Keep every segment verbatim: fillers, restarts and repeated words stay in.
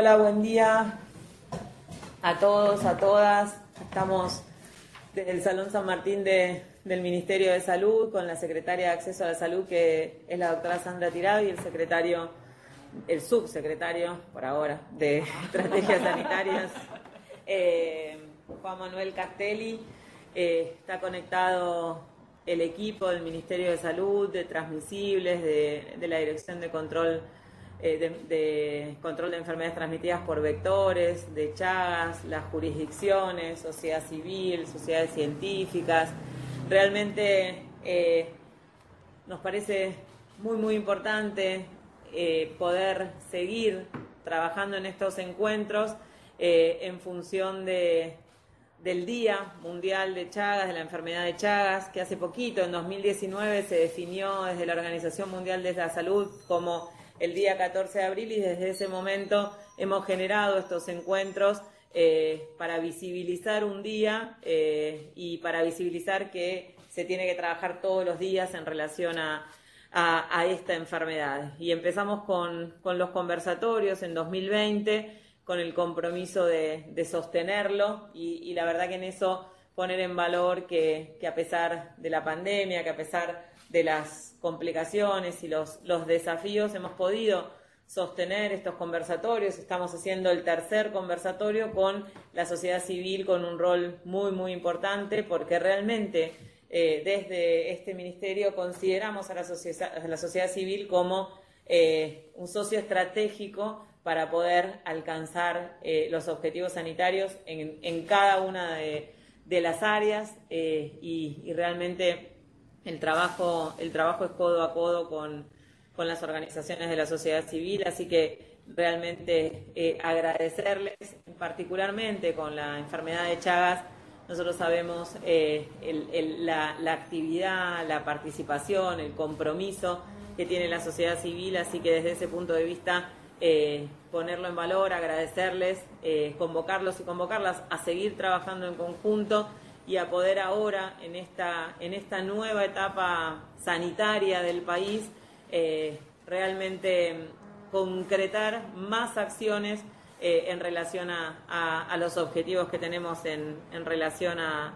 Hola, buen día a todos, a todas. Estamos desde el Salón San Martín de, del Ministerio de Salud con la Secretaria de Acceso a la Salud, que es la doctora Sandra Tirado, y el secretario, el subsecretario, por ahora, de Estrategias Sanitarias, eh, Juan Manuel Castelli. Eh, está conectado el equipo del Ministerio de Salud, de Transmisibles, de, de la Dirección de Control eh, de, de Control de Enfermedades Transmitidas por Vectores, de Chagas, las jurisdicciones, sociedad civil, sociedades científicas. Realmente eh, nos parece muy, muy importante eh, poder seguir trabajando en estos encuentros eh, en función de... del Día Mundial de Chagas, de la enfermedad de Chagas, que hace poquito, en dos mil diecinueve, se definió desde la Organización Mundial de la Salud como el día catorce de abril, y desde ese momento hemos generado estos encuentros eh, para visibilizar un día eh, y para visibilizar que se tiene que trabajar todos los días en relación a, a, a esta enfermedad. Y empezamos con, con los conversatorios en dos mil veinte, con el compromiso de, de sostenerlo y, y la verdad que en eso poner en valor que, que a pesar de la pandemia, que a pesar de las complicaciones y los, los desafíos hemos podido sostener estos conversatorios. Estamos haciendo el tercer conversatorio con la sociedad civil con un rol muy muy importante, porque realmente eh, desde este ministerio consideramos a la sociedad, a la sociedad civil como eh, un socio estratégico para poder alcanzar eh, los objetivos sanitarios en, en cada una de, de las áreas eh, y, y realmente el trabajo, el trabajo es codo a codo con, con las organizaciones de la sociedad civil, así que realmente eh, agradecerles, particularmente con la enfermedad de Chagas. Nosotros sabemos eh, el, el, la, la actividad, la participación, el compromiso que tiene la sociedad civil, así que desde ese punto de vista Eh, ponerlo en valor, agradecerles, eh, convocarlos y convocarlas a seguir trabajando en conjunto y a poder ahora, en esta, en esta nueva etapa sanitaria del país, eh, realmente concretar más acciones eh, en relación a, a, a los objetivos que tenemos en, en relación a,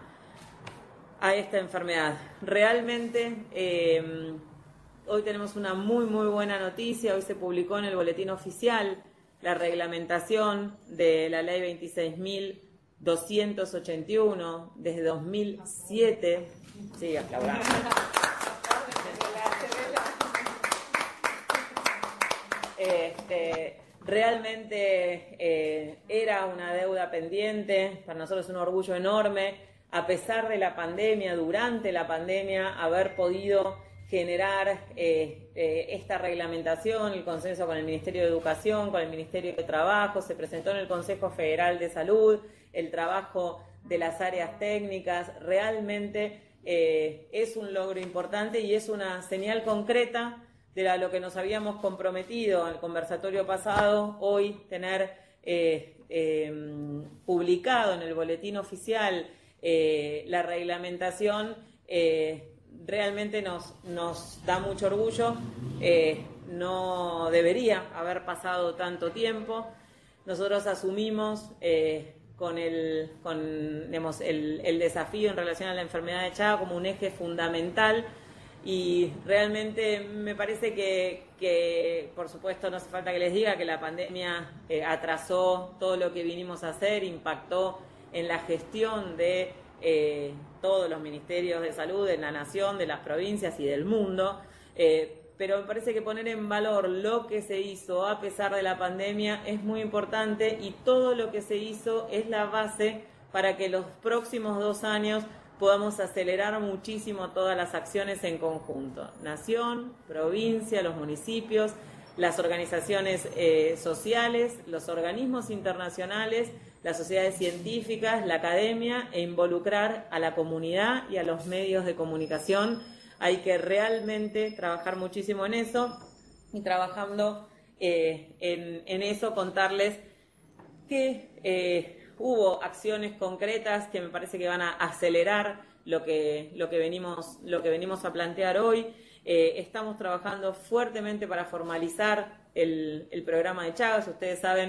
a esta enfermedad. Realmente eh, hoy tenemos una muy muy buena noticia. Hoy se publicó en el boletín oficial la reglamentación de la ley veintiséis mil doscientos ochenta y uno desde dos mil siete. Sí, aplaudamos. Este, realmente eh, era una deuda pendiente, para nosotros es un orgullo enorme, a pesar de la pandemia, durante la pandemia, haber podido generar eh, eh, esta reglamentación, el consenso con el Ministerio de Educación, con el Ministerio de Trabajo, se presentó en el Consejo Federal de Salud, el trabajo de las áreas técnicas. Realmente eh, es un logro importante y es una señal concreta de la, lo que nos habíamos comprometido en el conversatorio pasado. Hoy tener eh, eh, publicado en el boletín oficial eh, la reglamentación eh, realmente nos, nos da mucho orgullo. Eh, no debería haber pasado tanto tiempo. Nosotros asumimos eh, con, el, con digamos, el, el desafío en relación a la enfermedad de Chagas como un eje fundamental, y realmente me parece que, que por supuesto no hace falta que les diga que la pandemia eh, atrasó todo lo que vinimos a hacer, impactó en la gestión de Eh, todos los ministerios de salud de la nación, de las provincias y del mundo, eh, pero me parece que poner en valor lo que se hizo a pesar de la pandemia es muy importante, y todo lo que se hizo es la base para que los próximos dos años podamos acelerar muchísimo todas las acciones en conjunto. Nación, provincia, los municipios, las organizaciones eh, sociales, los organismos internacionales, las sociedades científicas, la academia, e involucrar a la comunidad y a los medios de comunicación. Hay que realmente trabajar muchísimo en eso, y trabajando eh, en, en eso contarles que eh, hubo acciones concretas que me parece que van a acelerar lo que, lo que, venimos, lo que venimos a plantear hoy. Eh, estamos trabajando fuertemente para formalizar el, el programa de Chagas. Ustedes saben que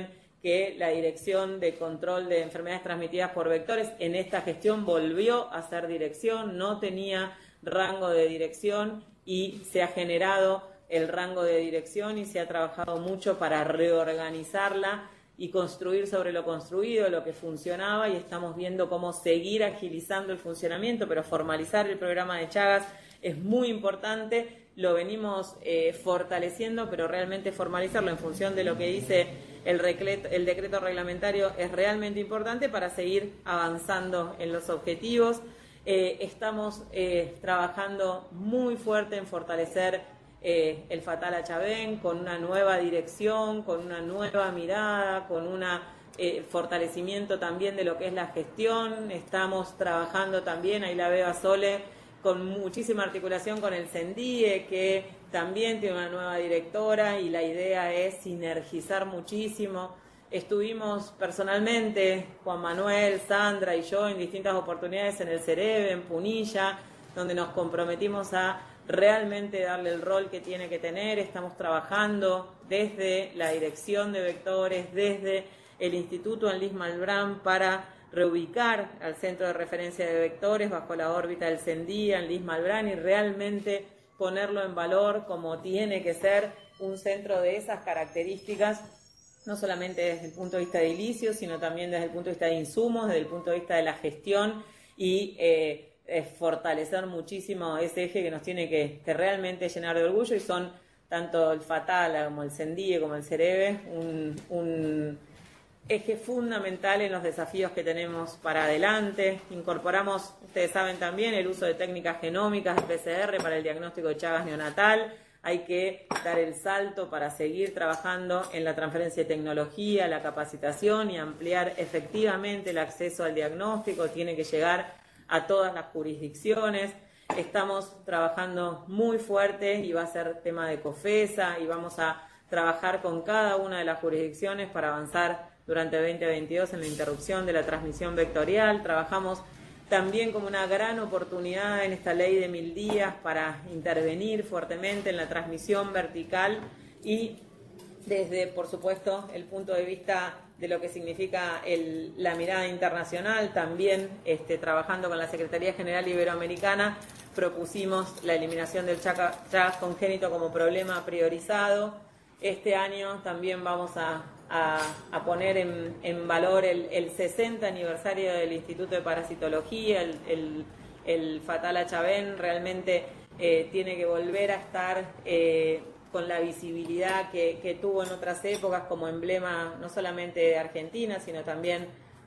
que la Dirección de Control de Enfermedades Transmitidas por Vectores en esta gestión volvió a ser dirección, no tenía rango de dirección y se ha generado el rango de dirección y se ha trabajado mucho para reorganizarla y construir sobre lo construido, lo que funcionaba, y estamos viendo cómo seguir agilizando el funcionamiento, pero formalizar el programa de Chagas es muy importante, lo venimos eh, fortaleciendo, pero realmente formalizarlo en función de lo que dice el, recleto, el decreto reglamentario es realmente importante para seguir avanzando en los objetivos. Eh, estamos eh, trabajando muy fuerte en fortalecer Eh, el Fatal Achabén con una nueva dirección, con una nueva mirada, con un eh, fortalecimiento también de lo que es la gestión. Estamos trabajando también, ahí la veo a Sole, con muchísima articulación con el CENDIE, que también tiene una nueva directora y la idea es sinergizar muchísimo. Estuvimos personalmente, Juan Manuel, Sandra y yo, en distintas oportunidades en el CEREVE, en Punilla, donde nos comprometimos a realmente darle el rol que tiene que tener. Estamos trabajando desde la dirección de vectores, desde el Instituto Anlis Malbrán para reubicar al centro de referencia de vectores bajo la órbita del CENDIE, Anlis Malbrán, y realmente ponerlo en valor como tiene que ser un centro de esas características, no solamente desde el punto de vista de edilicio, sino también desde el punto de vista de insumos, desde el punto de vista de la gestión y eh, es fortalecer muchísimo ese eje que nos tiene que, que realmente llenar de orgullo, y son tanto el Fatal como el CENDIE como el CEREVE un, un eje fundamental en los desafíos que tenemos para adelante. Incorporamos, ustedes saben también, el uso de técnicas genómicas de P C R para el diagnóstico de Chagas neonatal. Hay que dar el salto para seguir trabajando en la transferencia de tecnología, la capacitación y ampliar efectivamente el acceso al diagnóstico. Tiene que llegar a todas las jurisdicciones. Estamos trabajando muy fuerte y va a ser tema de COFESA y vamos a trabajar con cada una de las jurisdicciones para avanzar durante veinte veintidós en la interrupción de la transmisión vectorial. Trabajamos también como una gran oportunidad en esta ley de mil días para intervenir fuertemente en la transmisión vertical y desde, por supuesto, el punto de vista de lo que significa el, la mirada internacional, también este, trabajando con la Secretaría General Iberoamericana, propusimos la eliminación del Chagas congénito como problema priorizado. Este año también vamos a, a, a poner en, en valor el, el sesenta aniversario del Instituto de Parasitología, el, el, el Fatal Achabén realmente eh, tiene que volver a estar Eh, con la visibilidad que, que tuvo en otras épocas como emblema no solamente de Argentina, sino también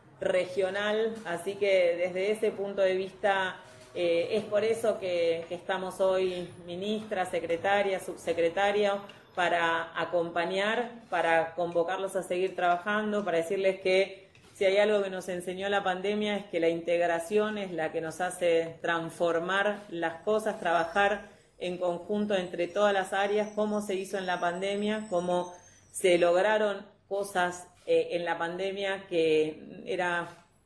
regional. Así que desde ese punto de vista eh, es por eso que, que estamos hoy ministra, secretaria, subsecretaria, para acompañar, para convocarlos a seguir trabajando, para decirles que si hay algo que nos enseñó la pandemia es que la integración es la que nos hace transformar las cosas, trabajar en conjunto entre todas las áreas, cómo se hizo en la pandemia, cómo se lograron cosas eh, en la pandemia que era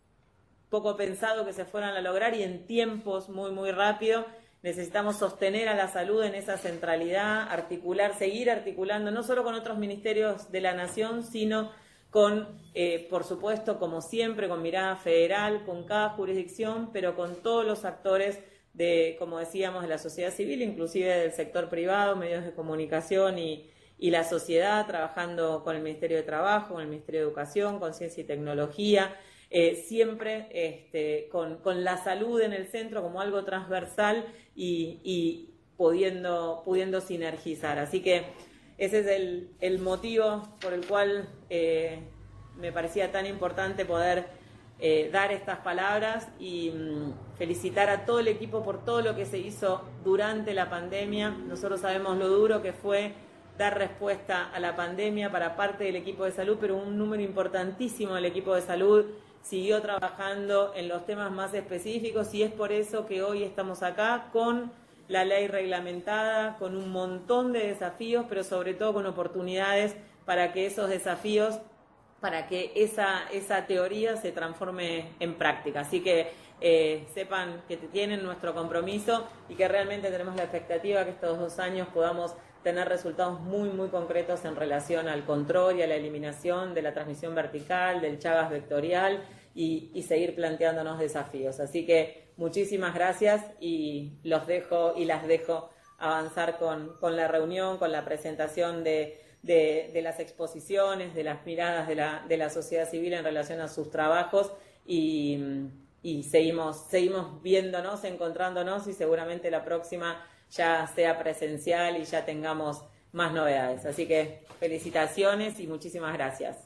poco pensado que se fueran a lograr y en tiempos muy, muy rápido. Necesitamos sostener a la salud en esa centralidad, articular, seguir articulando, no solo con otros ministerios de la Nación, sino con, eh, por supuesto, como siempre, con mirada federal, con cada jurisdicción, pero con todos los actores de, como decíamos, de la sociedad civil, inclusive del sector privado, medios de comunicación y, y la sociedad, trabajando con el Ministerio de Trabajo, con el Ministerio de Educación, con Ciencia y Tecnología, eh, siempre este, con, con la salud en el centro como algo transversal y, y pudiendo, pudiendo sinergizar. Así que ese es el, el motivo por el cual eh, me parecía tan importante poder Eh, dar estas palabras y mm, felicitar a todo el equipo por todo lo que se hizo durante la pandemia. Nosotros sabemos lo duro que fue dar respuesta a la pandemia para parte del equipo de salud, pero un número importantísimo del equipo de salud siguió trabajando en los temas más específicos y es por eso que hoy estamos acá con la ley reglamentada, con un montón de desafíos, pero sobre todo con oportunidades para que esos desafíos para que esa, esa teoría se transforme en práctica. Así que eh, sepan que tienen nuestro compromiso y que realmente tenemos la expectativa que estos dos años podamos tener resultados muy, muy concretos en relación al control y a la eliminación de la transmisión vertical, del Chagas vectorial y, y seguir planteándonos desafíos. Así que muchísimas gracias y los dejo y las dejo avanzar con, con la reunión, con la presentación de, de, de las exposiciones, de las miradas de la, de la sociedad civil en relación a sus trabajos y, y seguimos, seguimos viéndonos, encontrándonos y seguramente la próxima ya sea presencial y ya tengamos más novedades. Así que felicitaciones y muchísimas gracias.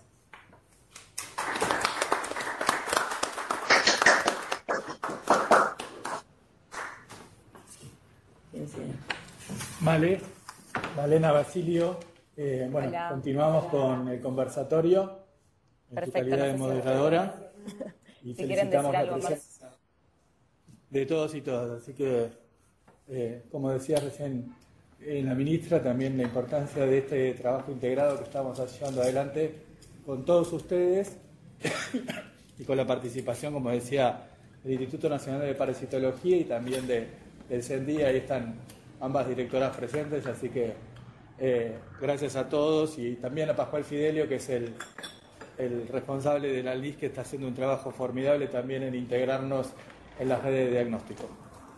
Vale, Malena Basilio, eh, bueno, Hola. Continuamos Hola. Con el conversatorio en Perfecto, tu calidad no de moderadora y si felicitamos la presencia de todos y todas. Así que, eh, como decía recién eh, la ministra, también la importancia de este trabajo integrado que estamos llevando adelante con todos ustedes y con la participación, como decía, del Instituto Nacional de Parasitología y también de, del CENDIA. Ahí están ambas directoras presentes, así que eh, gracias a todos y también a Pascual Fidelio, que es el, el responsable de la L I S, que está haciendo un trabajo formidable también en integrarnos en las redes de diagnóstico.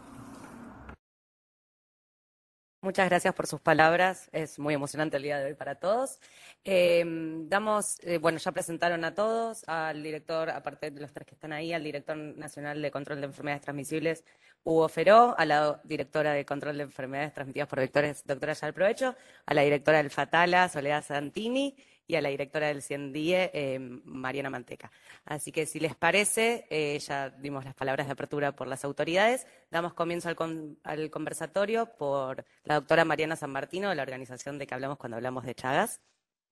Muchas gracias por sus palabras, es muy emocionante el día de hoy para todos. Eh, damos, eh, bueno, ya presentaron a todos, al director, aparte de los tres que están ahí, al director nacional de control de enfermedades transmisibles, Hugo Feró, a la directora de control de enfermedades transmitidas por vectores, doctora Yal Provecho, a la directora del FATALA, Soledad Santini, y a la directora del CIENDIE, eh, Mariana Manteca. Así que si les parece, eh, ya dimos las palabras de apertura por las autoridades, damos comienzo al, con, al conversatorio por la doctora Mariana San Martino, de la organización de que hablamos cuando hablamos de Chagas.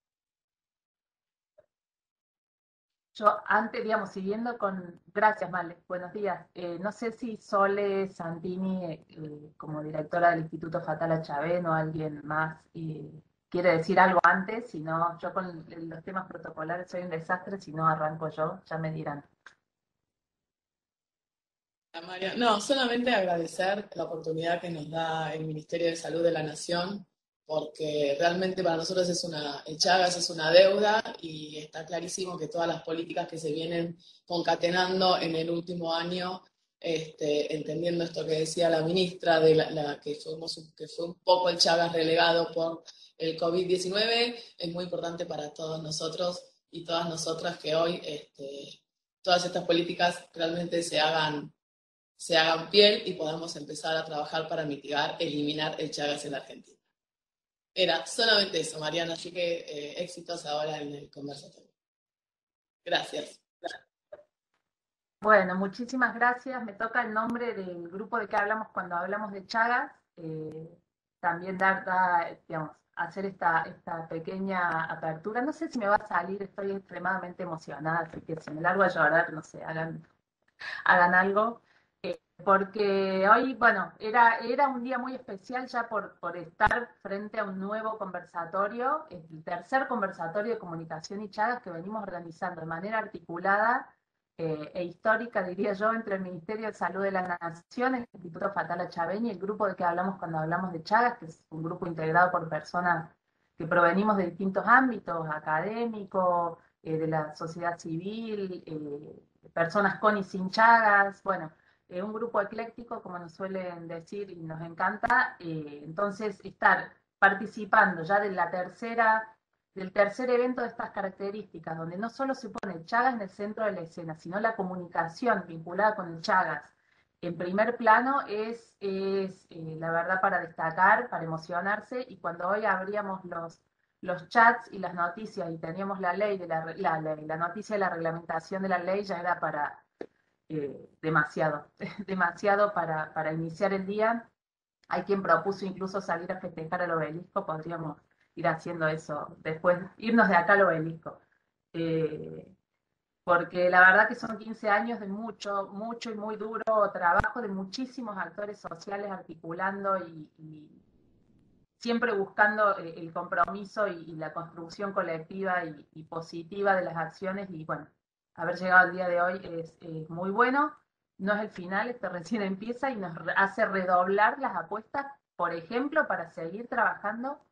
Yo antes, digamos, siguiendo con... Gracias, Male, buenos días. Eh, no sé si Sole Santini, eh, como directora del Instituto Fatala Chavén o alguien más, eh, quiere decir algo antes, si no, yo con los temas protocolares soy un desastre, si no arranco yo, ya me dirán. María. No, solamente agradecer la oportunidad que nos da el Ministerio de Salud de la Nación, porque realmente para nosotros es una, el Chagas es una deuda y está clarísimo que todas las políticas que se vienen concatenando en el último año, este, entendiendo esto que decía la ministra, de la, la, que, fuimos, que fue un poco el Chagas relegado por el COVID diecinueve, es muy importante para todos nosotros y todas nosotras que hoy este, todas estas políticas realmente se hagan se hagan piel y podamos empezar a trabajar para mitigar, eliminar el Chagas en la Argentina. Era solamente eso, Mariana, así que eh, éxitos ahora en el conversatorio. Gracias. Bueno, muchísimas gracias. Me toca el nombre del grupo de que hablamos cuando hablamos de Chagas. Eh, también dar, da, digamos, hacer esta, esta pequeña apertura. No sé si me va a salir, estoy extremadamente emocionada, así que si me largo a llorar, no sé, hagan, hagan algo. Porque hoy, bueno, era, era un día muy especial ya por, por estar frente a un nuevo conversatorio, el tercer conversatorio de comunicación y Chagas que venimos organizando de manera articulada eh, e histórica, diría yo, entre el Ministerio de Salud de la Nación, el Instituto Fatala Chavén y el grupo de que hablamos cuando hablamos de Chagas, que es un grupo integrado por personas que provenimos de distintos ámbitos, académico, eh, de la sociedad civil, eh, personas con y sin Chagas, bueno, Eh, un grupo ecléctico, como nos suelen decir y nos encanta, eh, entonces estar participando ya de la tercera, del tercer evento de estas características, donde no solo se pone Chagas en el centro de la escena, sino la comunicación vinculada con el Chagas en primer plano, es, es eh, la verdad para destacar, para emocionarse, y cuando hoy abríamos los, los chats y las noticias y teníamos la ley, de la, la, la, la noticia de la reglamentación de la ley, ya era para... Eh, demasiado, demasiado para, para iniciar el día. Hay quien propuso incluso salir a festejar al obelisco, podríamos ir haciendo eso después, irnos de acá al obelisco. Eh, porque la verdad que son quince años de mucho, mucho y muy duro trabajo de muchísimos actores sociales articulando y, y siempre buscando el compromiso y, y la construcción colectiva y, y positiva de las acciones, y bueno, haber llegado al día de hoy es, es muy bueno. No es el final, este recién empieza y nos hace redoblar las apuestas, por ejemplo, para seguir trabajando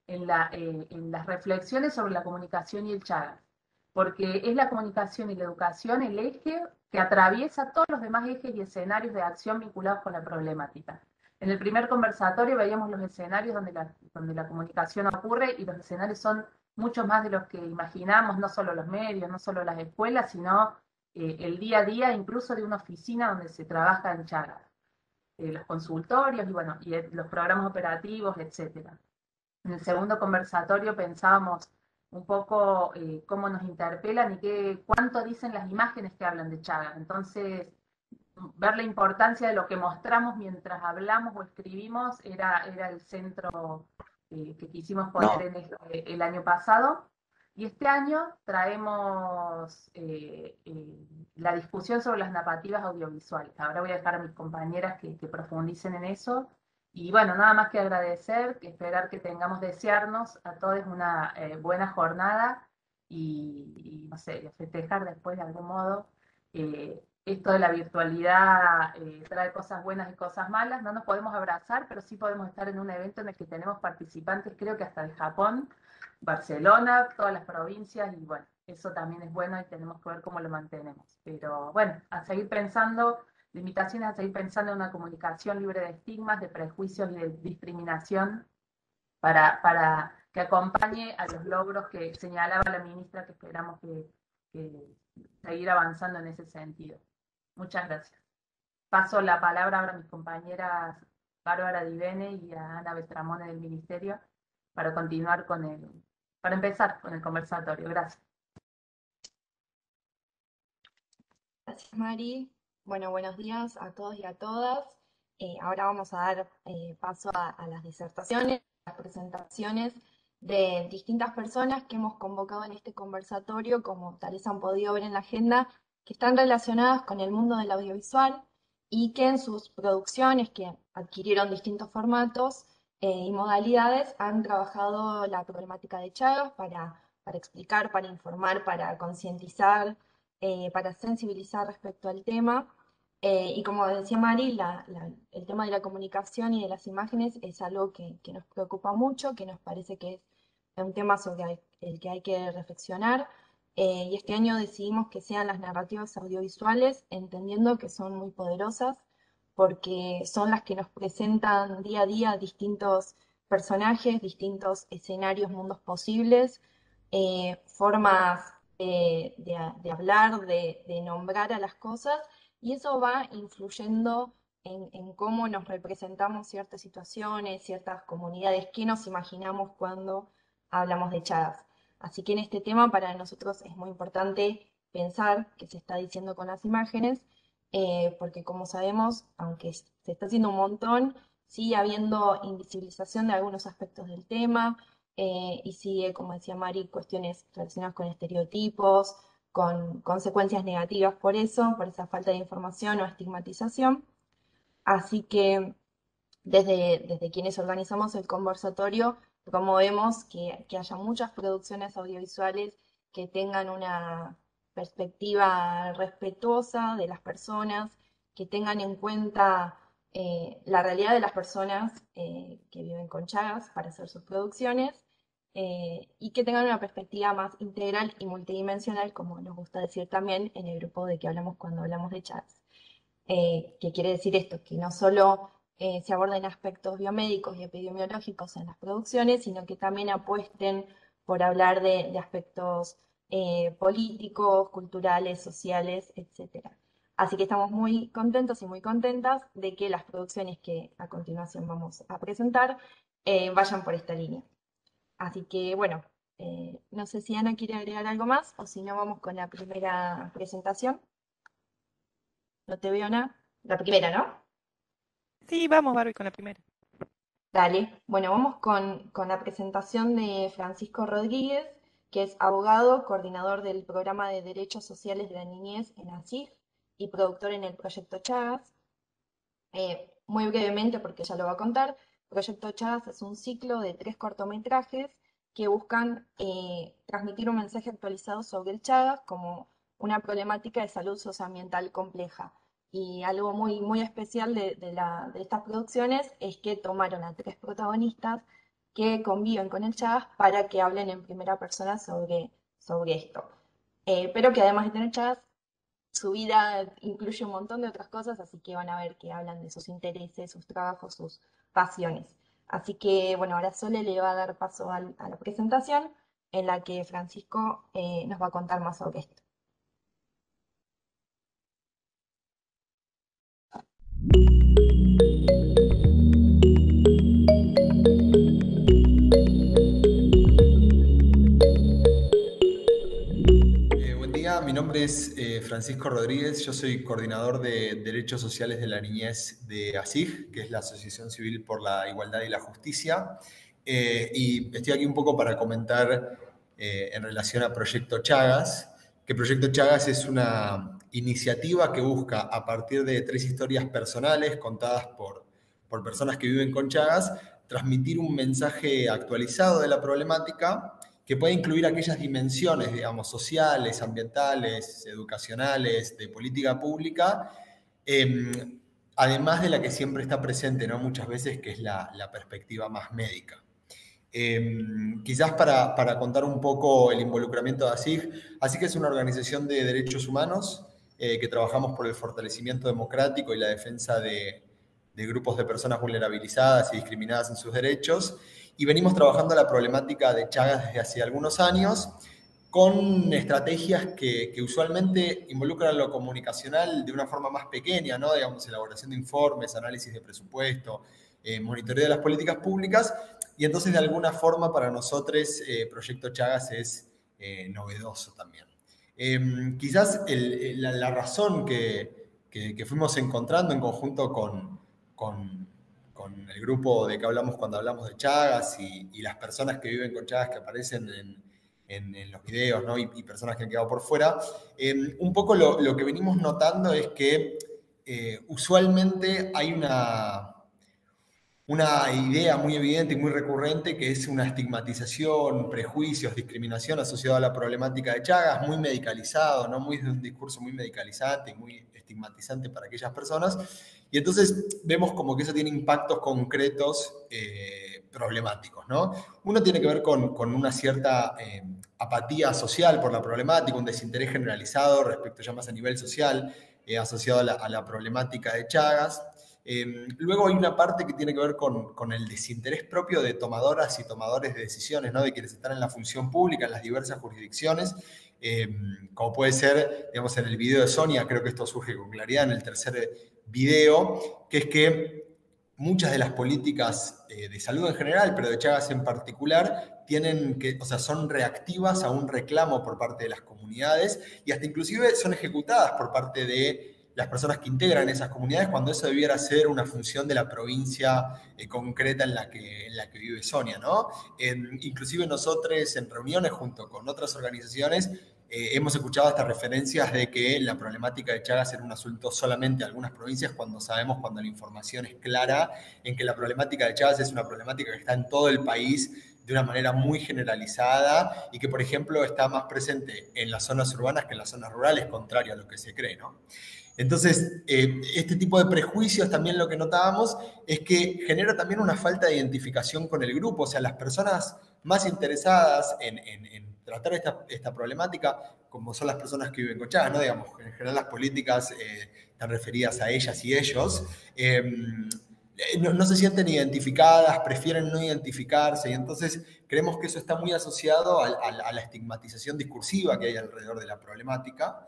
en, la, eh, en las reflexiones sobre la comunicación y el Chagas, porque es la comunicación y la educación el eje que atraviesa todos los demás ejes y escenarios de acción vinculados con la problemática. En el primer conversatorio veíamos los escenarios donde la, donde la comunicación ocurre, y los escenarios son mucho más de los que imaginamos, no solo los medios, no solo las escuelas, sino eh, el día a día, incluso de una oficina donde se trabaja en Chagas, eh, los consultorios y, bueno, y los programas operativos, etcétera. En el segundo conversatorio pensábamos un poco eh, cómo nos interpelan y qué, cuánto dicen las imágenes que hablan de Chagas. Entonces, ver la importancia de lo que mostramos mientras hablamos o escribimos era, era el centro eh, que quisimos poner no. en este, el año pasado. Y este año traemos eh, eh, la discusión sobre las narrativas audiovisuales. Ahora voy a dejar a mis compañeras que, que profundicen en eso. Y bueno, nada más que agradecer, que esperar que tengamos, desearnos a todos una eh, buena jornada y, y, no sé, festejar después de algún modo. Eh, esto de la virtualidad eh, trae cosas buenas y cosas malas. No nos podemos abrazar, pero sí podemos estar en un evento en el que tenemos participantes, creo que hasta de Japón, Barcelona, todas las provincias, y bueno, eso también es bueno y tenemos que ver cómo lo mantenemos. Pero bueno, a seguir pensando, limitaciones a seguir pensando en una comunicación libre de estigmas, de prejuicios y de discriminación para, para que acompañe a los logros que señalaba la ministra, que esperamos que, que seguir avanzando en ese sentido. Muchas gracias. Paso la palabra ahora a mis compañeras Bárbara Divene y a Ana Beltramone del Ministerio para continuar con el, para empezar con el conversatorio. Gracias. Gracias, Mari. Bueno, buenos días a todos y a todas. Eh, ahora vamos a dar eh, paso a, a las disertaciones, a las presentaciones de distintas personas que hemos convocado en este conversatorio, como tal vez han podido ver en la agenda, que están relacionadas con el mundo del audiovisual y que en sus producciones, que adquirieron distintos formatos eh, y modalidades, han trabajado la problemática de Chagas para, para explicar, para informar, para concientizar, eh, para sensibilizar respecto al tema. Eh, y como decía Mari, la, la, el tema de la comunicación y de las imágenes es algo que, que nos preocupa mucho, que nos parece que es un tema sobre el que hay que reflexionar. Eh, y este año decidimos que sean las narrativas audiovisuales, entendiendo que son muy poderosas, porque son las que nos presentan día a día distintos personajes, distintos escenarios, mundos posibles, eh, formas de, de, de hablar, de, de nombrar a las cosas, y eso va influyendo en, en cómo nos representamos ciertas situaciones, ciertas comunidades, qué nos imaginamos cuando hablamos de Chagas. Así que en este tema para nosotros es muy importante pensar qué se está diciendo con las imágenes, eh, porque como sabemos, aunque se está haciendo un montón, sigue habiendo invisibilización de algunos aspectos del tema, eh, y sigue, como decía Mari, cuestiones relacionadas con estereotipos, con consecuencias negativas por eso, por esa falta de información o estigmatización. Así que desde, desde quienes organizamos el conversatorio, promovemos que, que haya muchas producciones audiovisuales que tengan una perspectiva respetuosa de las personas, que tengan en cuenta eh, la realidad de las personas eh, que viven con Chagas para hacer sus producciones, eh, y que tengan una perspectiva más integral y multidimensional, como nos gusta decir también en el grupo de que hablamos cuando hablamos de Chagas. Eh, ¿qué quiere decir esto? Que no solo eh, se aborden aspectos biomédicos y epidemiológicos en las producciones, sino que también apuesten por hablar de, de aspectos eh, políticos, culturales, sociales, etcétera. Así que estamos muy contentos y muy contentas de que las producciones que a continuación vamos a presentar eh, vayan por esta línea. Así que, bueno, eh, no sé si Ana quiere agregar algo más o si no vamos con la primera presentación. No te veo, Ana. La primera, ¿no? Sí, vamos, Barbie, con la primera. Dale. Bueno, vamos con, con la presentación de Francisco Rodríguez, que es abogado, coordinador del Programa de Derechos Sociales de la Niñez en ASIF y productor en el Proyecto Chagas. Eh, muy brevemente, porque ya lo va a contar, Proyecto Chagas es un ciclo de tres cortometrajes que buscan eh, transmitir un mensaje actualizado sobre el Chagas como una problemática de salud socioambiental compleja. Y algo muy, muy especial de, de, la, de estas producciones es que tomaron a tres protagonistas que conviven con el Chagas para que hablen en primera persona sobre, sobre esto. Eh, pero que además de tener Chagas, su vida incluye un montón de otras cosas, así que van a ver que hablan de sus intereses, sus trabajos, sus pasiones. Así que, bueno, ahora Sole le va a dar paso al, a la presentación en la que Francisco eh, nos va a contar más sobre esto. Mi nombre es eh, Francisco Rodríguez, yo soy coordinador de Derechos Sociales de la Niñez de ASIG, que es la Asociación Civil por la Igualdad y la Justicia, eh, y estoy aquí un poco para comentar eh, en relación a Proyecto Chagas, que Proyecto Chagas es una iniciativa que busca, a partir de tres historias personales contadas por, por personas que viven con Chagas, transmitir un mensaje actualizado de la problemática que puede incluir aquellas dimensiones, digamos, sociales, ambientales, educacionales, de política pública, eh, además de la que siempre está presente, ¿no? Muchas veces, que es la, la perspectiva más médica. Eh, quizás para, para contar un poco el involucramiento de ASIG, ASIG es una organización de derechos humanos eh, que trabajamos por el fortalecimiento democrático y la defensa de, de grupos de personas vulnerabilizadas y discriminadas en sus derechos, y venimos trabajando la problemática de Chagas desde hace algunos años con estrategias que, que usualmente involucran lo comunicacional de una forma más pequeña, ¿no? Digamos, elaboración de informes, análisis de presupuesto, eh, monitoreo de las políticas públicas, y entonces de alguna forma para nosotros eh, Proyecto Chagas es eh, novedoso también. Eh, quizás el, la, la razón que, que, que fuimos encontrando en conjunto con... con con el grupo de que hablamos cuando hablamos de Chagas y, y las personas que viven con Chagas que aparecen en, en, en los videos, ¿no? y, y personas que han quedado por fuera, eh, un poco lo, lo que venimos notando es que eh, usualmente hay una, una idea muy evidente y muy recurrente que es una estigmatización, prejuicios, discriminación asociada a la problemática de Chagas, muy medicalizado, ¿no? Muy de un discurso muy medicalizante y muy estigmatizante para aquellas personas. Y entonces vemos como que eso tiene impactos concretos eh, problemáticos, ¿no? Uno tiene que ver con, con una cierta eh, apatía social por la problemática, un desinterés generalizado respecto ya más a nivel social, eh, asociado a la, a la problemática de Chagas. Eh, luego hay una parte que tiene que ver con, con el desinterés propio de tomadoras y tomadores de decisiones, ¿no? De quienes están en la función pública, en las diversas jurisdicciones, eh, como puede ser, digamos, en el video de Sonia, creo que esto surge con claridad en el tercer video, que es que muchas de las políticas eh, de salud en general, pero de Chagas en particular, tienen que, o sea, son reactivas a un reclamo por parte de las comunidades y hasta inclusive son ejecutadas por parte de las personas que integran esas comunidades, cuando eso debiera ser una función de la provincia eh, concreta en la que, en la que vive Sonia, ¿no? Eh, inclusive nosotros en reuniones junto con otras organizaciones eh, hemos escuchado hasta referencias de que la problemática de Chagas era un asunto solamente de algunas provincias, cuando sabemos, cuando la información es clara, en que la problemática de Chagas es una problemática que está en todo el país de una manera muy generalizada y que, por ejemplo, está más presente en las zonas urbanas que en las zonas rurales, contrario a lo que se cree, ¿no? Entonces, eh, este tipo de prejuicios también lo que notábamos es que genera también una falta de identificación con el grupo, o sea, las personas más interesadas en, en, en tratar esta, esta problemática, como son las personas que viven con Chagas, ¿no? Digamos, en general las políticas eh, están referidas a ellas y ellos, eh, no, no se sienten identificadas, prefieren no identificarse, y entonces creemos que eso está muy asociado a, a, a la estigmatización discursiva que hay alrededor de la problemática.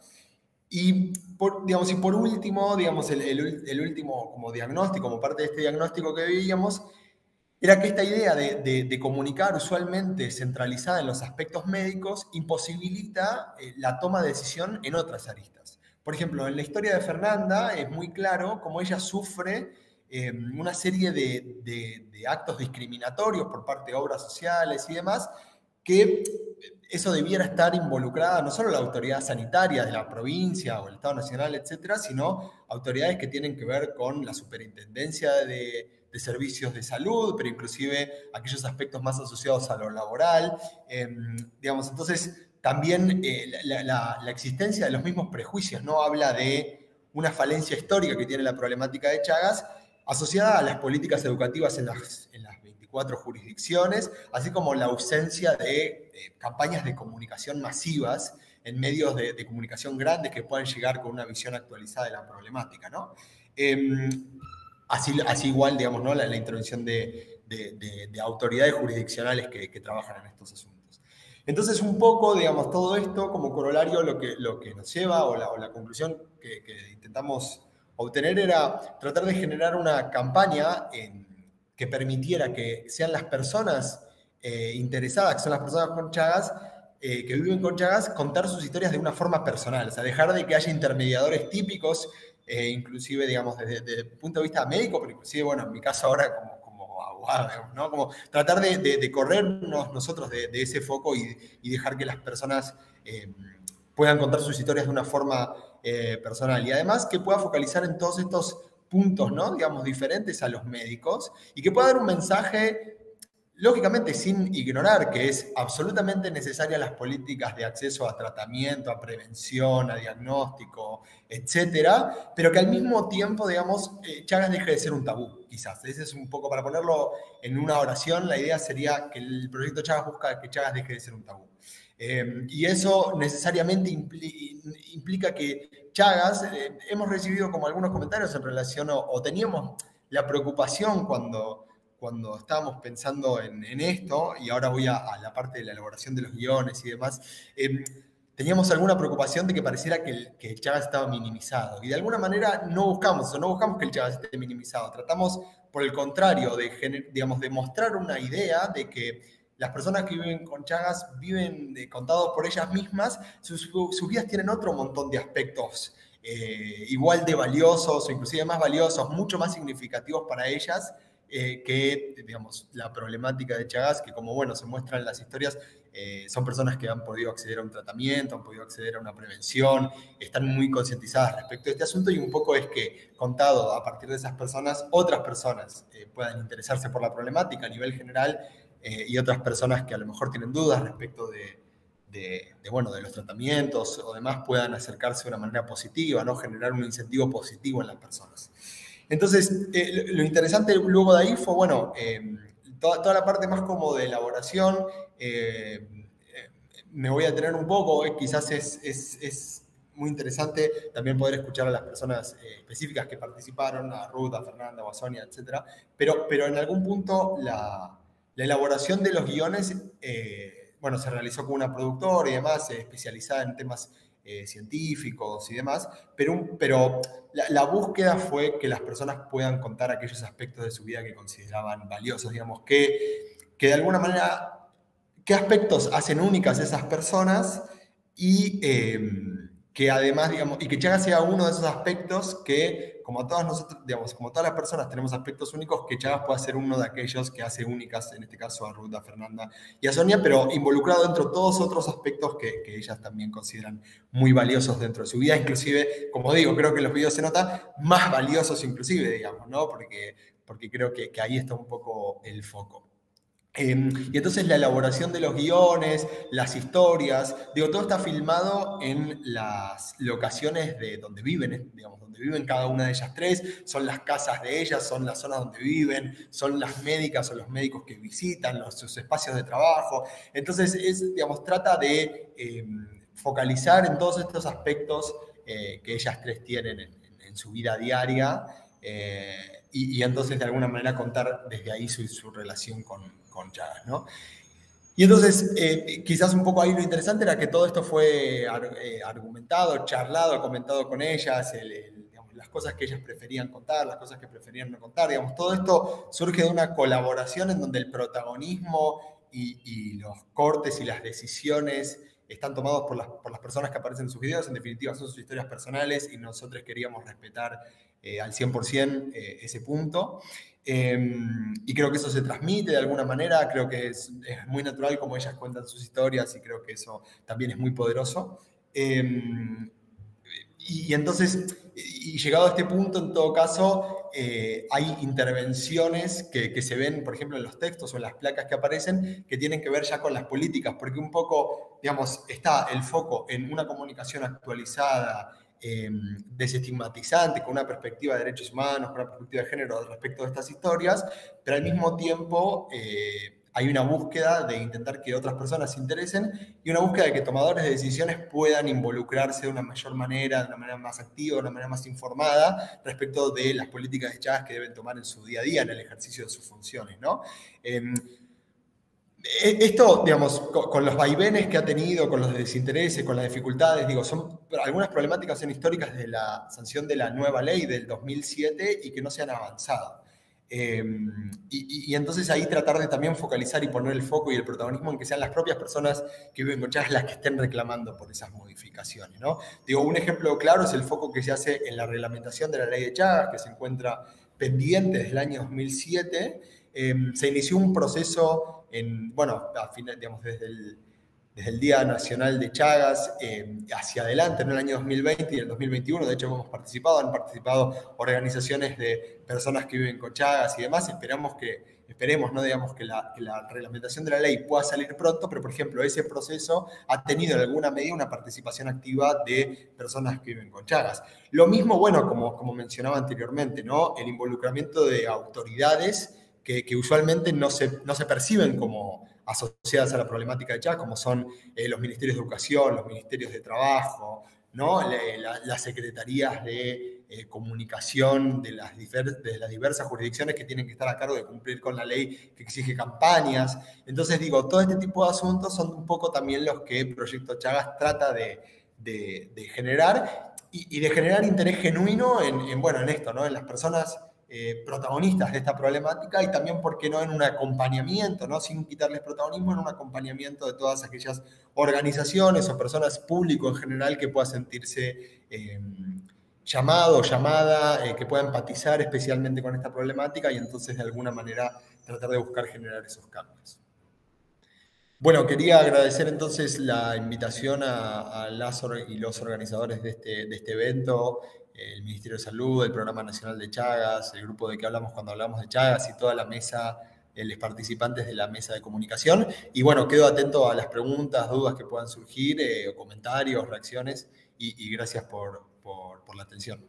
Y por, digamos, y por último, digamos, el, el, el último como diagnóstico, como parte de este diagnóstico que veíamos, era que esta idea de, de, de comunicar usualmente centralizada en los aspectos médicos imposibilita eh, la toma de decisión en otras aristas. Por ejemplo, en la historia de Fernanda es muy claro cómo ella sufre eh, una serie de, de, de actos discriminatorios por parte de obras sociales y demás, que eso debiera estar involucrada no solo la autoridad sanitaria de la provincia o el Estado Nacional, etcétera, sino autoridades que tienen que ver con la superintendencia de, de servicios de salud, pero inclusive aquellos aspectos más asociados a lo laboral. Eh, digamos, entonces, también eh, la, la, la existencia de los mismos prejuicios no habla de una falencia histórica que tiene la problemática de Chagas, asociada a las políticas educativas en las, en las veinticuatro jurisdicciones, así como la ausencia de eh, campañas de comunicación masivas en medios de, de comunicación grandes que puedan llegar con una visión actualizada de la problemática, ¿no? Eh, así, así igual, digamos, ¿no? la, la intervención de, de, de, de autoridades jurisdiccionales que, que trabajan en estos asuntos. Entonces, un poco, digamos, todo esto como corolario lo que, lo que nos lleva, o la, o la conclusión que, que intentamos obtener, era tratar de generar una campaña en, que permitiera que sean las personas eh, interesadas, que son las personas con Chagas, eh, que viven con Chagas, contar sus historias de una forma personal, o sea, dejar de que haya intermediadores típicos, eh, inclusive, digamos, desde, desde el punto de vista médico, pero inclusive, bueno, en mi caso ahora como, como abogado, digamos, ¿no? Como tratar de, de, de corrernos nosotros de, de ese foco y, y dejar que las personas eh, puedan contar sus historias de una forma eh, personal, y además que pueda focalizar en todos estos puntos, ¿no? Digamos, diferentes a los médicos, y que pueda dar un mensaje, lógicamente sin ignorar que es absolutamente necesaria las políticas de acceso a tratamiento, a prevención, a diagnóstico, etcétera, pero que al mismo tiempo, digamos, eh, Chagas deje de ser un tabú, quizás. Ese es un poco, para ponerlo en una oración, la idea sería que el proyecto Chagas busca que Chagas deje de ser un tabú. Eh, y eso necesariamente impli implica que Chagas, eh, hemos recibido como algunos comentarios en relación, o, o teníamos la preocupación cuando, cuando estábamos pensando en, en esto, y ahora voy a, a la parte de la elaboración de los guiones y demás, eh, teníamos alguna preocupación de que pareciera que el, que el Chagas estaba minimizado, y de alguna manera no buscamos eso, no buscamos que el Chagas esté minimizado, tratamos por el contrario de, digamos, de mostrar una idea de que las personas que viven con Chagas viven eh, contados por ellas mismas, sus, sus vidas tienen otro montón de aspectos eh, igual de valiosos, o inclusive más valiosos, mucho más significativos para ellas, eh, que, digamos, la problemática de Chagas, que como, bueno, se muestra en las historias, eh, son personas que han podido acceder a un tratamiento, han podido acceder a una prevención, están muy concientizadas respecto a este asunto, y un poco es que, contado a partir de esas personas, otras personas eh, puedan interesarse por la problemática a nivel general, Eh, y otras personas que a lo mejor tienen dudas respecto de, de, de, bueno, de los tratamientos o demás puedan acercarse de una manera positiva, ¿no? Generar un incentivo positivo en las personas. Entonces, eh, lo interesante luego de ahí fue, bueno, eh, toda, toda la parte más como de elaboración, eh, eh, me voy a detener un poco, eh, quizás es, es, es muy interesante también poder escuchar a las personas eh, específicas que participaron, a Ruth, a Fernanda, a Sonia, etcétera, pero, pero en algún punto la... La elaboración de los guiones, eh, bueno, se realizó con una productora y demás, eh, especializada en temas eh, científicos y demás, pero, un, pero la, la búsqueda fue que las personas puedan contar aquellos aspectos de su vida que consideraban valiosos, digamos, que, que de alguna manera, qué aspectos hacen únicas esas personas, y eh, que además, digamos, y que Chagas sea uno de esos aspectos que, como todas nosotros, digamos, como todas las personas tenemos aspectos únicos, que Chagas pueda ser uno de aquellos que hace únicas, en este caso a Ruth, a Fernanda y a Sonia, pero involucrado dentro de todos otros aspectos que, que ellas también consideran muy valiosos dentro de su vida, inclusive, como digo, creo que en los videos se nota, más valiosos inclusive, digamos, ¿no? Porque, porque creo que, que ahí está un poco el foco. Eh, y entonces la elaboración de los guiones, las historias, digo, todo está filmado en las locaciones de donde viven, digamos, donde viven cada una de ellas tres, son las casas de ellas, son las zonas donde viven, son las médicas o los médicos que visitan, los, sus espacios de trabajo. Entonces, es, digamos, trata de eh, focalizar en todos estos aspectos eh, que ellas tres tienen en, en, en su vida diaria, eh, y, y entonces de alguna manera contar desde ahí su, su relación con, con Chagas, ¿no? Y entonces, eh, quizás un poco ahí lo interesante era que todo esto fue eh, argumentado, charlado, comentado con ellas, el, el, digamos, las cosas que ellas preferían contar, las cosas que preferían no contar, digamos, todo esto surge de una colaboración en donde el protagonismo y, y los cortes y las decisiones están tomados por las, por las personas que aparecen en sus videos, en definitiva son sus historias personales, y nosotros queríamos respetar eh, al cien por ciento eh, ese punto. Eh, y creo que eso se transmite de alguna manera, creo que es, es muy natural como ellas cuentan sus historias, y creo que eso también es muy poderoso. Eh, y, y entonces, y llegado a este punto, en todo caso, eh, hay intervenciones que, que se ven, por ejemplo, en los textos o en las placas que aparecen, que tienen que ver ya con las políticas, porque un poco, digamos, está el foco en una comunicación actualizada, eh, desestigmatizante, con una perspectiva de derechos humanos, con una perspectiva de género respecto de estas historias, pero al mismo tiempo eh, hay una búsqueda de intentar que otras personas se interesen y una búsqueda de que tomadores de decisiones puedan involucrarse de una mayor manera, de una manera más activa, de una manera más informada respecto de las políticas de Chagas que deben tomar en su día a día, en el ejercicio de sus funciones, ¿no? Eh, Esto, digamos, con los vaivenes que ha tenido, con los desintereses, con las dificultades, digo, son algunas problemáticas son históricas de la sanción de la nueva ley del dos mil siete y que no se han avanzado. Eh, y, y entonces ahí tratar de también focalizar y poner el foco y el protagonismo en que sean las propias personas que viven con Chagas las que estén reclamando por esas modificaciones, ¿no? Digo, un ejemplo claro es el foco que se hace en la reglamentación de la ley de Chagas, que se encuentra pendiente desde el año dos mil siete. Eh, se inició un proceso, en, bueno, a final, digamos, desde el, desde el Día Nacional de Chagas eh, hacia adelante, en el año dos mil veinte y el dos mil veintiuno, de hecho hemos participado, han participado organizaciones de personas que viven con Chagas y demás. Esperamos que, esperemos, ¿no? Digamos, que la, que la reglamentación de la ley pueda salir pronto, pero por ejemplo, ese proceso ha tenido en alguna medida una participación activa de personas que viven con Chagas. Lo mismo, bueno, como, como mencionaba anteriormente, ¿no? El involucramiento de autoridades Que, que usualmente no se, no se perciben como asociadas a la problemática de Chagas, como son eh, los ministerios de educación, los ministerios de trabajo, ¿no? la, la, las secretarías de eh, comunicación de las, diver, de las diversas jurisdicciones que tienen que estar a cargo de cumplir con la ley que exige campañas. Entonces, digo, todo este tipo de asuntos son un poco también los que el Proyecto Chagas trata de, de, de generar y, y de generar interés genuino en, en, bueno, en esto, ¿no? En las personas Eh, protagonistas de esta problemática y también, ¿por qué no?, en un acompañamiento, ¿no? Sin quitarles protagonismo, en un acompañamiento de todas aquellas organizaciones o personas, público en general, que pueda sentirse eh, llamado o llamada, eh, que pueda empatizar especialmente con esta problemática y entonces de alguna manera tratar de buscar generar esos cambios. Bueno, quería agradecer entonces la invitación a, a las y los organizadores de este, de este evento, el Ministerio de Salud, el Programa Nacional de Chagas, el grupo de que hablamos cuando hablamos de Chagas y toda la mesa, eh, los participantes de la mesa de comunicación. Y bueno, quedo atento a las preguntas, dudas que puedan surgir, eh, o comentarios, reacciones, y, y gracias por, por, por la atención.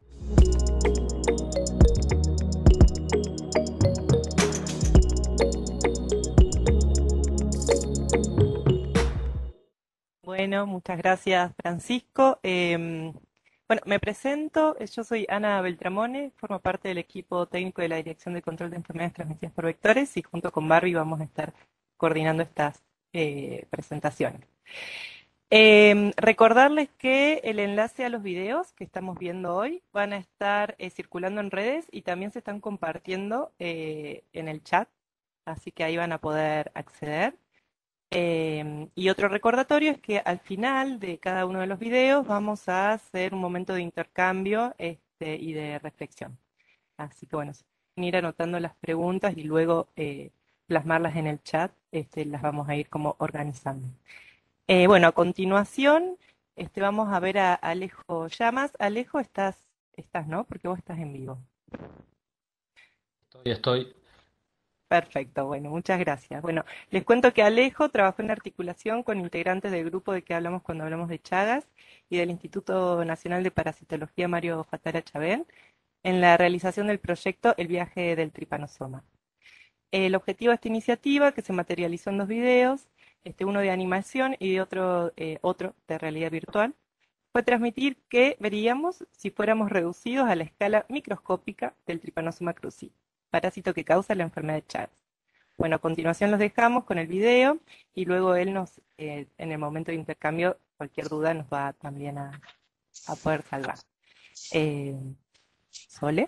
Bueno, muchas gracias, Francisco. Eh, Bueno, me presento, yo soy Ana Beltramone, formo parte del equipo técnico de la Dirección de Control de Enfermedades Transmitidas por Vectores y junto con Barbie vamos a estar coordinando estas eh, presentaciones. Eh, recordarles que el enlace a los videos que estamos viendo hoy van a estar eh, circulando en redes y también se están compartiendo eh, en el chat, así que ahí van a poder acceder. Eh, y otro recordatorio es que al final de cada uno de los videos vamos a hacer un momento de intercambio este, y de reflexión. Así que bueno, ir anotando las preguntas y luego eh, plasmarlas en el chat, este, las vamos a ir como organizando. Eh, bueno, a continuación este, vamos a ver a Alejo Llamas. Alejo, estás, estás, ¿no? Porque vos estás en vivo. Estoy, estoy. Perfecto, bueno, muchas gracias. Bueno, les cuento que Alejo trabajó en articulación con integrantes del grupo de que hablamos cuando hablamos de Chagas y del Instituto Nacional de Parasitología Mario Fatara Chabén en la realización del proyecto El viaje del tripanosoma. El objetivo de esta iniciativa, que se materializó en dos videos, este, uno de animación y de otro, eh, otro de realidad virtual, fue transmitir qué veríamos si fuéramos reducidos a la escala microscópica del Trypanosoma cruzi, parásito que causa la enfermedad de Chagas. Bueno, a continuación los dejamos con el video y luego él nos, eh, en el momento de intercambio, cualquier duda nos va también a, a poder salvar. Eh, ¿Sole?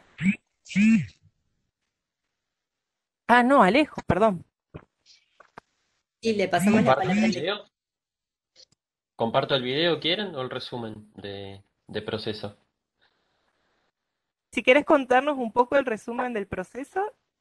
Ah, no, Alejo, perdón. Y le pasamos la palabra al video. ¿Comparto el video, quieren, o el resumen de, de proceso? Si quieres contarnos un poco el resumen del proceso.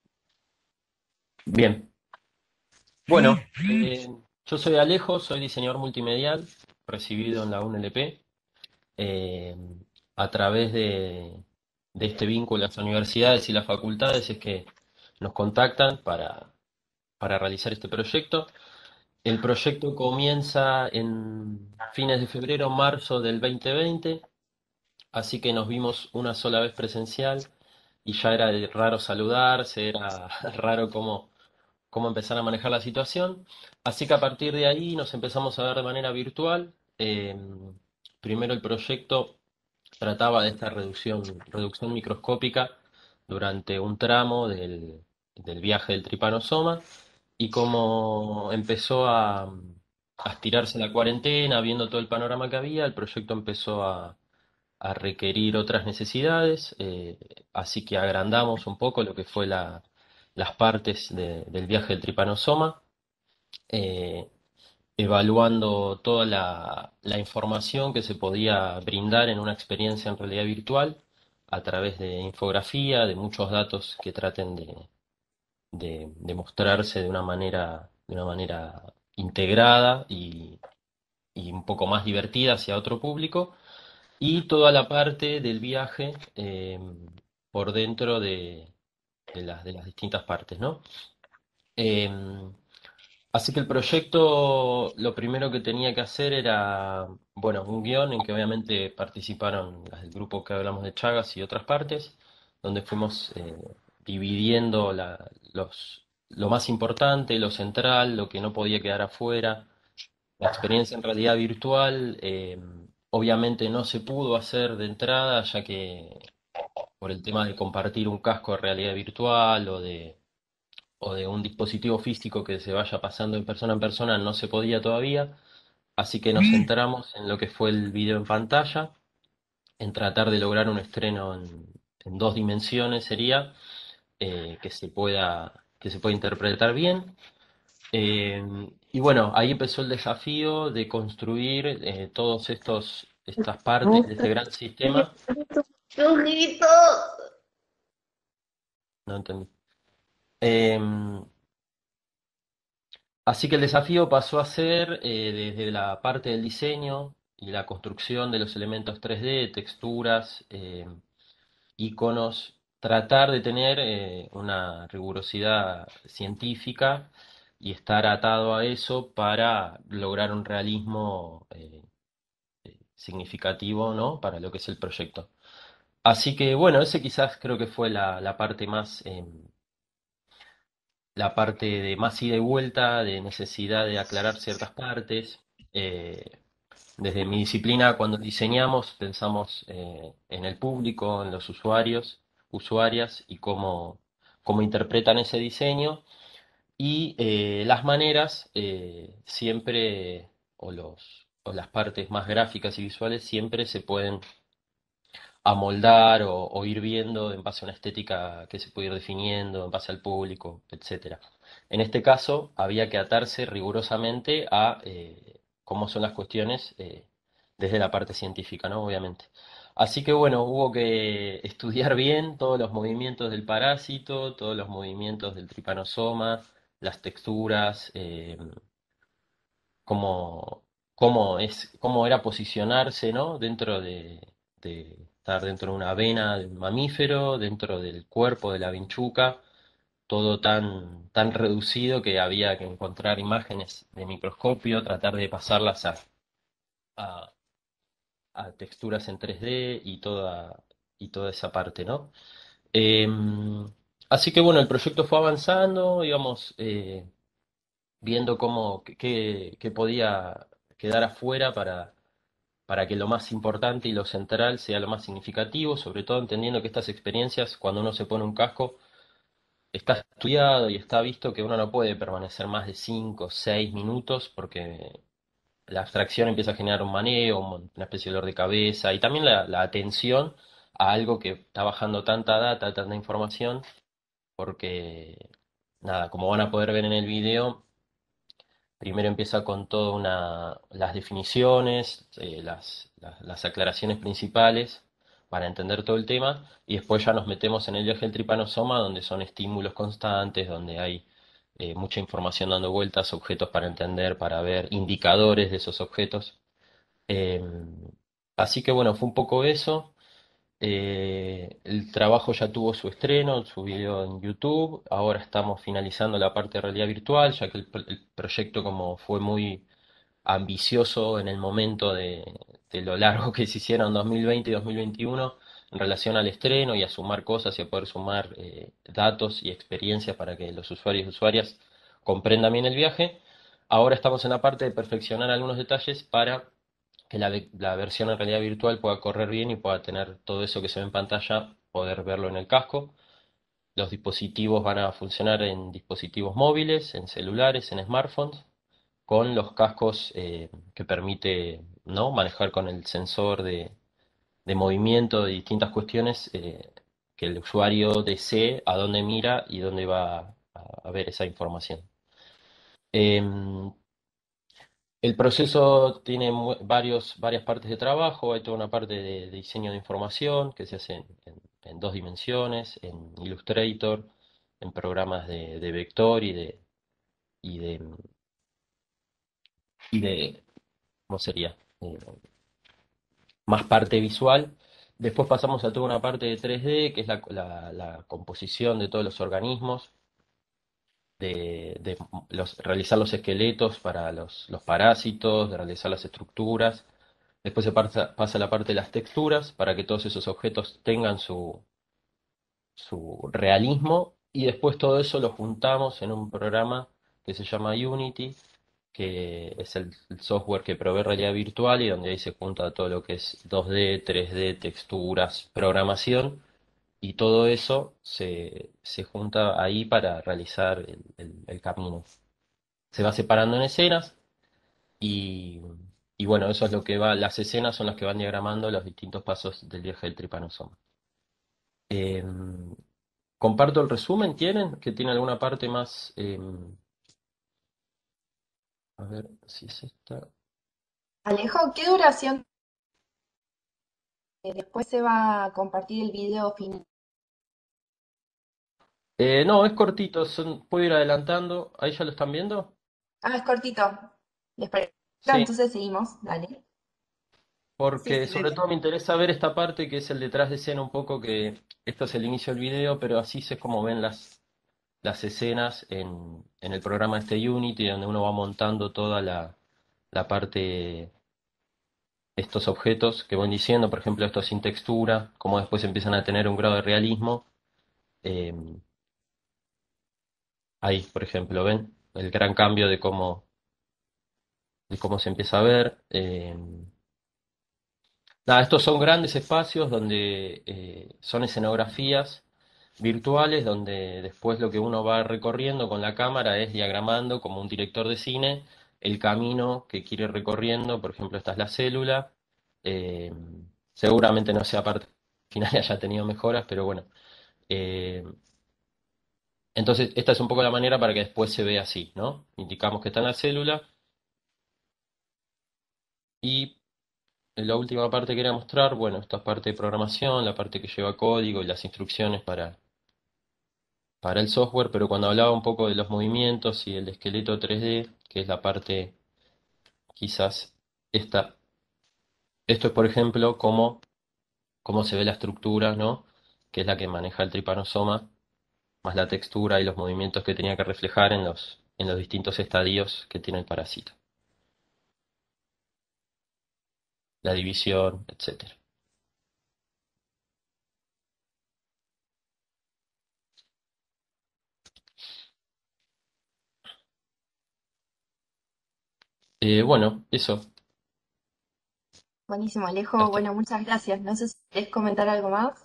Bien. Bueno, eh, yo soy Alejo, soy diseñador multimedial, recibido en la U N L P. Eh, a través de, de este vínculo a las universidades y las facultades es que nos contactan para, para realizar este proyecto. El proyecto comienza en fines de febrero, marzo del veinte veinte. así que nos vimos una sola vez presencial y ya era de- raro saludarse, era raro cómo, cómo empezar a manejar la situación. Así que a partir de ahí nos empezamos a ver de manera virtual. Eh, primero el proyecto trataba de esta reducción, reducción microscópica durante un tramo del, del viaje del tripanosoma y como empezó a, a estirarse la cuarentena, viendo todo el panorama que había, el proyecto empezó a, a requerir otras necesidades, eh, así que agrandamos un poco lo que fue la, las partes de- del viaje del tripanosoma, eh, evaluando toda la, la información que se podía brindar en una experiencia en realidad virtual a través de infografía, de muchos datos que traten de, de, de mostrarse de una manera, de una manera integrada y, y un poco más divertida hacia otro público, y toda la parte del viaje eh, por dentro de, de las, de las distintas partes, ¿no? Em, Así que el proyecto, lo primero que tenía que hacer era, bueno, un guión en que obviamente participaron las del grupo que hablamos de Chagas y otras partes, donde fuimos eh, dividiendo la- los, lo más importante, lo central, lo que no podía quedar afuera. La experiencia en realidad virtual, eh, obviamente no se pudo hacer de entrada, ya que por el tema de compartir un casco de realidad virtual o de o de un dispositivo físico que se vaya pasando de persona en persona no se podía todavía, así que nos centramos en lo que fue el video en pantalla, en tratar de lograr un estreno en, en dos dimensiones sería, eh, que se pueda, que se pueda interpretar bien. Eh, y bueno, ahí empezó el desafío de construir eh, todos estos estas partes de este gran sistema. ¡Un grito! No entendí. Em, Así que el desafío pasó a ser, eh, desde la parte del diseño y la construcción de los elementos tres D, texturas, eh, iconos, tratar de tener eh, una rigurosidad científica y estar atado a eso para lograr un realismo eh, significativo, ¿no? Para lo que es el proyecto. Así que bueno, ese quizás creo que fue la, la parte más, em, la parte de más ida y vuelta, de necesidad de aclarar ciertas partes. Eh, Desde mi disciplina, cuando diseñamos, pensamos eh, en el público, en los usuarios, usuarias y cómo, cómo interpretan ese diseño. Y eh, las maneras eh, siempre, o los, o las partes más gráficas y visuales, siempre se pueden amoldar o, o ir viendo en base a una estética que se puede ir definiendo, en base al público, etcétera. En este caso, había que atarse rigurosamente a eh, cómo son las cuestiones eh, desde la parte científica, ¿no? Obviamente. Así que bueno, hubo que estudiar bien todos los movimientos del parásito, todos los movimientos del tripanosoma, las texturas, eh, cómo, cómo es, cómo era posicionarse, ¿no? Dentro de, de estar dentro de una vena de un mamífero, dentro del cuerpo de la vinchuca, todo tan, tan reducido que había que encontrar imágenes de microscopio, tratar de pasarlas a, a, a texturas en tres D y toda, y toda esa parte, ¿no? Em, Así que bueno, el proyecto fue avanzando, digamos, eh, viendo cómo, qué, qué podía quedar afuera para, para que lo más importante y lo central sea lo más significativo, sobre todo entendiendo que estas experiencias, cuando uno se pone un casco, está estudiado y está visto que uno no puede permanecer más de cinco o seis minutos porque la abstracción empieza a generar un mareo, un- una especie de dolor de cabeza y también la, la atención a algo que está bajando tanta data, tanta información, porque nada, como van a poder ver en el video, primero empieza con todas una, las definiciones, eh, las, las- las aclaraciones principales para entender todo el tema, y después ya nos metemos en el viaje del tripanosoma, donde son estímulos constantes, donde hay eh, mucha información dando vueltas, objetos para entender, para ver, indicadores de esos objetos. Eh, Así que bueno, fue un poco eso. Eh, el trabajo ya tuvo su estreno, su video en YouTube. Ahora estamos finalizando la parte de realidad virtual, ya que el, el proyecto como fue muy, ambicioso en el momento de, de lo largo que se hicieron dos mil veinte y dos mil veintiuno en relación al estreno y a sumar cosas y a poder sumar eh, datos y experiencias para que los usuarios y usuarias comprendan bien el viaje. Ahora estamos en la parte de perfeccionar algunos detalles para que la, la versión en realidad virtual pueda correr bien y pueda tener todo eso que se ve en pantalla, poder verlo en el casco. Los dispositivos van a funcionar en dispositivos móviles, en celulares, en smartphones, con los cascos eh, que permite, ¿no?, manejar con el sensor de, de movimiento de distintas cuestiones, eh, que el usuario desee a dónde mira y dónde va a, a ver esa información. Em, el proceso tiene mu- varios, varias partes de trabajo. Hay toda una parte de, de diseño de información que se hace en, en- en dos dimensiones, en Illustrator, en programas de, de vector y de, y de, y de, ¿cómo sería? Eh, más parte visual. Después pasamos a toda una parte de tres D, que es la, la- la composición de todos los organismos, de, de los- realizar los esqueletos para los, los parásitos, de realizar las estructuras. Después se pasa, pasa a la parte de las texturas, para que todos esos objetos tengan su, su realismo. Y después todo eso lo juntamos en un programa que se llama Unity, que es el, el software que provee realidad virtual y donde ahí se junta todo lo que es dos D, tres D, texturas, programación, y todo eso se, se junta ahí para realizar el, el- el camino. Se va separando en escenas y, y bueno, eso es lo que va, las escenas son las que van diagramando los distintos pasos del viaje del tripanosoma. Em, comparto el resumen, ¿tienen? Que tiene alguna parte más... em, a ver si es esta. Alejo, ¿qué duración? Eh, Después se va a compartir el video final. Eh, no, es cortito, son, puedo ir adelantando. ¿Ahí ya lo están viendo? Ah, es cortito. ¿Les parece? Sí, Entonces seguimos, dale. Sí, porque se ve sobre bien. todo me interesa ver esta parte que es el detrás de escena un poco, que esto es el inicio del video, pero así es como ven las, las escenas en, en el programa este Unity, donde uno va montando toda la, la parte, estos objetos que voy diciendo, por ejemplo, estos sin textura, cómo después empiezan a tener un grado de realismo. Eh, ahí, por ejemplo, ven el gran cambio de cómo, de cómo se empieza a ver. Eh, nada, estos son grandes espacios donde eh, son escenografías virtuales, donde después lo que uno va recorriendo con la cámara es diagramando como un director de cine el camino que quiere ir recorriendo. Por ejemplo, esta es la célula. Eh, seguramente no sea parte final y haya tenido mejoras, pero bueno. Eh, entonces, esta es un poco la manera para que después se vea así, ¿no? Indicamos que está en la célula y en la última parte que quería mostrar, bueno, esta es parte de programación, la parte que lleva código y las instrucciones para, para el software, pero cuando hablaba un poco de los movimientos y el esqueleto tres D, que es la parte quizás esta, esto es por ejemplo cómo, cómo se ve la estructura, ¿no? Que es la que maneja el tripanosoma, más la textura y los movimientos que tenía que reflejar en los, en los distintos estadios que tiene el parásito, la división, etcétera. Eh, bueno, eso, Buenísimo, ya Alejo. está. Bueno, muchas gracias. No sé si querés comentar algo más.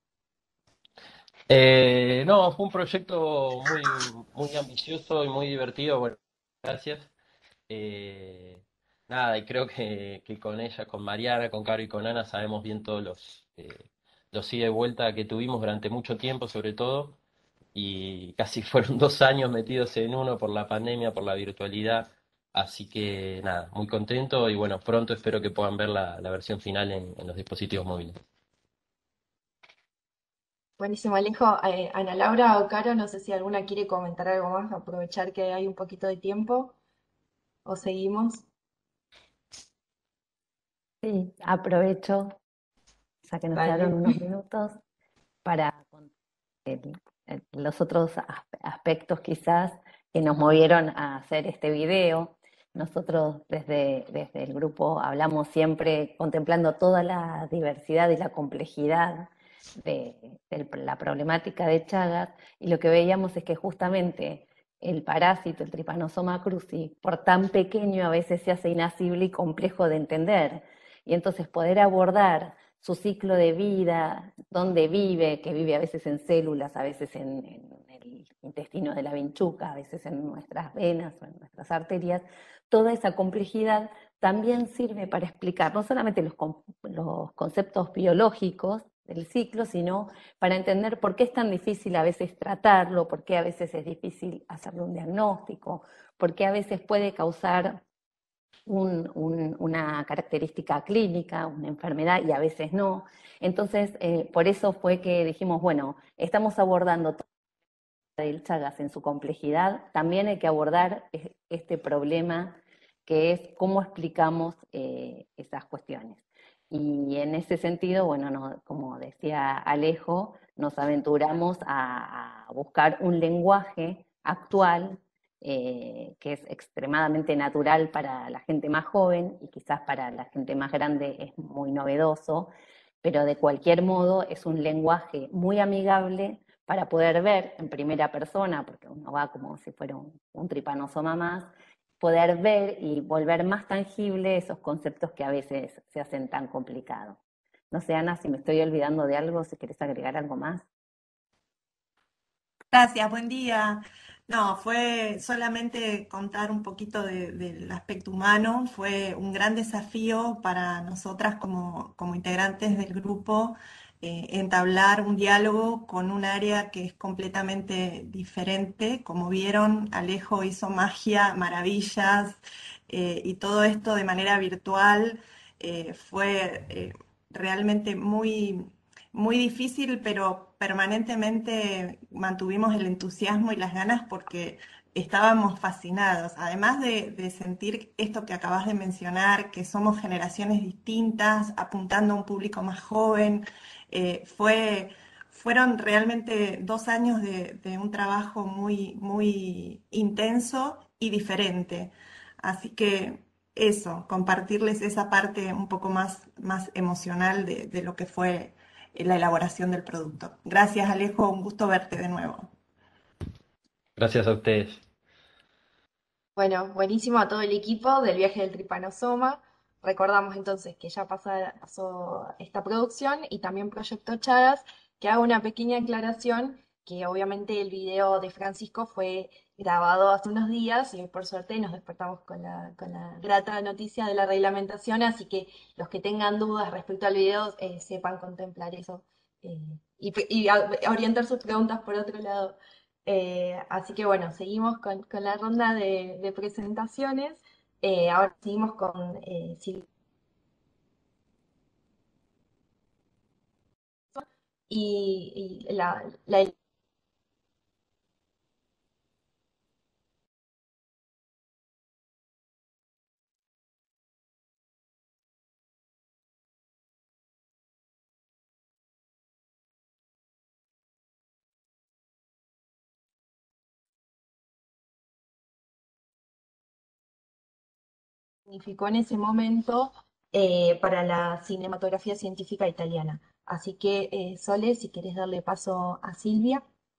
Eh, no, fue un proyecto muy, muy ambicioso y muy divertido. Bueno, gracias. Eh, nada, y creo que, que con ella, con Mariana, con Caro y con Ana, sabemos bien todos los, eh, los ida y vuelta que tuvimos durante mucho tiempo, sobre todo, y casi fueron dos años metidos en uno por la pandemia, por la virtualidad. Así que nada, muy contento y bueno, pronto espero que puedan ver la, la versión final en en los dispositivos móviles. Buenísimo, Alejo. Eh, Ana Laura o Caro, no sé si alguna quiere comentar algo más, aprovechar que hay un poquito de tiempo o seguimos. Sí, aprovecho, ya que nos quedaron Dale. unos minutos, para contar el- el- los otros as- aspectos quizás que nos movieron a hacer este video. Nosotros desde, desde el grupo hablamos siempre contemplando toda la diversidad y la complejidad de, de la problemática de Chagas, y lo que veíamos es que justamente el parásito, el Trypanosoma cruzi, por tan pequeño a veces se hace inasible y complejo de entender. Y entonces poder abordar su ciclo de vida, dónde vive, que vive a veces en células, a veces en, en el intestino de la vinchuca, a veces en nuestras venas o en nuestras arterias, toda esa complejidad también sirve para explicar no solamente los, los conceptos biológicos del ciclo, sino para entender por qué es tan difícil a veces tratarlo, por qué a veces es difícil hacerle un diagnóstico, por qué a veces puede causar un, un, una característica clínica, una enfermedad, y a veces no. Entonces, eh, por eso fue que dijimos, bueno, estamos abordando del Chagas en su complejidad, también hay que abordar este problema que es cómo explicamos eh, esas cuestiones. Y en ese sentido, bueno, no, como decía Alejo, nos aventuramos a, a buscar un lenguaje actual eh, que es extremadamente natural para la gente más joven y quizás para la gente más grande es muy novedoso, pero de cualquier modo es un lenguaje muy amigable para poder ver en primera persona, porque uno va como si fuera un, un tripanosoma más, poder ver y volver más tangible esos conceptos que a veces se hacen tan complicados. No sé, Ana, si me estoy olvidando de algo, si querés agregar algo más. Gracias, buen día. No, fue solamente contar un poquito de, del aspecto humano, fue un gran desafío para nosotras como, como integrantes del grupo eh, entablar un diálogo con un área que es completamente diferente. Como vieron, Alejo hizo magia, maravillas eh, y todo esto de manera virtual eh, fue eh, realmente muy muy difícil, pero permanentemente mantuvimos el entusiasmo y las ganas porque estábamos fascinados. Además de, de sentir esto que acabas de mencionar, que somos generaciones distintas, apuntando a un público más joven, eh, fue, fueron realmente dos años de, de un trabajo muy, muy intenso y diferente. Así que eso, compartirles esa parte un poco más, más emocional de, de lo que fue la elaboración del producto. Gracias, Alejo, un gusto verte de nuevo. Gracias a ustedes. Bueno, buenísimo a todo el equipo del viaje del Trypanosoma. Recordamos entonces que ya pasa- pasó esta producción y también Proyecto Chagas, que hago una pequeña aclaración, que obviamente el video de Francisco fue grabado hace unos días y hoy por suerte nos despertamos con la, con la grata noticia de la reglamentación, así que los que tengan dudas respecto al video eh, sepan contemplar eso eh, y, y a- orientar sus preguntas por otro lado. Eh, así que bueno, seguimos con, con la ronda de, de presentaciones. Eh, ahora seguimos con eh, Silvia y, y la, la significó en ese momento eh, para la cinematografía científica italiana. Así que, eh, Sole, si quieres darle paso a Silvia.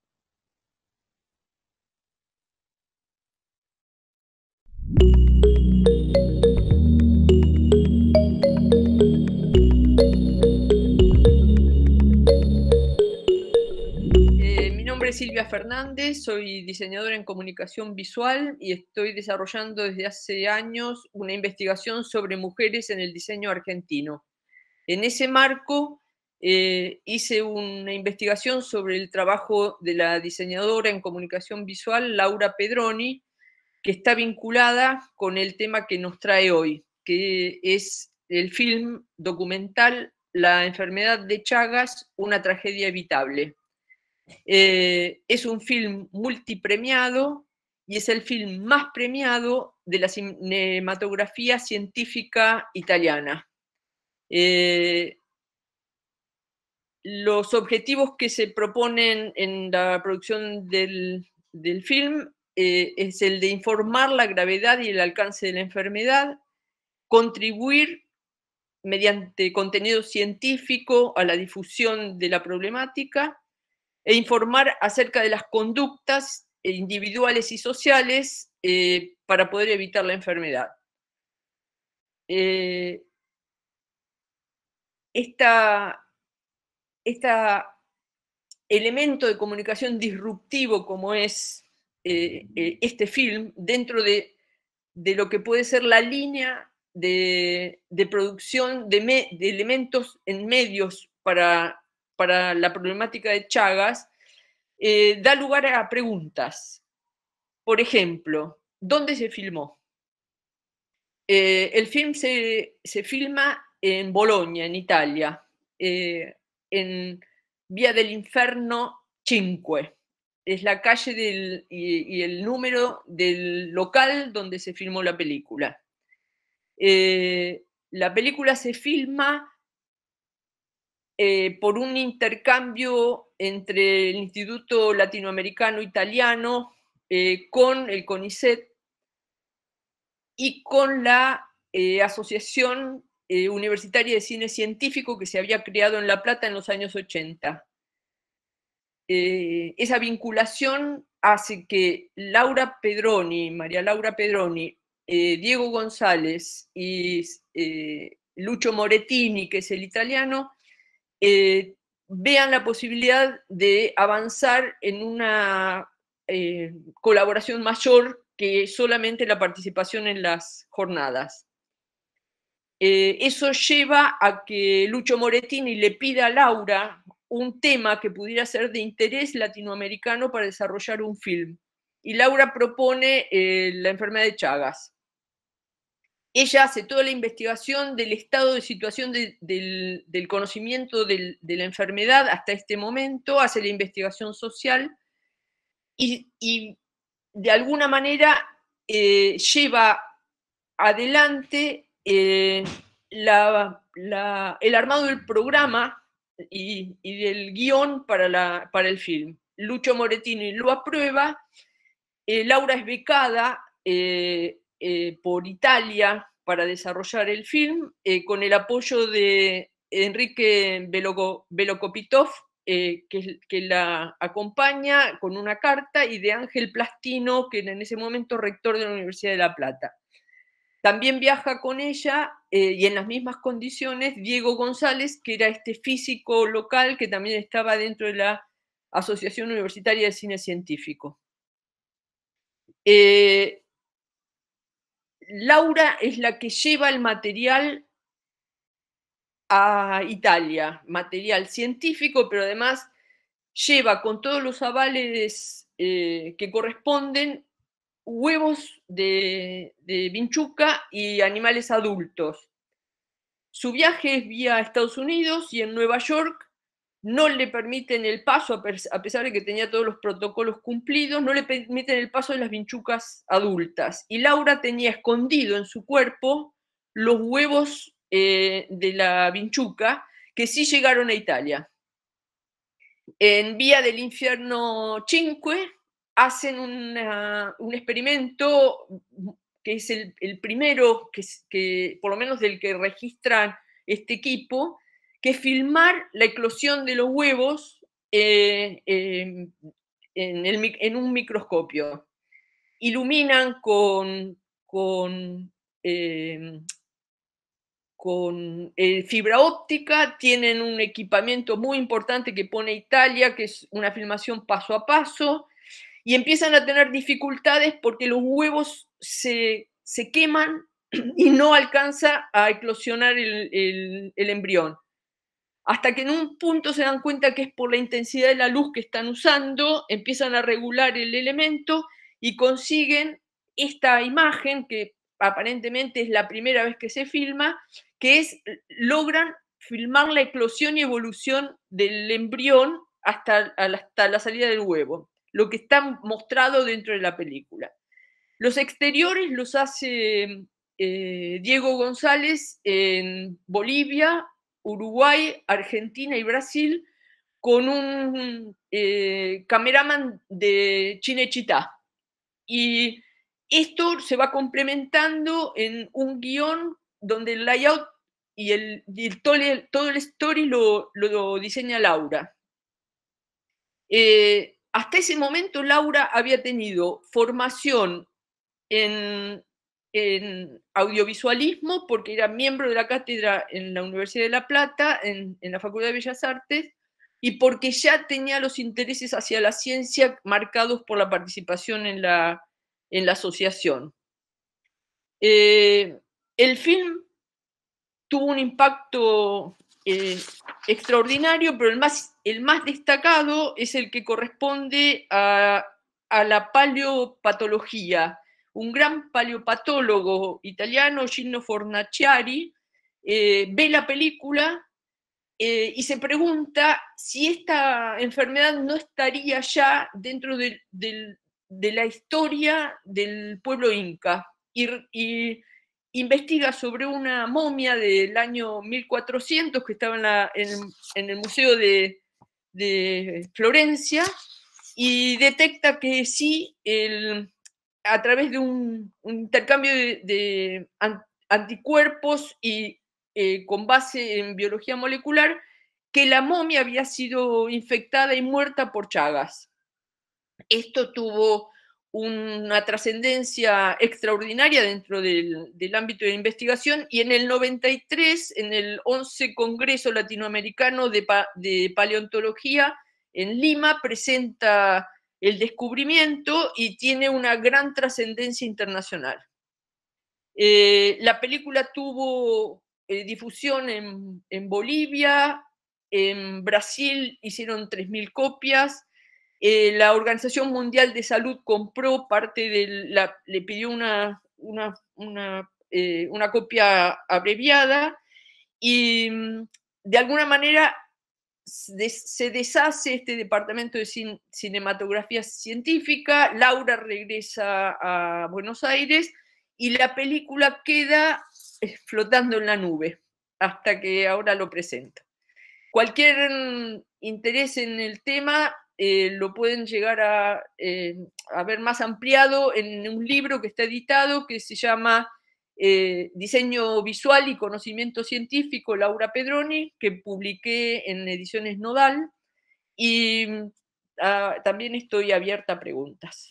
Eh, mi nombre es Silvia Fernández, soy diseñadora en comunicación visual y estoy desarrollando desde hace años una investigación sobre mujeres en el diseño argentino. En ese marco eh, hice una investigación sobre el trabajo de la diseñadora en comunicación visual Laura Pedroni, que está vinculada con el tema que nos trae hoy, que es el film documental La enfermedad de Chagas, una tragedia evitable. Eh, es un film multipremiado y es el film más premiado de la cinematografía científica italiana. Eh, los objetivos que se proponen en la producción del, del film eh, es el de informar la gravedad y el alcance de la enfermedad, contribuir mediante contenido científico a la difusión de la problemática e informar acerca de las conductas individuales y sociales eh, para poder evitar la enfermedad. Eh, esta, esta elemento de comunicación disruptivo como es eh, eh, este film, dentro de, de lo que puede ser la línea de, de producción de, me, de elementos en medios para, para la problemática de Chagas, eh, da lugar a preguntas. Por ejemplo, ¿dónde se filmó? Eh, el film se, se filma en Bolonia, en Italia, eh, en Vía del Inferno cinque. Es la calle del, y, y el número del local donde se filmó la película. Eh, la película se filma eh, por un intercambio entre el Instituto Latinoamericano Italiano eh, con el CONICET y con la eh, Asociación eh, Universitaria de Cine Científico que se había creado en La Plata en los años ochenta. Eh, esa vinculación hace que Laura Pedroni, María Laura Pedroni, eh, Diego González y eh, Lucio Morettini, que es el italiano, eh, vean la posibilidad de avanzar en una eh, colaboración mayor que solamente la participación en las jornadas. Eh, eso lleva a que Lucio Morettini le pida a Laura un tema que pudiera ser de interés latinoamericano para desarrollar un film. Y Laura propone eh, la enfermedad de Chagas. Ella hace toda la investigación del estado de situación de, del, del conocimiento del, de la enfermedad hasta este momento, hace la investigación social y, y de alguna manera eh, lleva adelante eh, la, la, el armado del programa y, y del guión para, la, para el film. Lucio Morettini lo aprueba, eh, Laura es becada eh, eh, por Italia para desarrollar el film, eh, con el apoyo de Enrique Velocopitov, eh, que, que la acompaña con una carta, y de Ángel Plastino, que era en ese momento rector de la Universidad de La Plata. También viaja con ella, eh, y en las mismas condiciones, Diego González, que era este físico local que también estaba dentro de la Asociación Universitaria de Cine Científico. Eh, Laura es la que lleva el material a Italia, material científico, pero además lleva con todos los avales eh, que corresponden huevos de, de vinchuca y animales adultos. Su viaje es vía Estados Unidos y en Nueva York no le permiten el paso, a pesar de que tenía todos los protocolos cumplidos, no le permiten el paso de las vinchucas adultas. Y Laura tenía escondido en su cuerpo los huevos eh, de la vinchuca, que sí llegaron a Italia. En Vía del Infierno cinque hacen una, un experimento que es el, el primero, que, que, por lo menos del que registran este equipo, que es filmar la eclosión de los huevos eh, eh, en, el, en un microscopio. Iluminan con, con, eh, con eh, fibra óptica, tienen un equipamiento muy importante que pone Italia, que es una filmación paso a paso, y empiezan a tener dificultades porque los huevos se, se queman y no alcanza a eclosionar el, el, el embrión. Hasta que en un punto se dan cuenta que es por la intensidad de la luz que están usando, empiezan a regular el elemento y consiguen esta imagen, que aparentemente es la primera vez que se filma, que es, logran filmar la eclosión y evolución del embrión hasta, hasta la salida del huevo, lo que está mostrado dentro de la película. Los exteriores los hace eh, Diego González en Bolivia, Uruguay, Argentina y Brasil, con un eh, cameraman de Cinecittà. Y esto se va complementando en un guión donde el layout y, el, y el, todo, el, todo el story lo, lo diseña Laura. Eh, hasta ese momento Laura había tenido formación en, en audiovisualismo porque era miembro de la cátedra en la Universidad de La Plata, en, en la Facultad de Bellas Artes, y porque ya tenía los intereses hacia la ciencia marcados por la participación en la, en la asociación. Eh, el film tuvo un impacto eh, extraordinario, pero el más, el más destacado es el que corresponde a, a la paleopatología. Un gran paleopatólogo italiano, Gino Fornaciari, eh, ve la película eh, y se pregunta si esta enfermedad no estaría ya dentro de, de, de la historia del pueblo inca. Y, y investiga sobre una momia del año mil cuatrocientos que estaba en, la, en, en el Museo de, de, Florencia y detecta que sí, el, a través de un, un intercambio de, de, anticuerpos y eh, con base en biología molecular, que la momia había sido infectada y muerta por Chagas. Esto tuvo una trascendencia extraordinaria dentro del, del ámbito de investigación y en el noventa y tres, en el once Congreso Latinoamericano de, pa, de Paleontología en Lima, presenta el descubrimiento y tiene una gran trascendencia internacional. Eh, la película tuvo eh, difusión en, en Bolivia, en Brasil hicieron tres mil copias. Eh, la Organización Mundial de Salud compró parte de la, le pidió una, una, una, eh, una copia abreviada y de alguna manera se deshace este departamento de cin cinematografía científica, Laura regresa a Buenos Aires y la película queda flotando en la nube hasta que ahora lo presento. Cualquier interés en el tema eh, lo pueden llegar a, eh, a ver más ampliado en un libro que está editado que se llama eh, Diseño Visual y Conocimiento Científico, Laura Pedroni, que publiqué en Ediciones Nodal, y uh, también estoy abierta a preguntas.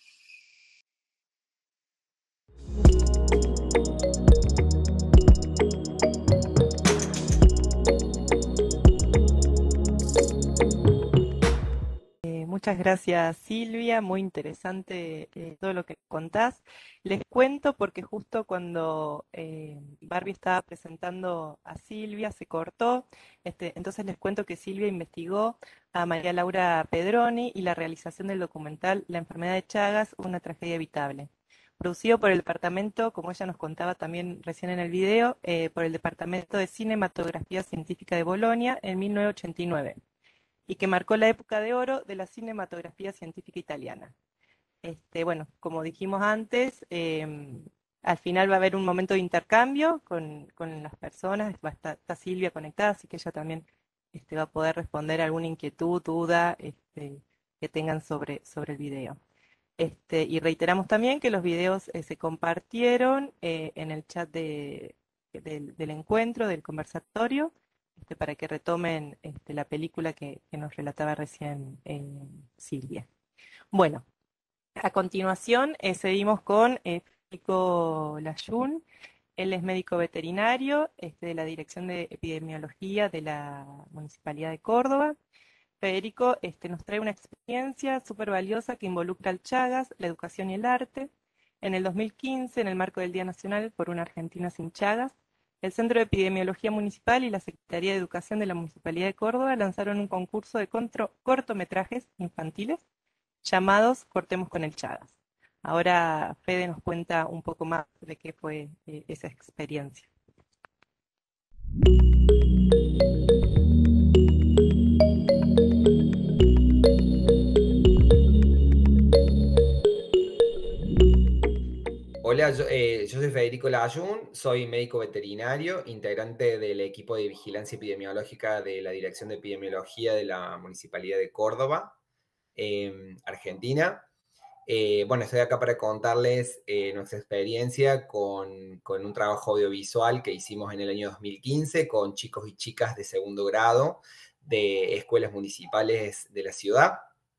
Muchas gracias, Silvia, muy interesante eh, todo lo que contás. Les cuento porque justo cuando eh, Barbie estaba presentando a Silvia se cortó, este, entonces les cuento que Silvia investigó a María Laura Pedroni y la realización del documental La enfermedad de Chagas, una tragedia evitable, producido por el departamento, como ella nos contaba también recién en el video, eh, por el Departamento de Cinematografía Científica de Bolonia en mil novecientos ochenta y nueve. Y que marcó la época de oro de la cinematografía científica italiana. Este, bueno, como dijimos antes, eh, al final va a haber un momento de intercambio con, con las personas, va a estar, está Silvia conectada, así que ella también este, va a poder responder alguna inquietud, duda este, que tengan sobre, sobre el video. Este, y reiteramos también que los videos eh, se compartieron eh, en el chat de, de, del encuentro, del conversatorio, Este, para que retomen este, la película que, que nos relataba recién eh, Silvia. Bueno, a continuación eh, seguimos con eh, Federico Layún. Él es médico veterinario este, de la Dirección de Epidemiología de la Municipalidad de Córdoba. Federico este, nos trae una experiencia súper valiosa que involucra al Chagas, la educación y el arte. En el dos mil quince, en el marco del Día Nacional por una Argentina sin Chagas, el Centro de Epidemiología Municipal y la Secretaría de Educación de la Municipalidad de Córdoba lanzaron un concurso de cortometrajes infantiles llamados Cortemos con el Chagas. Ahora Fede nos cuenta un poco más de qué fue eh, esa experiencia. Hola, yo, eh, yo soy Federico Layún, soy médico veterinario, integrante del equipo de vigilancia epidemiológica de la Dirección de Epidemiología de la Municipalidad de Córdoba, eh, Argentina. Eh, bueno, estoy acá para contarles eh, nuestra experiencia con, con un trabajo audiovisual que hicimos en el año dos mil quince con chicos y chicas de segundo grado de escuelas municipales de la ciudad.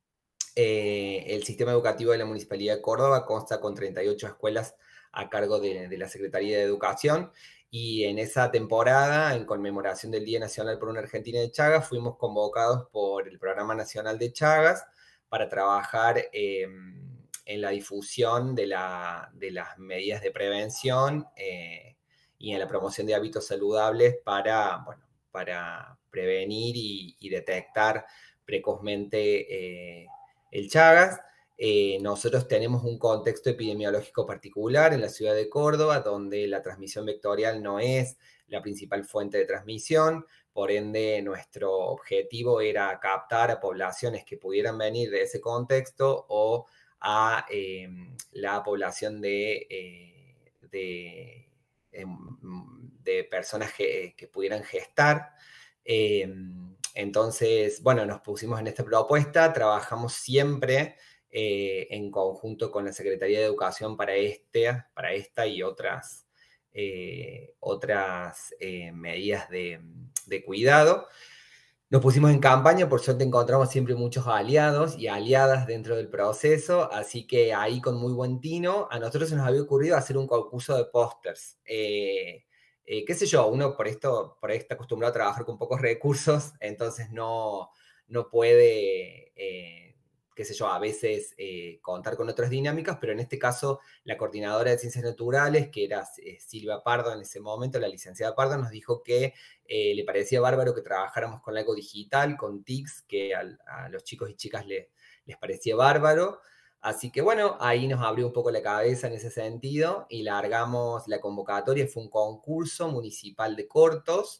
Eh, el sistema educativo de la Municipalidad de Córdoba consta con treinta y ocho escuelas a cargo de, de la Secretaría de Educación, y en esa temporada, en conmemoración del Día Nacional por una Argentina de Chagas, fuimos convocados por el Programa Nacional de Chagas para trabajar eh, en la difusión de, la, de las medidas de prevención eh, y en la promoción de hábitos saludables para, bueno, para prevenir y, y detectar precozmente eh, el Chagas. Eh, nosotros tenemos un contexto epidemiológico particular en la ciudad de Córdoba, donde la transmisión vectorial no es la principal fuente de transmisión. Por ende, nuestro objetivo era captar a poblaciones que pudieran venir de ese contexto o a eh, la población de, eh, de, eh, de personas que, que pudieran gestar. Eh, entonces, bueno, nos pusimos en esta propuesta, trabajamos siempre eh, en conjunto con la Secretaría de Educación para, este, para esta y otras, eh, otras eh, medidas de, de cuidado. Nos pusimos en campaña, por suerte encontramos siempre muchos aliados y aliadas dentro del proceso, así que ahí con muy buen tino, a nosotros se nos había ocurrido hacer un concurso de pósters. Eh, eh, qué sé yo, uno por esto, por ahí está acostumbrado a trabajar con pocos recursos, entonces no, no puede, eh, qué sé yo, a veces eh, contar con otras dinámicas, pero en este caso la coordinadora de Ciencias Naturales, que era eh, Silvia Pardo en ese momento, la licenciada Pardo, nos dijo que eh, le parecía bárbaro que trabajáramos con algo digital, con T I C S, que a, a los chicos y chicas le, les parecía bárbaro. Así que bueno, ahí nos abrió un poco la cabeza en ese sentido y largamos la convocatoria. Fue un concurso municipal de cortos,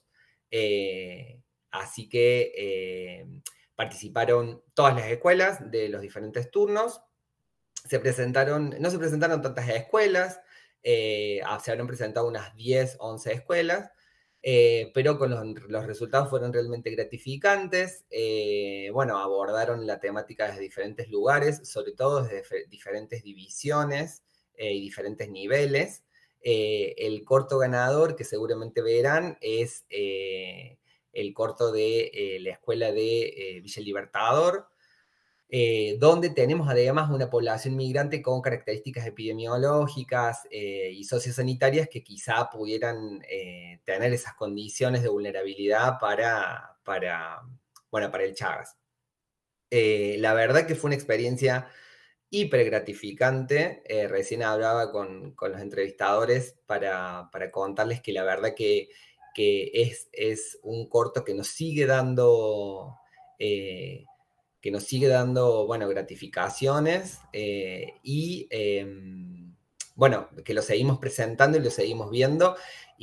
eh, así que eh, participaron todas las escuelas de los diferentes turnos. Se presentaron, no se presentaron tantas escuelas, eh, se habrán presentado unas diez, once escuelas, eh, pero con los, los resultados fueron realmente gratificantes. Eh, bueno, abordaron la temática desde diferentes lugares, sobre todo desde diferentes divisiones eh, y diferentes niveles. Eh, el corto ganador, que seguramente verán, es eh, el corto de eh, la escuela de eh, Villa Libertador, Eh, donde tenemos además una población migrante con características epidemiológicas eh, y sociosanitarias que quizá pudieran eh, tener esas condiciones de vulnerabilidad para, para, bueno, para el Chagas. Eh, la verdad que fue una experiencia hiper gratificante. Eh, recién hablaba con, con los entrevistadores para, para contarles que la verdad que, que es, es un corto que nos sigue dando... Eh, que nos sigue dando, bueno, gratificaciones eh, y, eh, bueno, que lo seguimos presentando y lo seguimos viendo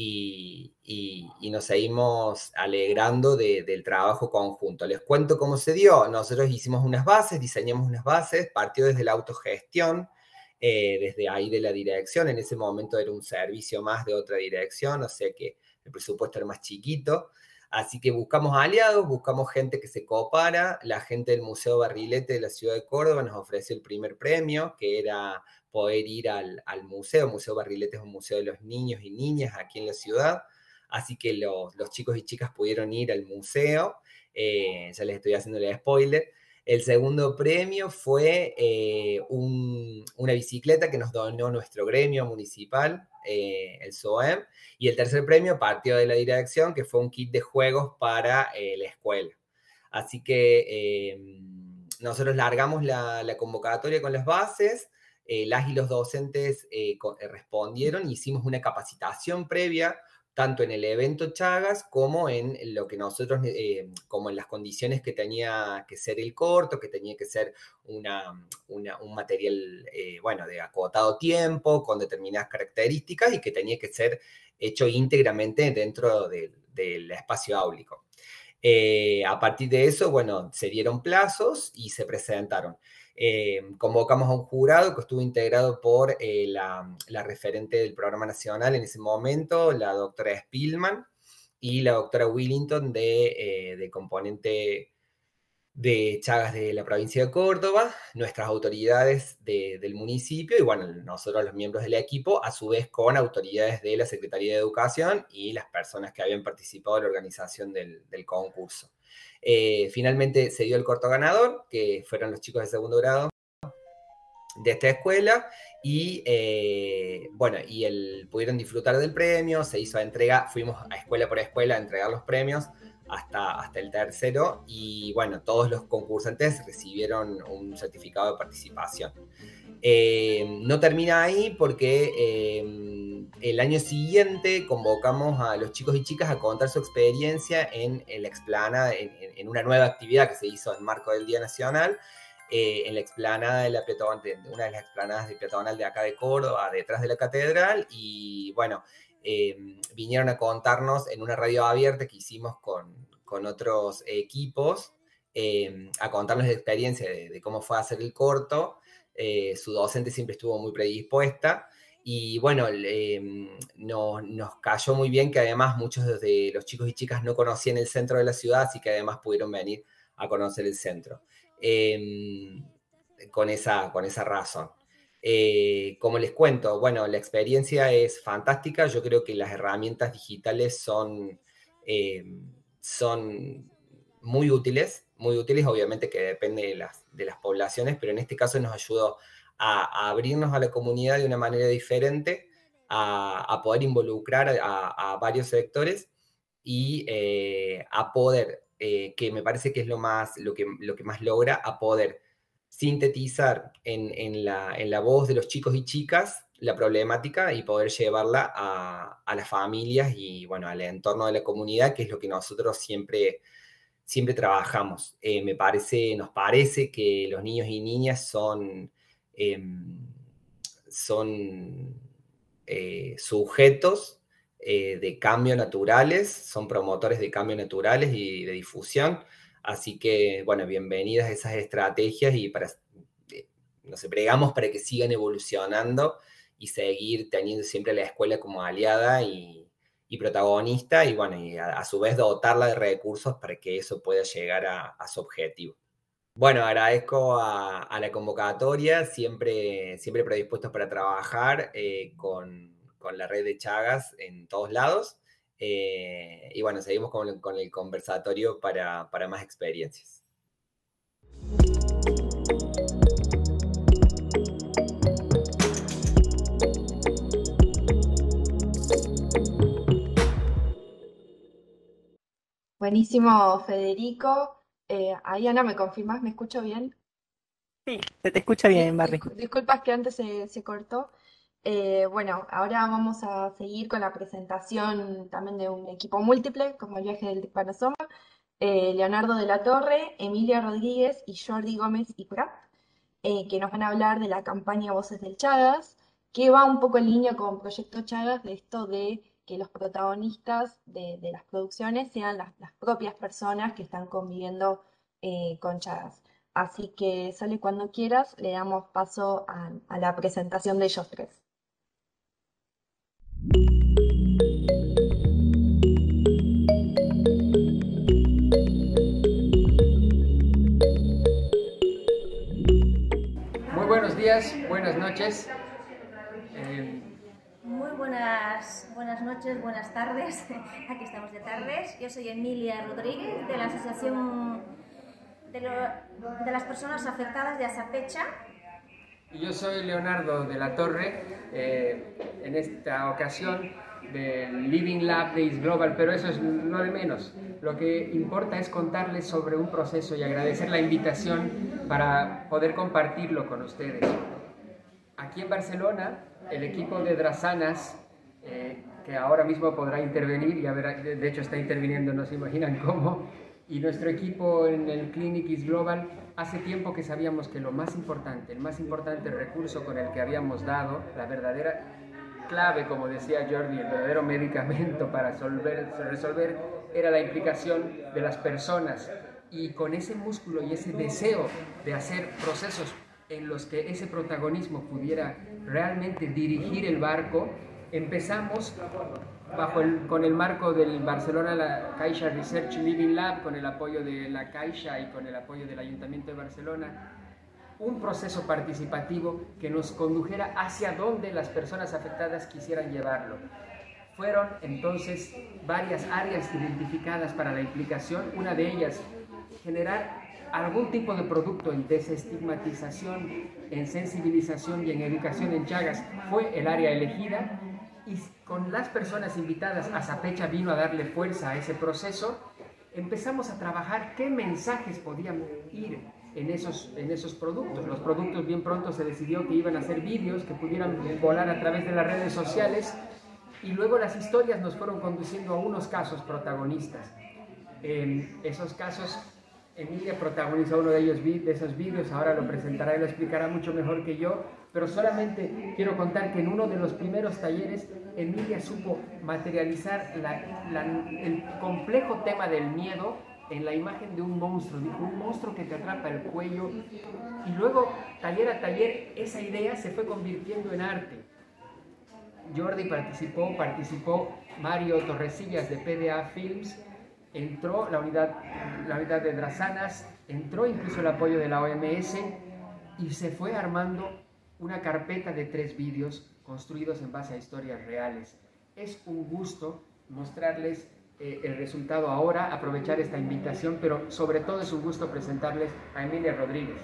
y, y, y nos seguimos alegrando de, del trabajo conjunto. Les cuento cómo se dio. Nosotros hicimos unas bases, diseñamos unas bases, partió desde la autogestión, eh, desde ahí de la dirección. En ese momento era un servicio más de otra dirección, o sea que el presupuesto era más chiquito. Así que buscamos aliados, buscamos gente que se coopara. La gente del Museo Barrilete de la ciudad de Córdoba nos ofreció el primer premio, que era poder ir al, al museo. El Museo Barrilete es un museo de los niños y niñas aquí en la ciudad. Así que los, los chicos y chicas pudieron ir al museo. Eh, ya les estoy haciendo el spoiler. El segundo premio fue eh, un, una bicicleta que nos donó nuestro gremio municipal, eh, el S O E M, y el tercer premio partió de la dirección, que fue un kit de juegos para eh, la escuela. Así que eh, nosotros largamos la, la convocatoria con las bases, eh, las y los docentes eh, respondieron, hicimos una capacitación previa, tanto en el evento Chagas como en lo que nosotros, eh, como en las condiciones que tenía que ser el corto, que tenía que ser una, una, un material, eh, bueno, de acotado tiempo, con determinadas características y que tenía que ser hecho íntegramente dentro del, del espacio áulico. Eh, a partir de eso, bueno, se dieron plazos y se presentaron. Eh, convocamos a un jurado que estuvo integrado por eh, la, la referente del programa nacional en ese momento, la doctora Spillman, y la doctora Willington de, eh, de componente de Chagas de la provincia de Córdoba, nuestras autoridades de, del municipio y bueno, nosotros los miembros del equipo, a su vez con autoridades de la Secretaría de Educación y las personas que habían participado en la organización del, del concurso. Eh, finalmente se dio el corto ganador, que fueron los chicos de segundo grado de esta escuela y eh, bueno, y el, pudieron disfrutar del premio, se hizo la entrega, fuimos a escuela por escuela a entregar los premios hasta, hasta el tercero y bueno, todos los concursantes recibieron un certificado de participación. Eh, no termina ahí porque eh, el año siguiente convocamos a los chicos y chicas a contar su experiencia en, en la explanada, en, en una nueva actividad que se hizo en marco del Día Nacional, eh, en la explanada de, la peatonal, de una de las explanadas de peatonal de acá de Córdoba, detrás de la catedral, y bueno, eh, vinieron a contarnos en una radio abierta que hicimos con, con otros equipos, eh, a contarnos la experiencia de, de cómo fue hacer el corto. Eh, su docente siempre estuvo muy predispuesta y bueno, eh, no, nos cayó muy bien que además muchos de los chicos y chicas no conocían el centro de la ciudad, así que además pudieron venir a conocer el centro eh, con, esa, con esa razón. Eh, como les cuento, bueno, la experiencia es fantástica. Yo creo que las herramientas digitales son, eh, son muy útiles, muy útiles, obviamente que depende de las, de las poblaciones, pero en este caso nos ayudó a, a abrirnos a la comunidad de una manera diferente, a, a poder involucrar a, a varios sectores y eh, a poder, eh, que me parece que es lo, más, lo, que, lo que más logra, a poder sintetizar en, en, la, en la voz de los chicos y chicas la problemática y poder llevarla a, a las familias y bueno, al entorno de la comunidad, que es lo que nosotros siempre... siempre trabajamos. Eh, me parece, nos parece que los niños y niñas son, eh, son eh, sujetos eh, de cambio naturales, son promotores de cambio naturales y de difusión. Así que, bueno, bienvenidas a esas estrategias y para, eh, no sé, pregamos para que sigan evolucionando y seguir teniendo siempre a la escuela como aliada y y protagonista, y bueno, y a, a su vez dotarla de recursos para que eso pueda llegar a, a su objetivo. Bueno, agradezco a, a la convocatoria, siempre, siempre predispuestos para trabajar eh, con, con la red de Chagas en todos lados, eh, y bueno, seguimos con, con el conversatorio para, para más experiencias. Buenísimo, Federico. Eh, ahí, Ana, ¿me confirmas? ¿Me escucho bien? Sí, se te escucha bien, Barbie. Dis- Disculpas que antes se, se cortó. Eh, bueno, ahora vamos a seguir con la presentación también de un equipo múltiple, como el viaje del Panosoma. Eh, Leonardo de la Torre, Emilia Rodríguez y Jordi Gómez y Prat, eh, que nos van a hablar de la campaña Voces del Chagas, que va un poco en línea con Proyecto Chagas, de esto de que los protagonistas de, de las producciones sean las, las propias personas que están conviviendo eh, con Chagas. Así que, Sole, cuando quieras, le damos paso a, a la presentación de ellos tres. Muy buenos días, buenas noches. Eh, Muy buenas, buenas noches, buenas tardes. Aquí estamos de tardes. Yo soy Emilia Rodríguez, de la Asociación de, lo, de las Personas Afectadas de Asapecha. y yo soy Leonardo de la Torre, eh, en esta ocasión del Living Lab de Is Global, pero eso es lo de menos. Lo que importa es contarles sobre un proceso y agradecer la invitación para poder compartirlo con ustedes. Aquí en Barcelona, el equipo de Drasanas, eh, que ahora mismo podrá intervenir, y a ver, de hecho está interviniendo, no se imaginan cómo, y nuestro equipo en el Clinic Is Global, hace tiempo que sabíamos que lo más importante, el más importante recurso con el que habíamos dado, la verdadera clave, como decía Jordi, el verdadero medicamento para resolver, resolver era la implicación de las personas, y con ese músculo y ese deseo de hacer procesos en los que ese protagonismo pudiera realmente dirigir el barco, empezamos bajo el, con el marco del Barcelona la Caixa Research Living Lab, con el apoyo de la Caixa y con el apoyo del Ayuntamiento de Barcelona, un proceso participativo que nos condujera hacia donde las personas afectadas quisieran llevarlo. Fueron entonces varias áreas identificadas para la implicación, una de ellas, generar algún tipo de producto en desestigmatización, en sensibilización y en educación en Chagas, fue el área elegida, y con las personas invitadas, Asapecha vino a darle fuerza a ese proceso. Empezamos a trabajar qué mensajes podían ir en esos, en esos productos. Los productos bien pronto se decidió que iban a ser vídeos que pudieran volar a través de las redes sociales, y luego las historias nos fueron conduciendo a unos casos protagonistas. En esos casos, Emilia protagonizó uno de ellos, de esos vídeos, ahora lo presentará y lo explicará mucho mejor que yo, pero solamente quiero contar que en uno de los primeros talleres Emilia supo materializar la, la, el complejo tema del miedo en la imagen de un monstruo. Dijo, un monstruo que te atrapa el cuello, y luego, taller a taller, esa idea se fue convirtiendo en arte. Jordi participó, participó Mario Torresillas de P D A Films, entró la unidad, la unidad de Drasanas, entró incluso el apoyo de la O M S, y se fue armando una carpeta de tres vídeos construidos en base a historias reales. Es un gusto mostrarles eh, el resultado ahora, aprovechar esta invitación, pero sobre todo es un gusto presentarles a Emilia Rodríguez.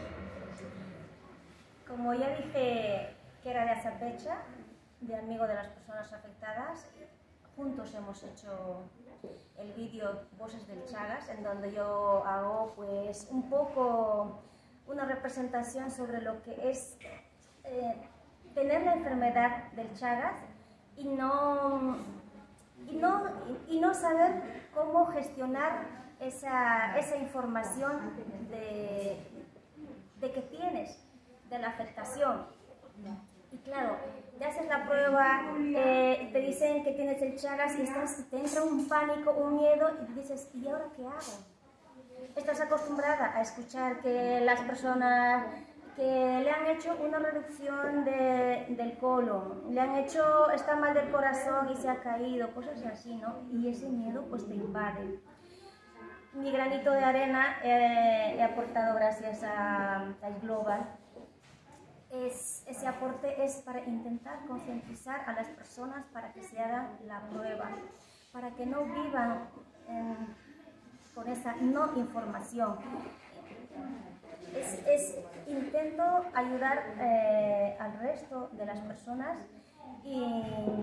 Como ya dije que era de Asapecha, de amigo de las personas afectadas, juntos hemos hecho el vídeo Voces del Chagas, en donde yo hago pues un poco una representación sobre lo que es eh, tener la enfermedad del Chagas y no, y no, y no saber cómo gestionar esa, esa información de, de que tienes, de la afectación. Y claro, te haces la prueba, eh, te dicen que tienes el Chagas y estás, te entra un pánico, un miedo, y dices, ¿y ahora qué hago? Estás acostumbrada a escuchar que las personas que le han hecho una reducción de, del colon, le han hecho, está mal del corazón y se ha caído, cosas así, ¿no? Y ese miedo pues te invade. Mi granito de arena eh, he aportado gracias a, a Global. Es, ese aporte es para intentar concientizar a las personas para que se hagan la prueba, para que no vivan eh, con esa no información. Es, es intento ayudar eh, al resto de las personas y...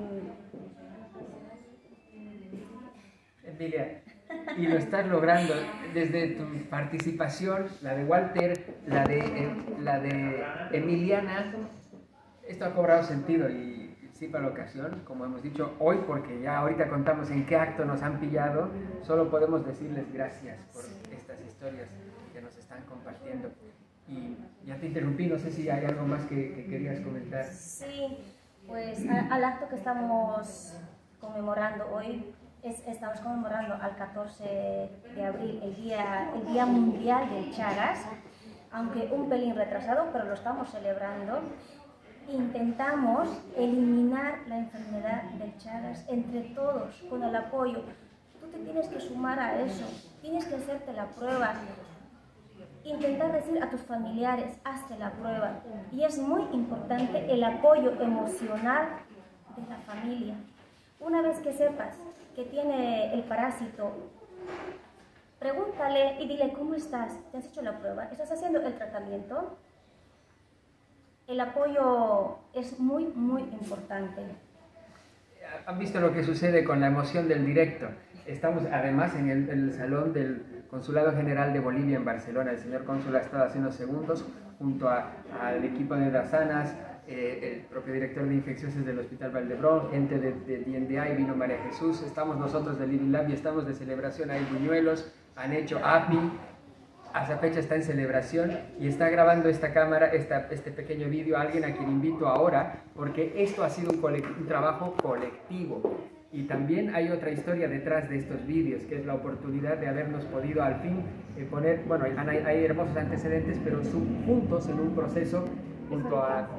Emilia, y lo estás logrando desde tu participación, la de Walter, la de, eh, la de Emiliana. Esto ha cobrado sentido y sí para la ocasión, como hemos dicho hoy, porque ya ahorita contamos en qué acto nos han pillado, solo podemos decirles gracias por estas historias que nos están compartiendo. Y ya te interrumpí, no sé si hay algo más que, que querías comentar. Sí, pues a, al acto que estamos conmemorando hoy, Es, estamos conmemorando al catorce de abril el Día, el Día Mundial del Chagas, aunque un pelín retrasado, pero lo estamos celebrando. Intentamos eliminar la enfermedad del Chagas entre todos, con el apoyo. Tú te tienes que sumar a eso, tienes que hacerte la prueba. Intentar decir a tus familiares, hazte la prueba. Y es muy importante el apoyo emocional de la familia. Una vez que sepas que tiene el parásito, pregúntale y dile, ¿cómo estás? ¿Te has hecho la prueba? ¿Estás haciendo el tratamiento? El apoyo es muy, muy importante. ¿Han visto lo que sucede con la emoción del directo? Estamos además en el, en el salón del Consulado General de Bolivia en Barcelona. El señor cónsul ha estado hace unos segundos junto a, al equipo de Drasanas, Eh, el propio director de infecciosas del Hospital Valdebrón, gente de, de D N D I, vino María Jesús, estamos nosotros de Living Lab y estamos de celebración, hay buñuelos, han hecho A P I, Asapecha está en celebración y está grabando esta cámara, esta, este pequeño vídeo, alguien a quien invito ahora, porque esto ha sido un, un trabajo colectivo. Y también hay otra historia detrás de estos vídeos, que es la oportunidad de habernos podido al fin eh, poner, bueno, hay, hay hermosos antecedentes, pero juntos en un proceso junto a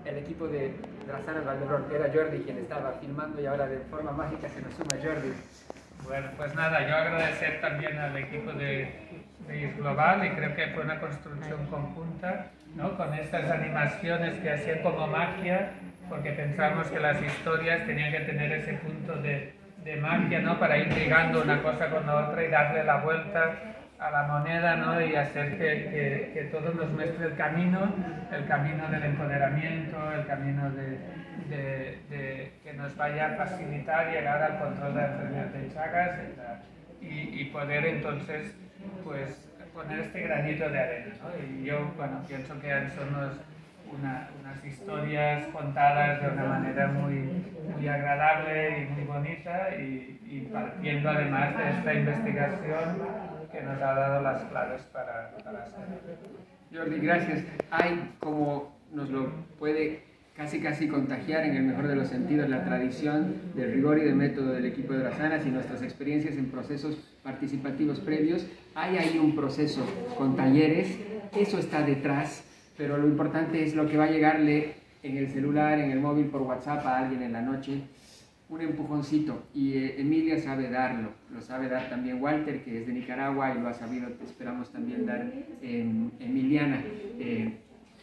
el equipo de Drasanas Valderrón. Era Jordi quien estaba filmando y ahora de forma mágica se nos suma Jordi. Bueno, pues nada, yo agradecer también al equipo de, de I S Global y creo que fue una construcción conjunta, ¿no? Con estas animaciones que hacían como magia, porque pensamos que las historias tenían que tener ese punto de, de magia, ¿no? Para ir ligando una cosa con la otra y darle la vuelta a la moneda, ¿no? Y hacer que, que, que todo nos muestre el camino, el camino del empoderamiento, el camino de, de, de que nos vaya a facilitar llegar al control de la enfermedad de Chagas y, y poder entonces pues poner este granito de arena, ¿no? Y yo, bueno, pienso que son unos, una, unas historias contadas de una manera muy, muy agradable y muy bonita y, y partiendo además de esta investigación que nos ha dado las claves para, para hacerlo. Jordi, gracias. Hay, como nos lo puede casi casi contagiar en el mejor de los sentidos, la tradición del rigor y del método del equipo de Drasanas y nuestras experiencias en procesos participativos previos. Hay ahí un proceso con talleres, eso está detrás, pero lo importante es lo que va a llegarle en el celular, en el móvil, por WhatsApp a alguien en la noche. Un empujoncito, y eh, Emilia sabe darlo, lo sabe dar también Walter, que es de Nicaragua y lo ha sabido, esperamos también dar eh, Emiliana, eh,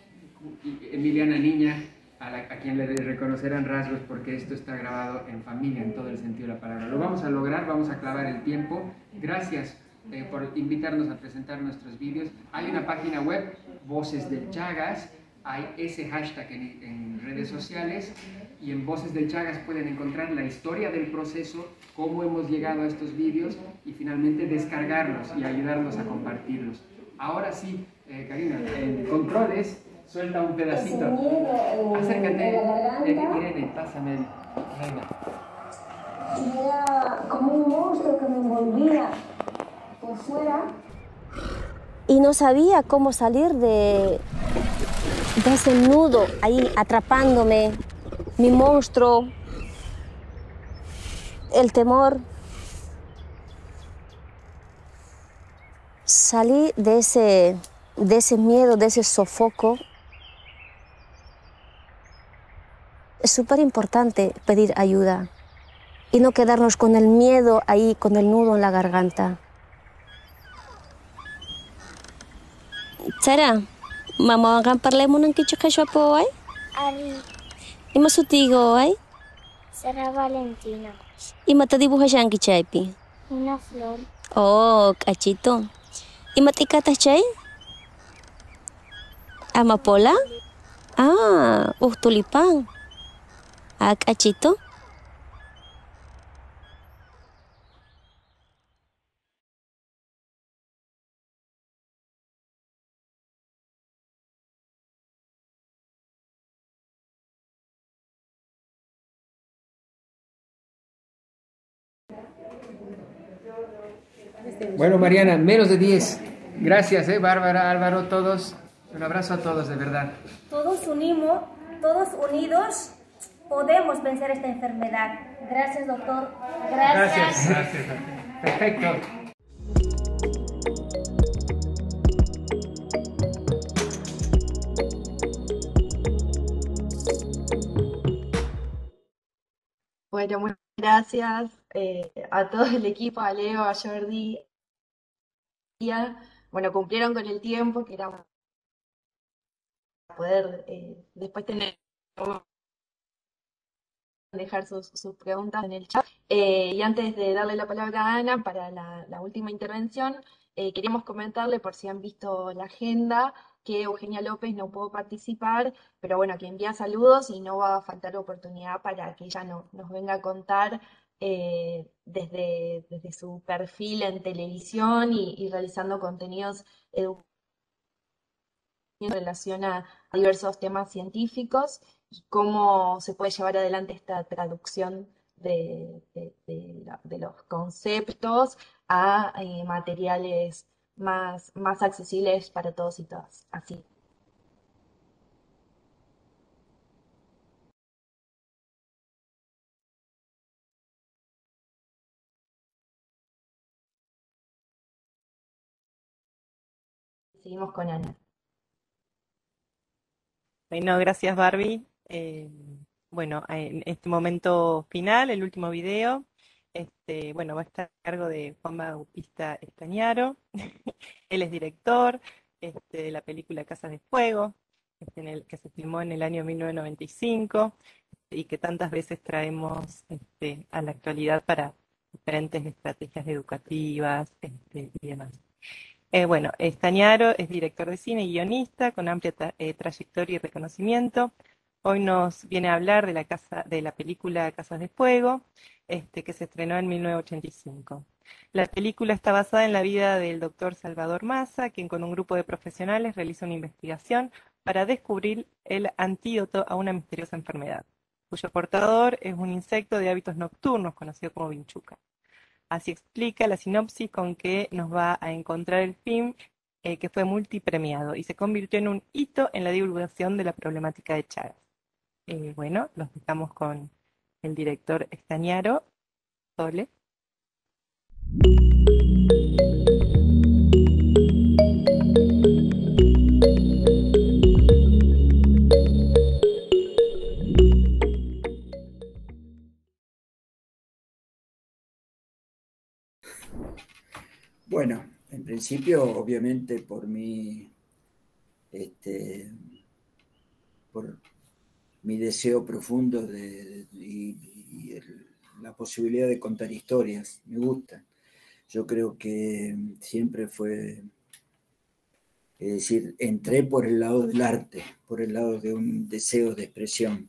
Emiliana Niña, a, la, a quien le reconocerán rasgos porque esto está grabado en familia, en todo el sentido de la palabra. Lo vamos a lograr, vamos a clavar el tiempo. Gracias eh, por invitarnos a presentar nuestros vídeos. Hay una página web, Voces del Chagas, hay ese hashtag en, en redes sociales y en Voces del Chagas pueden encontrar la historia del proceso, cómo hemos llegado a estos vídeos y finalmente descargarlos y ayudarnos a compartirlos. Ahora sí, eh, Karina, en controles, suelta un pedacito. Acércate, eh, Irene, pásame, reina. Era como un monstruo que me envolvía por fuera. Y no sabía cómo salir de, de ese nudo ahí atrapándome, mi monstruo, el temor. Salí de ese, de ese miedo, de ese sofoco. Es súper importante pedir ayuda y no quedarnos con el miedo ahí, con el nudo en la garganta. Sarah, mama akan parlem mo ng kitsa-kasya po ay? Ari, Di masutigo ay? Sarah Valentina. I matadibuha siya ang kitsa-ipi? Una flor. Oh, kachito. I matikata chay? Amapola? Ah, uh, tulipang. Ah, kachito? Bueno, Mariana, menos de diez. Gracias, eh, Bárbara, Álvaro, todos. Un abrazo a todos, de verdad. Todos unimos, todos unidos, podemos vencer esta enfermedad. Gracias, doctor. Gracias. Gracias. Gracias. Perfecto. Bueno, muchas gracias eh, a todo el equipo, a Leo, a Jordi. Bueno, cumplieron con el tiempo que era para poder eh, después tener dejar sus, sus preguntas en el chat. Eh, y antes de darle la palabra a Ana para la, la última intervención, eh, queríamos comentarle, por si han visto la agenda, que Eugenia López no pudo participar, pero bueno, que envía saludos y no va a faltar oportunidad para que ella no, nos venga a contar eh, desde, desde su perfil en televisión y, y realizando contenidos educativos en relación a, a diversos temas científicos y cómo se puede llevar adelante esta traducción de, de, de, la, de los conceptos a eh, materiales más, más accesibles para todos y todas. Así. Seguimos con Ana. Bueno, gracias Barbie. Eh, bueno, en este momento final, el último video, este, bueno, va a estar a cargo de Juan Bautista Estañaro. Él es director este, de la película Casas de Fuego, este, en el, que se filmó en el año mil novecientos noventa y cinco y que tantas veces traemos este, a la actualidad para diferentes estrategias educativas este, y demás. Eh, bueno, Estañaro es director de cine y guionista con amplia tra eh, trayectoria y reconocimiento. Hoy nos viene a hablar de la, casa, de la película Casas de Fuego, este, que se estrenó en mil novecientos ochenta y cinco. La película está basada en la vida del doctor Salvador Massa, quien con un grupo de profesionales realiza una investigación para descubrir el antídoto a una misteriosa enfermedad, cuyo portador es un insecto de hábitos nocturnos conocido como vinchuca. Así explica la sinopsis con que nos va a encontrar el film, eh, que fue multipremiado y se convirtió en un hito en la divulgación de la problemática de Chagas. Eh, bueno, los dejamos con el director Estañaro. Sole. Bueno, en principio, obviamente, por mi, este, por mi deseo profundo de, de, y, y el, la posibilidad de contar historias, me gusta. Yo creo que siempre fue, es decir, entré por el lado del arte, por el lado de un deseo de expresión.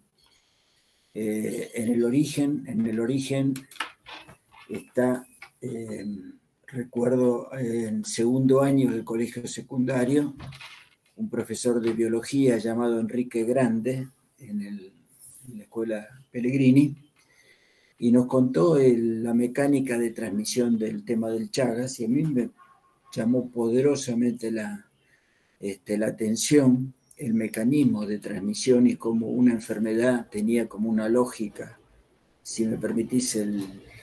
Eh, en el origen, en el origen está... Eh, Recuerdo en segundo año del colegio secundario, un profesor de biología llamado Enrique Grande, en, el, en la escuela Pellegrini, y nos contó el, la mecánica de transmisión del tema del Chagas, y a mí me llamó poderosamente la, este, la atención el mecanismo de transmisión y cómo una enfermedad tenía como una lógica, si me permitís el...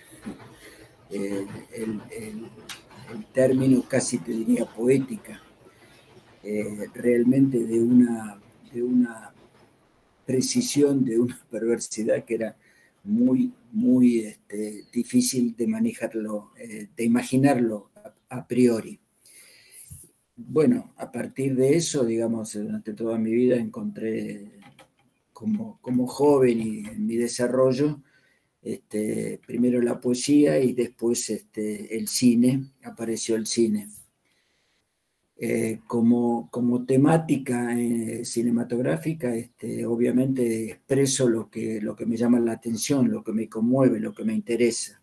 El, el, el, el término casi te diría poética, eh, realmente de una, de una precisión, de una perversidad que era muy, muy este, difícil de manejarlo, eh, de imaginarlo a, a priori. Bueno, a partir de eso, digamos, durante toda mi vida encontré como, como joven y en mi desarrollo, Este, primero la poesía y después este, el cine, apareció el cine. Eh, como, como temática eh, cinematográfica, este, obviamente expreso lo que, lo que me llama la atención, lo que me conmueve, lo que me interesa.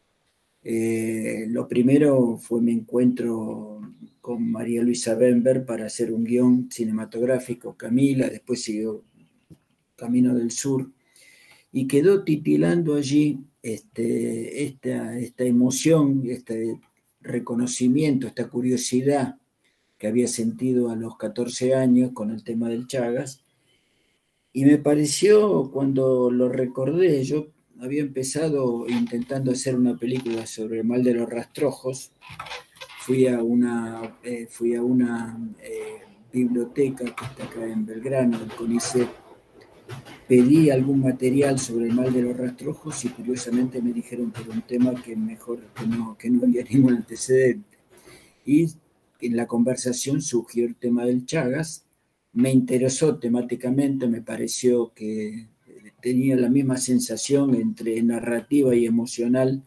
Eh, lo primero fue mi encuentro con María Luisa Bember para hacer un guión cinematográfico, Camila, después siguió Camino del Sur, y quedó titilando allí este, esta, esta emoción, este reconocimiento, esta curiosidad que había sentido a los catorce años con el tema del Chagas, y me pareció, cuando lo recordé, yo había empezado intentando hacer una película sobre el mal de los rastrojos, fui a una, eh, fui a una eh, biblioteca que está acá en Belgrano, el CONICET, pedí algún material sobre el mal de los rastrojos y curiosamente me dijeron que era un tema que mejor que no, que no había ningún antecedente. Y en la conversación surgió el tema del Chagas, me interesó temáticamente, me pareció que tenía la misma sensación entre narrativa y emocional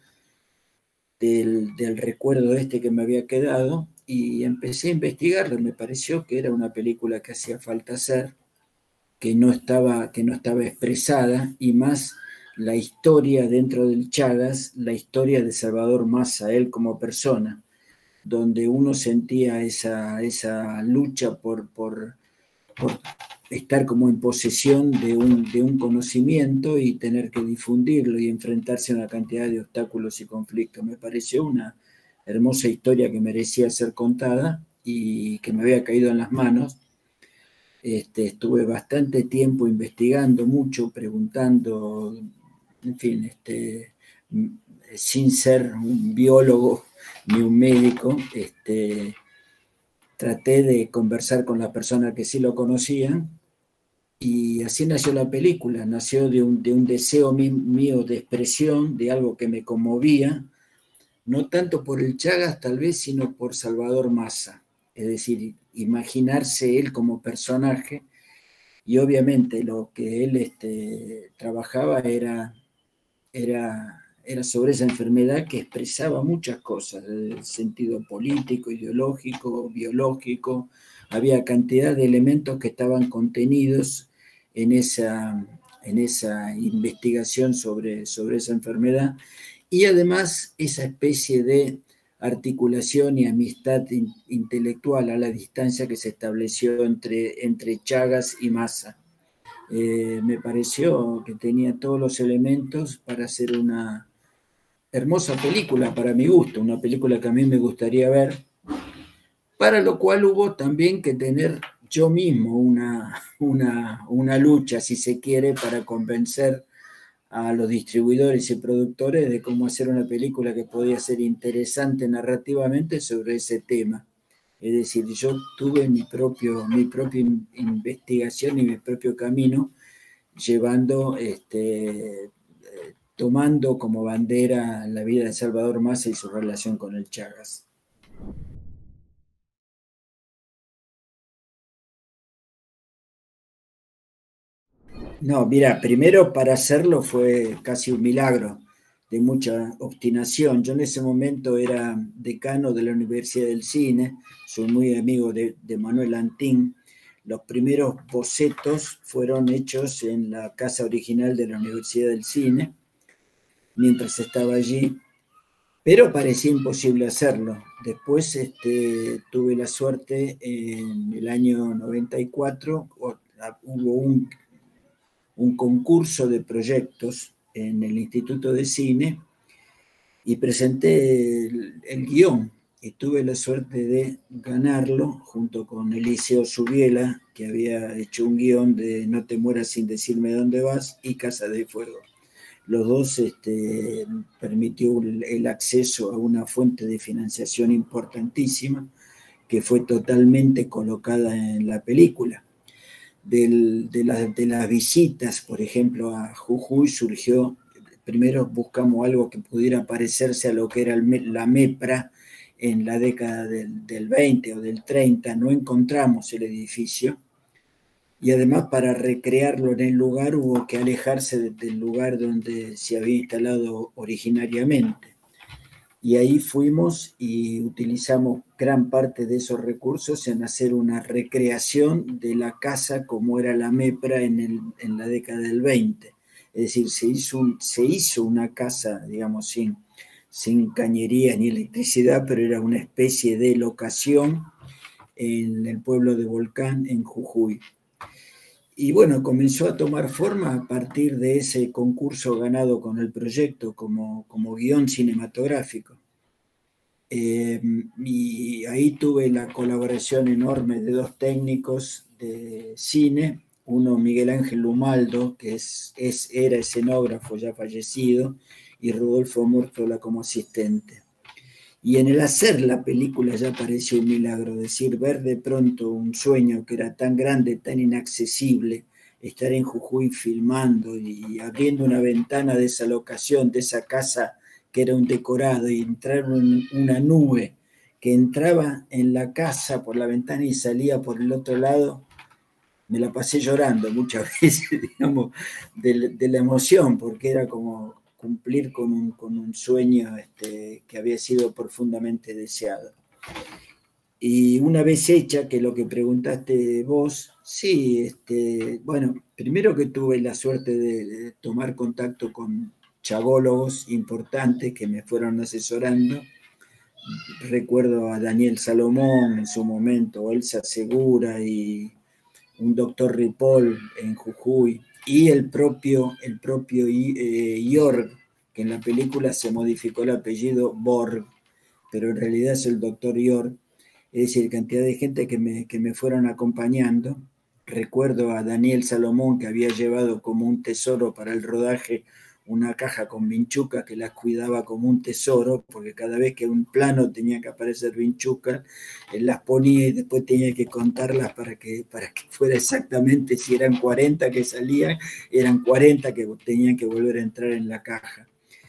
del, del recuerdo este que me había quedado, y empecé a investigarlo. Me pareció que era una película que hacía falta hacer, que no estaba, que no estaba expresada, y más la historia dentro del Chagas, la historia de Salvador Massa, él como persona, donde uno sentía esa, esa lucha por, por, por estar como en posesión de un, de un conocimiento y tener que difundirlo y enfrentarse a una cantidad de obstáculos y conflictos. Me pareció una hermosa historia que merecía ser contada y que me había caído en las manos. Este, estuve bastante tiempo investigando mucho, preguntando, en fin, este, sin ser un biólogo ni un médico, este, traté de conversar con las personas que sí lo conocían, Y así nació la película, nació de un, de un deseo mío de expresión, de algo que me conmovía, no tanto por el Chagas tal vez, sino por Salvador Massa. Es decir, imaginarse él como personaje, y obviamente lo que él este, trabajaba era, era, era sobre esa enfermedad que expresaba muchas cosas, el sentido político, ideológico, biológico. Había cantidad de elementos que estaban contenidos en esa, en esa investigación sobre, sobre esa enfermedad, y además esa especie de articulación y amistad in, intelectual a la distancia que se estableció entre, entre Chagas y Massa. Eh, me pareció que tenía todos los elementos para hacer una hermosa película, para mi gusto, una película que a mí me gustaría ver, para lo cual hubo también que tener yo mismo una, una, una lucha, si se quiere, para convencer a los distribuidores y productores de cómo hacer una película que podía ser interesante narrativamente sobre ese tema. Es decir, yo tuve mi, propio, mi propia investigación y mi propio camino, llevando, este, tomando como bandera la vida de Salvador Massa y su relación con el Chagas. No, mira, primero para hacerlo fue casi un milagro, de mucha obstinación. Yo en ese momento era decano de la Universidad del Cine, soy muy amigo de, de Manuel Antín. Los primeros bocetos fueron hechos en la casa original de la Universidad del Cine, mientras estaba allí, pero parecía imposible hacerlo. Después este, tuve la suerte, en el año noventa y cuatro, hubo un un concurso de proyectos en el Instituto de Cine y presenté el, el guión y tuve la suerte de ganarlo junto con Eliseo Subiela, que había hecho un guión de No te mueras sin decirme dónde vas y Casa de Fuego. Los dos este, permitió el acceso a una fuente de financiación importantísima que fue totalmente colocada en la película. Del, de, la, de las visitas, por ejemplo, a Jujuy surgió, primero buscamos algo que pudiera parecerse a lo que era el, la MEPRA en la década del, del veinte o del treinta, no encontramos el edificio, y además para recrearlo en el lugar hubo que alejarse de, del lugar donde se había instalado originariamente. Y ahí fuimos y utilizamos gran parte de esos recursos en hacer una recreación de la casa como era la MEPRA en, el, en la década del veinte. Es decir, se hizo, un, se hizo una casa, digamos, sin, sin cañería ni electricidad, pero era una especie de locación en el pueblo de Volcán, en Jujuy. Y bueno, comenzó a tomar forma a partir de ese concurso ganado con el proyecto como, como guión cinematográfico. Eh, y ahí tuve la colaboración enorme de dos técnicos de cine, uno Miguel Ángel Lumaldo, que es, es, era escenógrafo ya fallecido, y Rodolfo Múrtola como asistente. Y en el hacer la película ya pareció un milagro, es decir, ver de pronto un sueño que era tan grande, tan inaccesible, estar en Jujuy filmando y abriendo una ventana de esa locación, de esa casa que era un decorado, y entrar en una nube que entraba en la casa por la ventana y salía por el otro lado, me la pasé llorando muchas veces, digamos, de, de la emoción, porque era como cumplir con un, con un sueño este, que había sido profundamente deseado. Y una vez hecha, que lo que preguntaste vos, sí, este, bueno, primero que tuve la suerte de, de tomar contacto con chagólogos importantes que me fueron asesorando. Recuerdo a Daniel Salomón en su momento, Elsa Segura y un doctor Ripoll en Jujuy, y el propio, el propio eh, Jorg, que en la película se modificó el apellido Borg, pero en realidad es el doctor Jorg. Es decir, cantidad de gente que me, que me fueron acompañando. Recuerdo a Daniel Salomón, que había llevado como un tesoro para el rodaje una caja con vinchucas que las cuidaba como un tesoro, porque cada vez que un plano tenía que aparecer vinchucas, él las ponía y después tenía que contarlas para que, para que fuera exactamente, si eran cuarenta que salían, eran cuarenta que tenían que volver a entrar en la caja.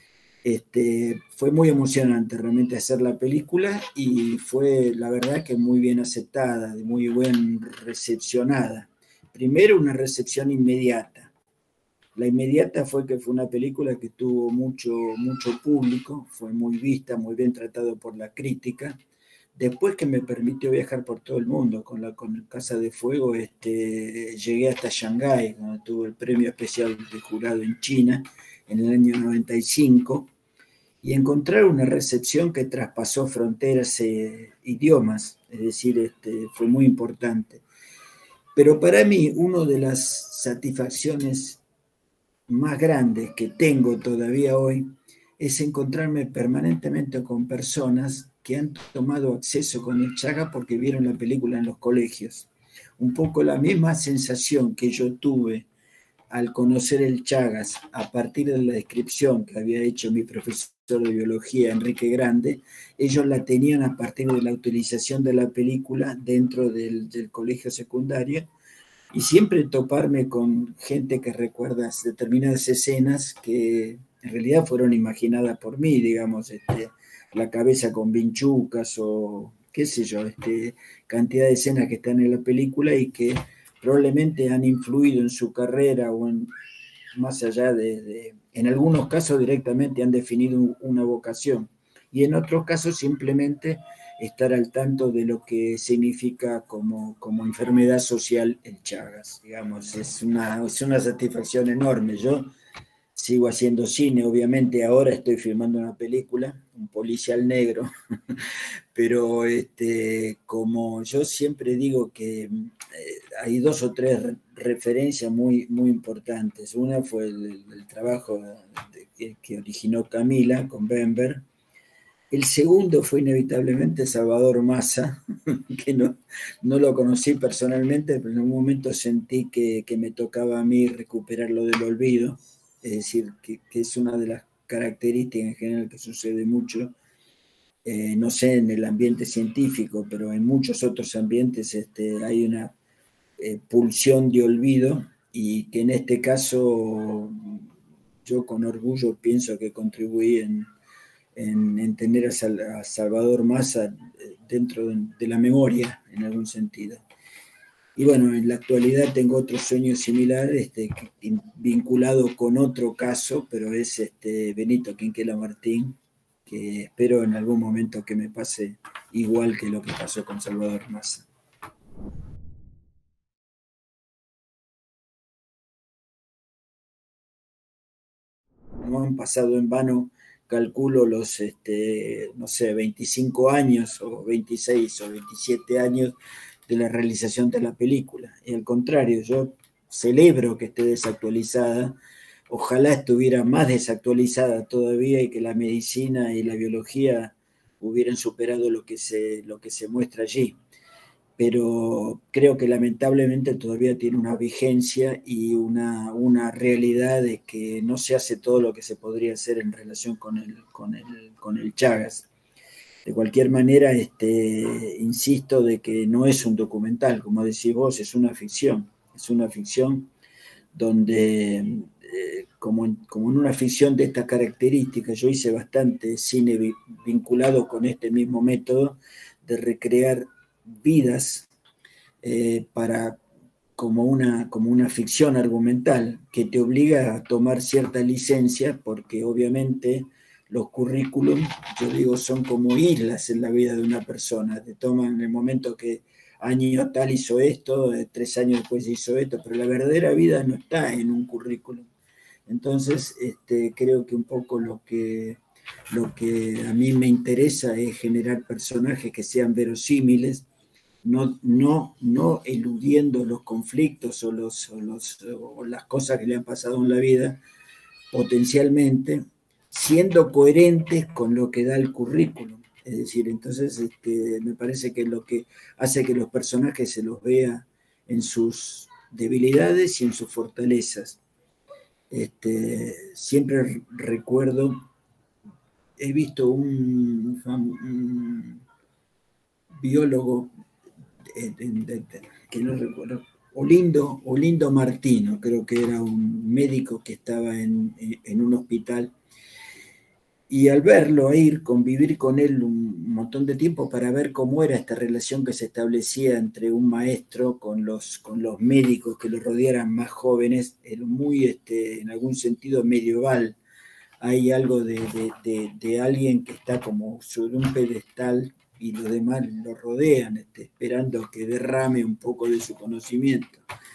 Este, fue muy emocionante realmente hacer la película y fue la verdad que muy bien aceptada, muy bien recepcionada. Primero una recepción inmediata. La inmediata fue que fue una película que tuvo mucho, mucho público, fue muy vista, muy bien tratado por la crítica. Después que me permitió viajar por todo el mundo con la con Casa de Fuego, este, llegué hasta Shanghái, donde tuve el premio especial de jurado en China en el año noventa y cinco, y encontrar una recepción que traspasó fronteras e idiomas, es decir, este, fue muy importante. Pero para mí, una de las satisfacciones más grandes que tengo todavía hoy es encontrarme permanentemente con personas que han tomado acceso con el Chagas porque vieron la película en los colegios. Un poco la misma sensación que yo tuve al conocer el Chagas a partir de la descripción que había hecho mi profesor de biología, Enrique Grande, ellos la tenían a partir de la utilización de la película dentro del, del colegio secundario, y siempre toparme con gente que recuerda determinadas escenas que en realidad fueron imaginadas por mí, digamos, este, la cabeza con vinchucas o qué sé yo, este, cantidad de escenas que están en la película y que probablemente han influido en su carrera o en, más allá de, de, en algunos casos directamente han definido una vocación y en otros casos simplemente estar al tanto de lo que significa como, como enfermedad social el Chagas, digamos, es una, es una satisfacción enorme. Yo sigo haciendo cine, obviamente ahora estoy filmando una película, un policial negro, pero este, como yo siempre digo que eh, hay dos o tres referencias muy, muy importantes. Una fue el, el trabajo de, que, que originó Camila con Bember. El segundo fue inevitablemente Salvador Massa, que no, no lo conocí personalmente, pero en un momento sentí que, que me tocaba a mí recuperar lo del olvido, es decir, que, que es una de las características en general que sucede mucho, eh, no sé en el ambiente científico, pero en muchos otros ambientes este, hay una eh, pulsión de olvido y que en este caso yo con orgullo pienso que contribuí en en, en tener a, Sal, a Salvador Massa dentro de, de la memoria, en algún sentido. Y bueno, en la actualidad tengo otro sueño similar, este, vinculado con otro caso, pero es este Benito Quinquela Martín, que espero en algún momento que me pase igual que lo que pasó con Salvador Massa. No han pasado en vano, calculo los, este, no sé, veinticinco años o veintiséis o veintisiete años de la realización de la película. Y al contrario, yo celebro que esté desactualizada, ojalá estuviera más desactualizada todavía y que la medicina y la biología hubieran superado lo que se, lo que se muestra allí. Pero creo que lamentablemente todavía tiene una vigencia y una, una realidad de que no se hace todo lo que se podría hacer en relación con el, con el, con el Chagas. De cualquier manera, este, insisto de que no es un documental, como decís vos, es una ficción. Es una ficción donde, eh, como, en, como en una ficción de estas características, yo hice bastante cine vi, vinculado con este mismo método de recrear vidas eh, para, como, una, como una ficción argumental que te obliga a tomar cierta licencia, porque obviamente los currículum, yo digo, son como islas en la vida de una persona. Te toman en el momento que año tal hizo esto, tres años después hizo esto, pero la verdadera vida no está en un currículum. Entonces, este, creo que un poco lo que, lo que a mí me interesa es generar personajes que sean verosímiles, no, no, no eludiendo los conflictos o, los, o, los, o las cosas que le han pasado en la vida, potencialmente, siendo coherentes con lo que da el currículum. Es decir, entonces este, me parece que lo que hace que los personajes se los vea en sus debilidades y en sus fortalezas. Este, siempre recuerdo, he visto un, un biólogo de, de, de, que no recuerdo, Olindo, Olindo Martino, creo que era un médico que estaba en, en un hospital, y al verlo ir, convivir con él un montón de tiempo para ver cómo era esta relación que se establecía entre un maestro con los, con los médicos que lo rodearan más jóvenes, era muy, este, en algún sentido, medieval. Hay algo de, de, de, de alguien que está como sobre un pedestal y los demás lo rodean, este, esperando que derrame un poco de su conocimiento.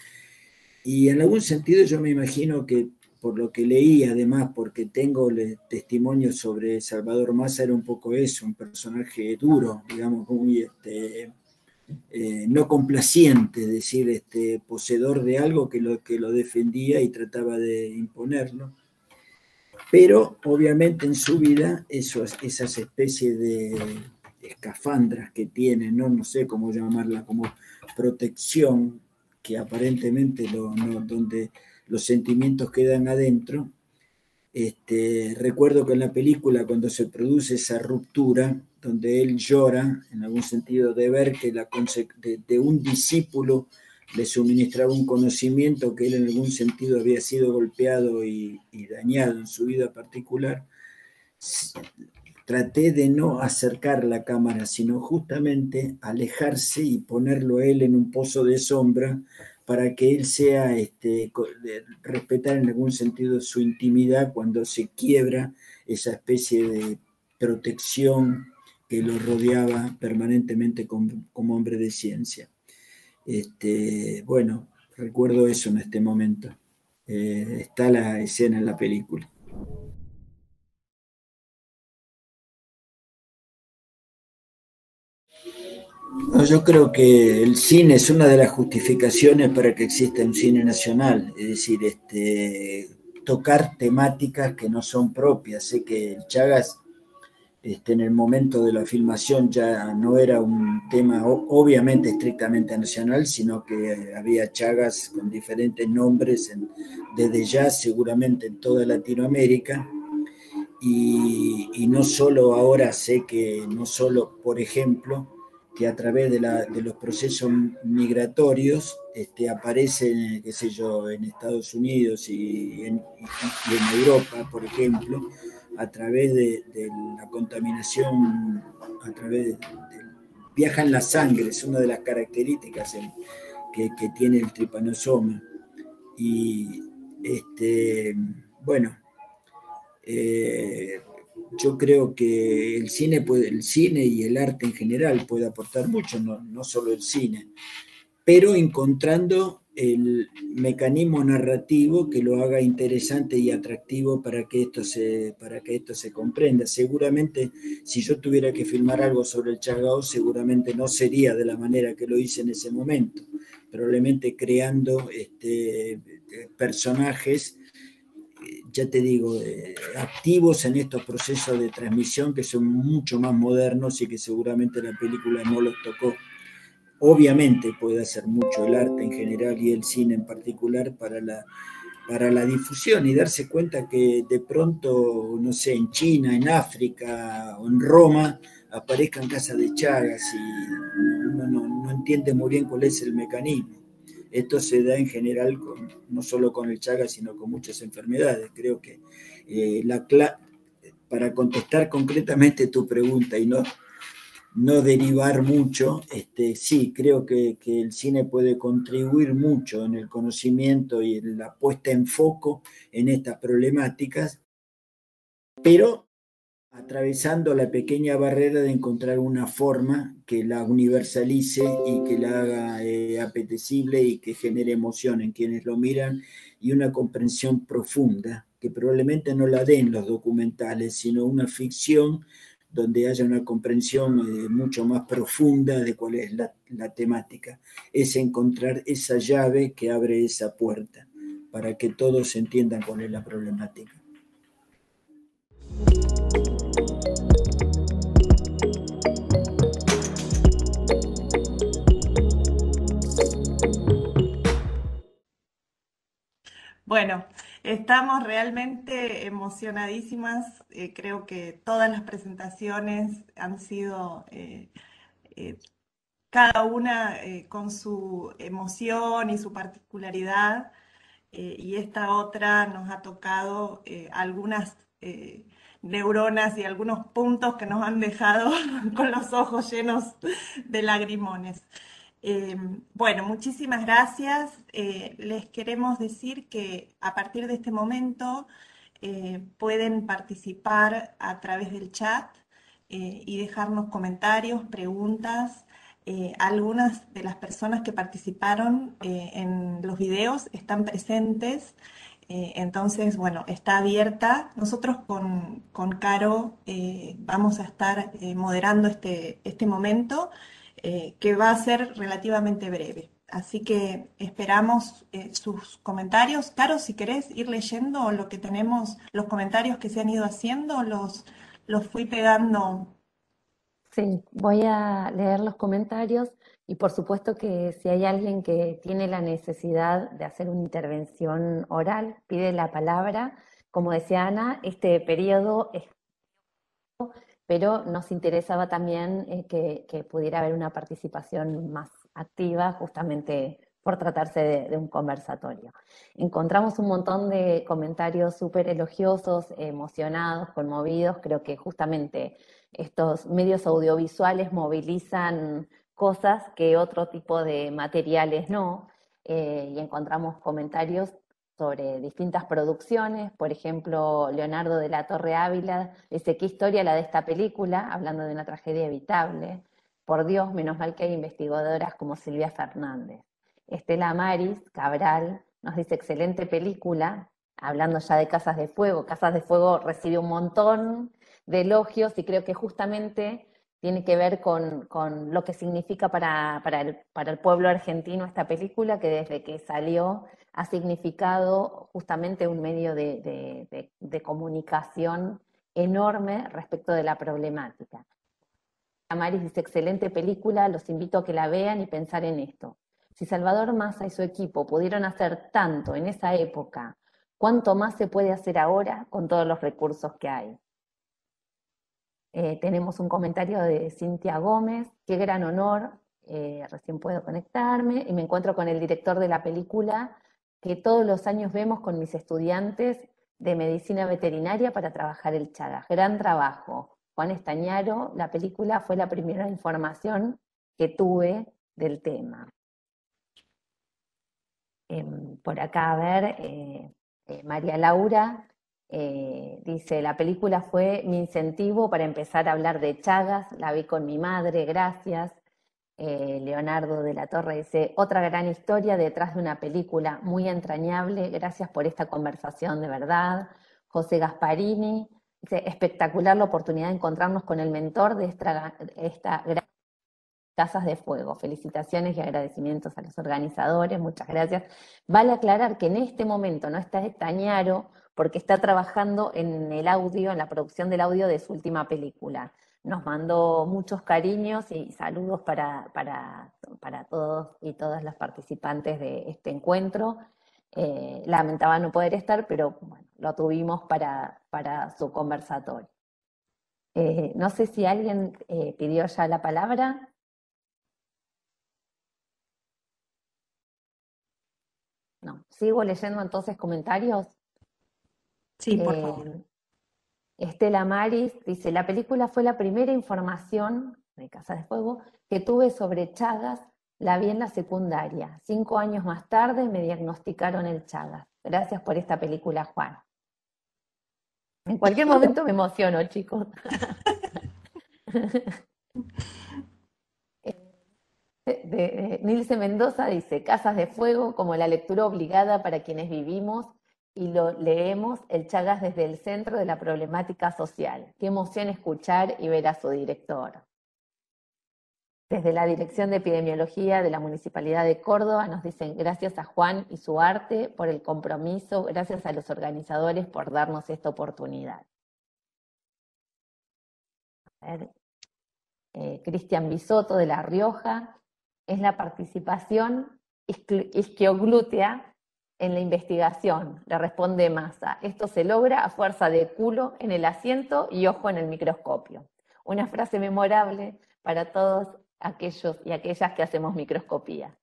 Y en algún sentido yo me imagino que, por lo que leí, además, porque tengo testimonios sobre Salvador Massa, era un poco eso, un personaje duro, digamos, muy este, eh, no complaciente, es decir, este, poseedor de algo que lo, que lo defendía y trataba de imponerlo. Pero, obviamente, en su vida, esos, esas especies de escafandras que tiene, ¿no? no sé cómo llamarla, como protección, que aparentemente lo, no, donde los sentimientos quedan adentro. Este, recuerdo que en la película, cuando se produce esa ruptura, donde él llora, en algún sentido, de ver que la de, de un discípulo le suministraba un conocimiento que él en algún sentido había sido golpeado y, y dañado en su vida particular, traté de no acercar la cámara, sino justamente alejarse y ponerlo a él en un pozo de sombra para que él sea, este, respetar en algún sentido su intimidad cuando se quiebra esa especie de protección que lo rodeaba permanentemente como, como hombre de ciencia. Este, bueno, recuerdo eso en este momento. Eh, está la escena en la película. No, yo creo que el cine es una de las justificaciones para que exista un cine nacional, es decir, este, tocar temáticas que no son propias. Sé que el Chagas, este, en el momento de la filmación ya no era un tema obviamente estrictamente nacional, sino que había Chagas con diferentes nombres, en, desde ya seguramente en toda Latinoamérica. Y, y no solo ahora, sé que no solo, por ejemplo, que a través de, la, de los procesos migratorios este, aparecen, qué sé yo, en Estados Unidos y en, y en Europa, por ejemplo, a través de, de la contaminación, a través de, de, viaja en la sangre, es una de las características en, que, que tiene el tripanosoma. Y, este, bueno, eh, yo creo que el cine, puede, el cine y el arte en general puede aportar mucho, no, no solo el cine, pero encontrando el mecanismo narrativo que lo haga interesante y atractivo para que esto se, para que esto se comprenda. Seguramente, si yo tuviera que filmar algo sobre el Chagao, seguramente no sería de la manera que lo hice en ese momento, probablemente creando este, personajes, ya te digo, eh, activos en estos procesos de transmisión que son mucho más modernos y que seguramente la película no los tocó. Obviamente puede hacer mucho el arte en general y el cine en particular para la, para la difusión y darse cuenta que de pronto, no sé, en China, en África o en Roma aparezcan casas de Chagas y uno no, no entiende muy bien cuál es el mecanismo. Esto se da en general con, no solo con el Chagas, sino con muchas enfermedades. Creo que eh, la para contestar concretamente tu pregunta y no, no derivar mucho, este, sí, creo que, que el cine puede contribuir mucho en el conocimiento y en la puesta en foco en estas problemáticas, pero atravesando la pequeña barrera de encontrar una forma que la universalice y que la haga eh, apetecible y que genere emoción en quienes lo miran y una comprensión profunda, que probablemente no la den los documentales, sino una ficción donde haya una comprensión eh, mucho más profunda de cuál es la, la temática. Es encontrar esa llave que abre esa puerta para que todos entiendan cuál es la problemática. Bueno, estamos realmente emocionadísimas. Eh, creo que todas las presentaciones han sido, eh, eh, cada una eh, con su emoción y su particularidad. Eh, y esta otra nos ha tocado eh, algunas eh, neuronas y algunos puntos que nos han dejado con los ojos llenos de lagrimones. Eh, bueno, muchísimas gracias. Eh, les queremos decir que a partir de este momento eh, pueden participar a través del chat eh, y dejarnos comentarios, preguntas. Eh, algunas de las personas que participaron eh, en los videos están presentes, eh, entonces, bueno, está abierta. Nosotros con, con Caro eh, vamos a estar eh, moderando este, este momento, eh, que va a ser relativamente breve. Así que esperamos eh, sus comentarios. Caro, si querés ir leyendo lo que tenemos, los comentarios que se han ido haciendo, los, los fui pegando. Sí, voy a leer los comentarios y por supuesto que si hay alguien que tiene la necesidad de hacer una intervención oral, pide la palabra. Como decía Ana, este periodo es, pero nos interesaba también eh, que, que pudiera haber una participación más activa, justamente por tratarse de, de un conversatorio. Encontramos un montón de comentarios súper elogiosos, emocionados, conmovidos. Creo que justamente estos medios audiovisuales movilizan cosas que otro tipo de materiales no, eh, y encontramos comentarios sobre distintas producciones. Por ejemplo, Leonardo de la Torre Ávila dice: ¿qué historia la de esta película? Hablando de una tragedia evitable. Por Dios, menos mal que hay investigadoras como Silvia Fernández. Estela Maris Cabral nos dice: excelente película, hablando ya de Casas de Fuego. Casas de Fuego recibe un montón de elogios y creo que justamente tiene que ver con, con lo que significa para, para, el, para el pueblo argentino esta película, que desde que salió ha significado justamente un medio de, de, de, de comunicación enorme respecto de la problemática. Amaris dice: excelente película, los invito a que la vean y pensar en esto. Si Salvador Massa y su equipo pudieron hacer tanto en esa época, ¿cuánto más se puede hacer ahora con todos los recursos que hay? Eh, tenemos un comentario de Cintia Gómez: qué gran honor, eh, recién puedo conectarme, y me encuentro con el director de la película que todos los años vemos con mis estudiantes de medicina veterinaria para trabajar el Chagas. Gran trabajo. Juan Estañaro, la película fue la primera información que tuve del tema. Eh, por acá, a ver, eh, eh, María Laura eh, dice: la película fue mi incentivo para empezar a hablar de Chagas, la vi con mi madre, gracias. Eh, Leonardo de la Torre dice: otra gran historia detrás de una película muy entrañable, gracias por esta conversación de verdad. José Gasparini dice: espectacular la oportunidad de encontrarnos con el mentor de esta, esta gran Casas de Fuego. Felicitaciones y agradecimientos a los organizadores, muchas gracias. Vale aclarar que en este momento no está Estañaro porque está trabajando en el audio, en la producción del audio de su última película. Nos mandó muchos cariños y saludos para, para, para todos y todas las participantes de este encuentro. Eh, lamentaba no poder estar, pero bueno, lo tuvimos para, para su conversatorio. Eh, no sé si alguien eh, pidió ya la palabra. No, sigo leyendo entonces comentarios. Sí, por eh, favor. Estela Maris dice: la película fue la primera información de Casas de Fuego que tuve sobre Chagas, la vi en la secundaria. Cinco años más tarde me diagnosticaron el Chagas. Gracias por esta película, Juan. En cualquier momento me emociono, chicos. De, de, Nilce Mendoza dice: Casas de Fuego como la lectura obligada para quienes vivimos y lo leemos el Chagas desde el centro de la problemática social. Qué emoción escuchar y ver a su director. Desde la Dirección de Epidemiología de la Municipalidad de Córdoba nos dicen: gracias a Juan y su arte por el compromiso, gracias a los organizadores por darnos esta oportunidad. A ver, eh, Cristian Bisotto de La Rioja: es la participación isquioglútea en la investigación, le responde Massa. Esto se logra a fuerza de culo en el asiento y ojo en el microscopio. Una frase memorable para todos aquellos y aquellas que hacemos microscopía.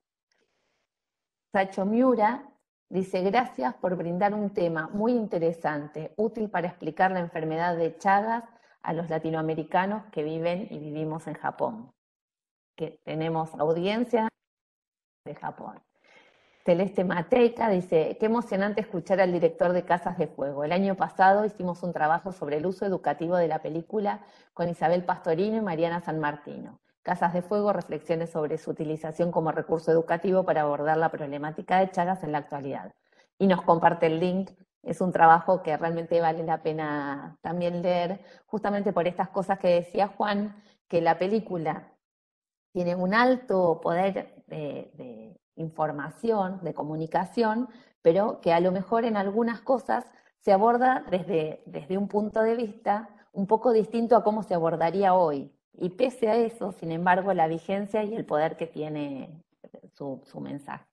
Sacho Miura dice, gracias por brindar un tema muy interesante, útil para explicar la enfermedad de Chagas a los latinoamericanos que viven y vivimos en Japón. Que tenemos audiencia de Japón. Celeste Mateca dice, qué emocionante escuchar al director de Casas de Fuego. El año pasado hicimos un trabajo sobre el uso educativo de la película con Isabel Pastorino y Mariana San Martino. Casas de Fuego, reflexiones sobre su utilización como recurso educativo para abordar la problemática de Chagas en la actualidad. Y nos comparte el link, es un trabajo que realmente vale la pena también leer, justamente por estas cosas que decía Juan, que la película tiene un alto poder de, de información, de comunicación, pero que a lo mejor en algunas cosas se aborda desde, desde un punto de vista un poco distinto a cómo se abordaría hoy. Y pese a eso, sin embargo, la vigencia y el poder que tiene su, su mensaje.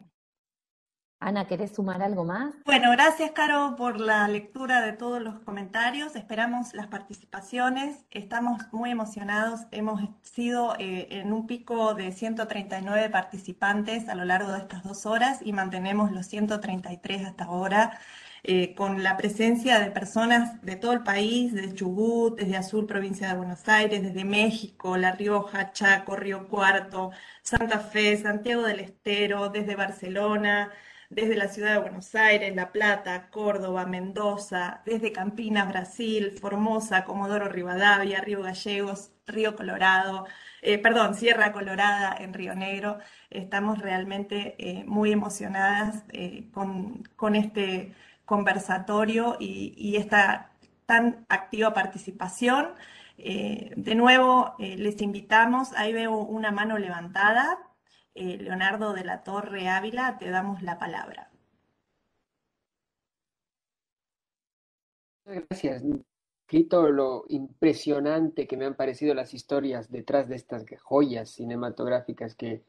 Ana, ¿querés sumar algo más? Bueno, gracias, Caro, por la lectura de todos los comentarios. Esperamos las participaciones. Estamos muy emocionados. Hemos sido eh, en un pico de ciento treinta y nueve participantes a lo largo de estas dos horas y mantenemos los ciento treinta y tres hasta ahora, eh, con la presencia de personas de todo el país, desde Chubut, desde Azul, provincia de Buenos Aires, desde México, La Rioja, Chaco, Río Cuarto, Santa Fe, Santiago del Estero, desde Barcelona, desde la ciudad de Buenos Aires, La Plata, Córdoba, Mendoza, desde Campinas, Brasil, Formosa, Comodoro Rivadavia, Río Gallegos, Río Colorado, eh, perdón, Sierra Colorada en Río Negro. Estamos realmente eh, muy emocionadas eh, con, con este conversatorio y, y esta tan activa participación. Eh, de nuevo, eh, les invitamos, ahí veo una mano levantada. Eh, Leonardo de la Torre Ávila, te damos la palabra. Gracias. Quito lo impresionante que me han parecido las historias detrás de estas joyas cinematográficas que,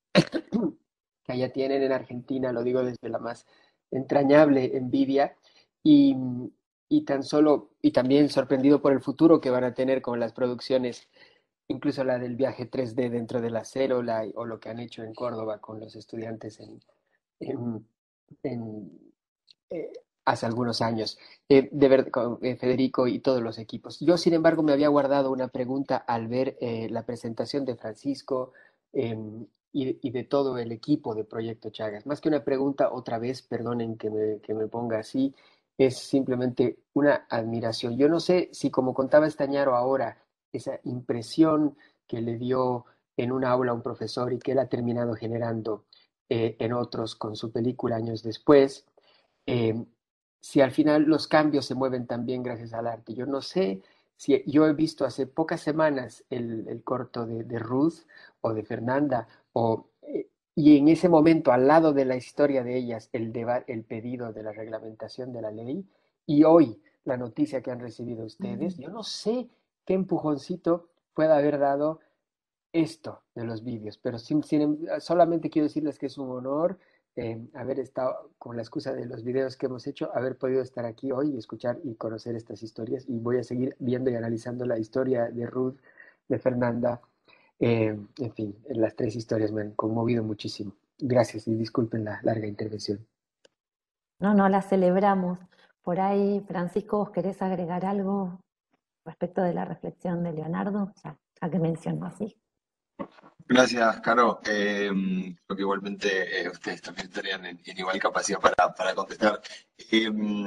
que allá tienen en Argentina, lo digo desde la más entrañable envidia, y, y tan solo, y también sorprendido por el futuro que van a tener con las producciones, incluso la del viaje tres D dentro de la célula o lo que han hecho en Córdoba con los estudiantes en, en, en, eh, hace algunos años, eh, de ver, con eh, Federico y todos los equipos. Yo, sin embargo, me había guardado una pregunta al ver eh, la presentación de Francisco eh, y, y de todo el equipo de Proyecto Chagas. Más que una pregunta, otra vez, perdonen que me, que me ponga así, es simplemente una admiración. Yo no sé si, como contaba Estañaro ahora, esa impresión que le dio en un aula a un profesor y que él ha terminado generando eh, en otros con su película años después, eh, si al final los cambios se mueven también gracias al arte. Yo no sé si yo he visto hace pocas semanas el, el corto de, de Ruth o de Fernanda, o, eh, y en ese momento, al lado de la historia de ellas, el, deba- el pedido de la reglamentación de la ley, y hoy la noticia que han recibido ustedes, yo no sé qué empujoncito pueda haber dado esto de los vídeos, pero sin, sin, solamente quiero decirles que es un honor eh, haber estado, con la excusa de los videos que hemos hecho, haber podido estar aquí hoy y escuchar y conocer estas historias, y voy a seguir viendo y analizando la historia de Ruth, de Fernanda, eh, en fin, las tres historias me han conmovido muchísimo. Gracias y disculpen la larga intervención. No, no, la celebramos. Por ahí, Francisco, ¿vos querés agregar algo respecto de la reflexión de Leonardo, ya, ya que mencionó así? Gracias, Caro. Eh, creo que igualmente eh, ustedes también estarían en, en igual capacidad para, para contestar. Eh,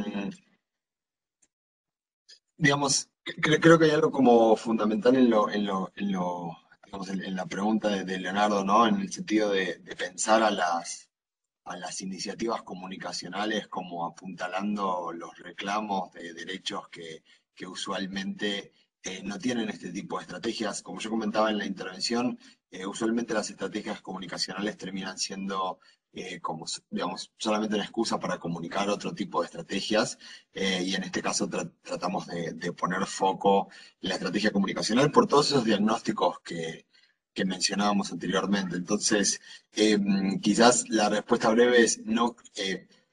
digamos, cre- creo que hay algo como fundamental en lo, en lo, en lo, digamos, en, en la pregunta de, de Leonardo, ¿no? En el sentido de, de pensar a las, a las iniciativas comunicacionales como apuntalando los reclamos de derechos que, que usualmente eh, no tienen este tipo de estrategias. Como yo comentaba en la intervención, eh, usualmente las estrategias comunicacionales terminan siendo eh, como, digamos, solamente una excusa para comunicar otro tipo de estrategias, eh, y en este caso tra- tratamos de, de poner foco en la estrategia comunicacional por todos esos diagnósticos que, que mencionábamos anteriormente. Entonces, eh, quizás la respuesta breve es no, eh,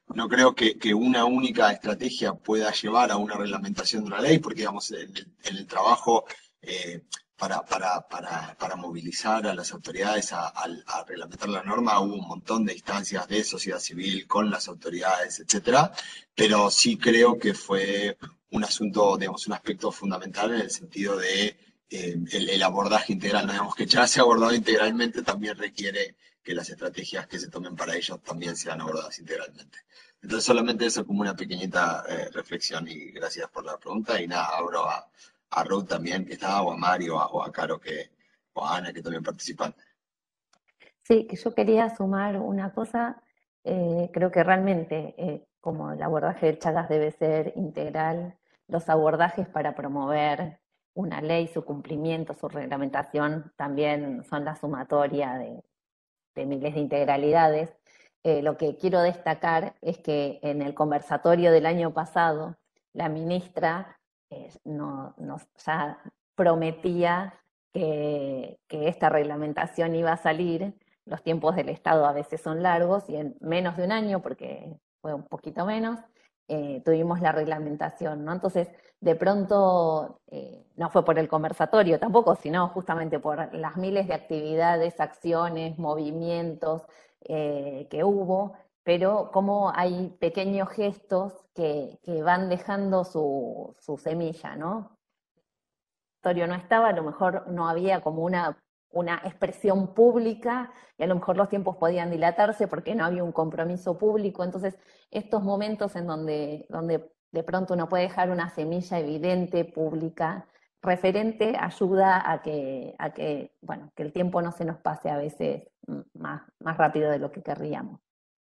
no creo que, que una única estrategia pueda llevar a una reglamentación de una ley, porque digamos, en el, en el trabajo eh, para, para, para, para movilizar a las autoridades a, a, a reglamentar la norma hubo un montón de instancias de sociedad civil con las autoridades, etcétera, pero sí creo que fue un asunto, digamos, un aspecto fundamental en el sentido de eh, el, el abordaje integral, ¿no? Digamos que ya se ha abordado integralmente, también requiere que las estrategias que se tomen para ello también sean abordadas integralmente. Entonces solamente eso como una pequeñita eh, reflexión y gracias por la pregunta y nada, abro a, a Ruth también que está, o a Mario, o a, o a Caro que, o a Ana que también participan. Sí, que yo quería sumar una cosa, eh, creo que realmente eh, como el abordaje de Chagas debe ser integral, los abordajes para promover una ley, su cumplimiento, su reglamentación también son la sumatoria de, de miles de integralidades. Eh, lo que quiero destacar es que en el conversatorio del año pasado, la ministra eh, no, nos ya prometía que, que esta reglamentación iba a salir. Los tiempos del Estado a veces son largos y en menos de un año, porque fue un poquito menos, eh, tuvimos la reglamentación, ¿no? Entonces, de pronto, eh, no fue por el conversatorio tampoco, sino justamente por las miles de actividades, acciones, movimientos eh, que hubo, pero como hay pequeños gestos que, que van dejando su, su semilla, ¿no? El conversatorio no estaba, a lo mejor no había como una, una expresión pública y a lo mejor los tiempos podían dilatarse porque no había un compromiso público. Entonces, estos momentos en donde, donde de pronto uno puede dejar una semilla evidente, pública, referente, ayuda a que, a que, bueno, que el tiempo no se nos pase a veces más, más rápido de lo que querríamos.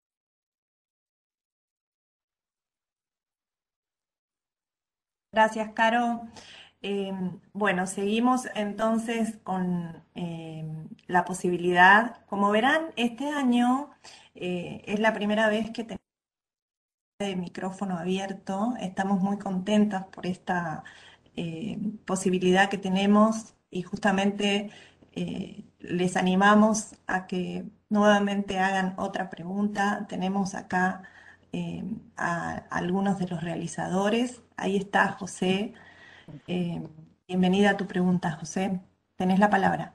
Gracias, Caro. Eh, bueno, seguimos entonces con eh, la posibilidad. Como verán, este año eh, es la primera vez que tenemos el micrófono abierto. Estamos muy contentas por esta eh, posibilidad que tenemos y justamente eh, les animamos a que nuevamente hagan otra pregunta. Tenemos acá eh, a, a algunos de los realizadores. Ahí está José. Eh, bienvenida a tu pregunta, José. Tenés la palabra.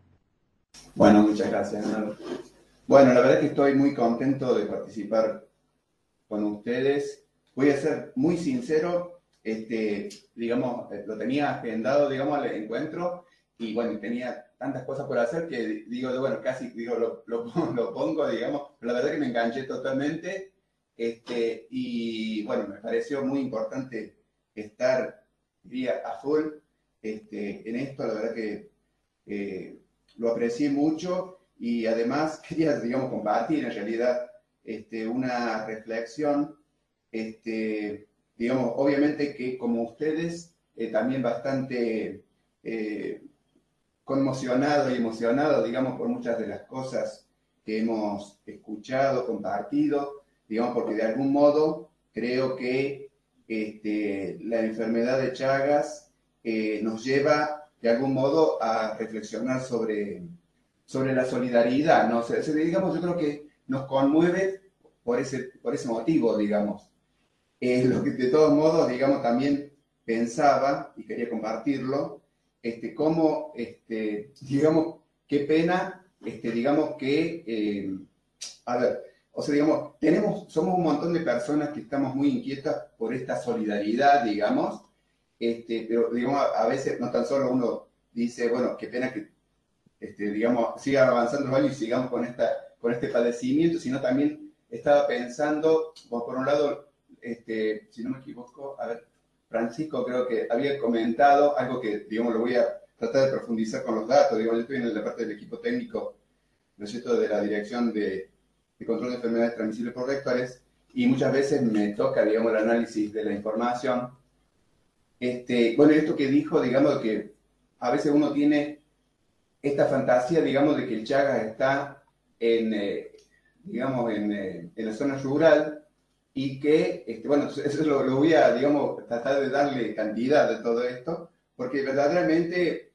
Bueno, muchas gracias, Ana. Bueno, la verdad es que estoy muy contento de participar con ustedes. Voy a ser muy sincero, este, digamos, lo tenía agendado, digamos, al encuentro y bueno, tenía tantas cosas por hacer que digo, bueno, casi digo, lo, lo, lo pongo, digamos, pero la verdad que me enganché totalmente este, y bueno, me pareció muy importante estar día a full este, en esto, la verdad que eh, lo aprecié mucho y además quería, digamos, compartir en realidad este, una reflexión, este, digamos, obviamente que como ustedes, eh, también bastante eh, conmocionado y emocionado, digamos, por muchas de las cosas que hemos escuchado, compartido, digamos, porque de algún modo creo que Este, la enfermedad de Chagas eh, nos lleva de algún modo a reflexionar sobre, sobre la solidaridad, ¿no? O sea, digamos, yo creo que nos conmueve por ese, por ese motivo, digamos. Eh, lo que de todos modos, digamos, también pensaba, y quería compartirlo, este, cómo, este, digamos, qué pena, este, digamos que, eh, a ver, o sea, digamos, tenemos, somos un montón de personas que estamos muy inquietas por esta solidaridad, digamos, este, pero digamos, a veces no tan solo uno dice, bueno, qué pena que, este, digamos, sigan avanzando los años y sigamos con, esta, con este padecimiento, sino también estaba pensando, bueno, por un lado, este, si no me equivoco, a ver, Francisco creo que había comentado algo que, digamos, lo voy a tratar de profundizar con los datos, digamos, yo estoy en la parte del equipo técnico, ¿no es cierto?, de la dirección de de control de enfermedades transmisibles por vectores, y muchas veces me toca, digamos, el análisis de la información. Este, bueno, esto que dijo, digamos, que a veces uno tiene esta fantasía, digamos, de que el Chagas está en, eh, digamos, en, eh, en la zona rural, y que, este, bueno, eso lo, lo voy a, digamos, tratar de darle cantidad de todo esto, porque verdaderamente,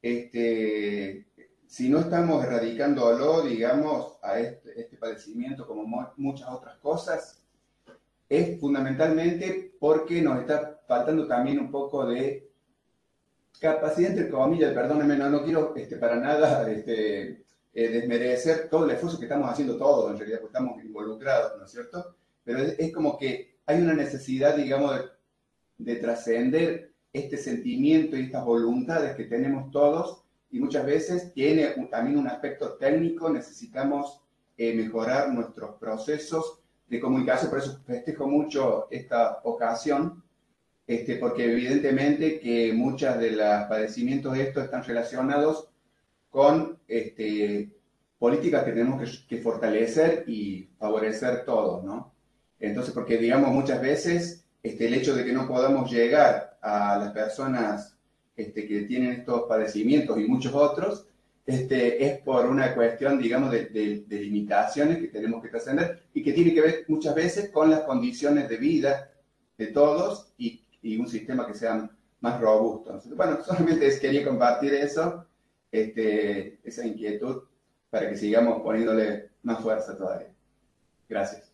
este, si no estamos erradicándolo, digamos, a este, este padecimiento como muchas otras cosas, es fundamentalmente porque nos está faltando también un poco de capacidad, entre comillas, perdónenme, no, no quiero este, para nada este, eh, desmerecer todo el esfuerzo que estamos haciendo todos, en realidad, porque estamos involucrados, ¿no es cierto? Pero es, es como que hay una necesidad, digamos, de, de trascender este sentimiento y estas voluntades que tenemos todos, y muchas veces tiene un, también un aspecto técnico, necesitamos eh, mejorar nuestros procesos de comunicación, por eso festejo mucho esta ocasión, este, porque evidentemente que muchos de los padecimientos de esto están relacionados con este, políticas que tenemos que, que fortalecer y favorecer todos, ¿no? Entonces, porque digamos muchas veces este, el hecho de que no podamos llegar a las personas este, que tienen estos padecimientos y muchos otros, este, es por una cuestión, digamos, de, de, de limitaciones que tenemos que trascender y que tiene que ver muchas veces con las condiciones de vida de todos y, y un sistema que sea más robusto. Entonces, bueno, solamente quería compartir eso, este, esa inquietud, para que sigamos poniéndole más fuerza todavía. Gracias.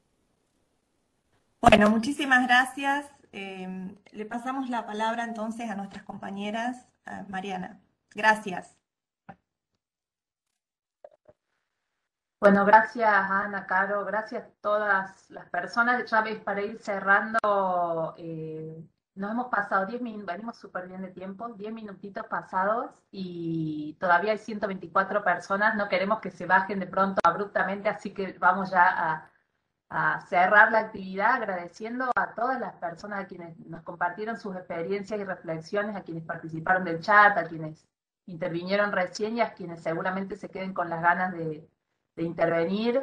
Bueno, muchísimas gracias. Eh, le pasamos la palabra entonces a nuestras compañeras. A Mariana. Gracias. Bueno, gracias Ana, Caro, gracias a todas las personas. Ya ves, para ir cerrando, eh, nos hemos pasado diez minutos, venimos súper bien de tiempo, diez minutitos pasados y todavía hay ciento veinticuatro personas, no queremos que se bajen de pronto abruptamente, así que vamos ya a, a cerrar la actividad agradeciendo a todas las personas a quienes nos compartieron sus experiencias y reflexiones, a quienes participaron del chat, a quienes intervinieron recién y a quienes seguramente se queden con las ganas de de intervenir.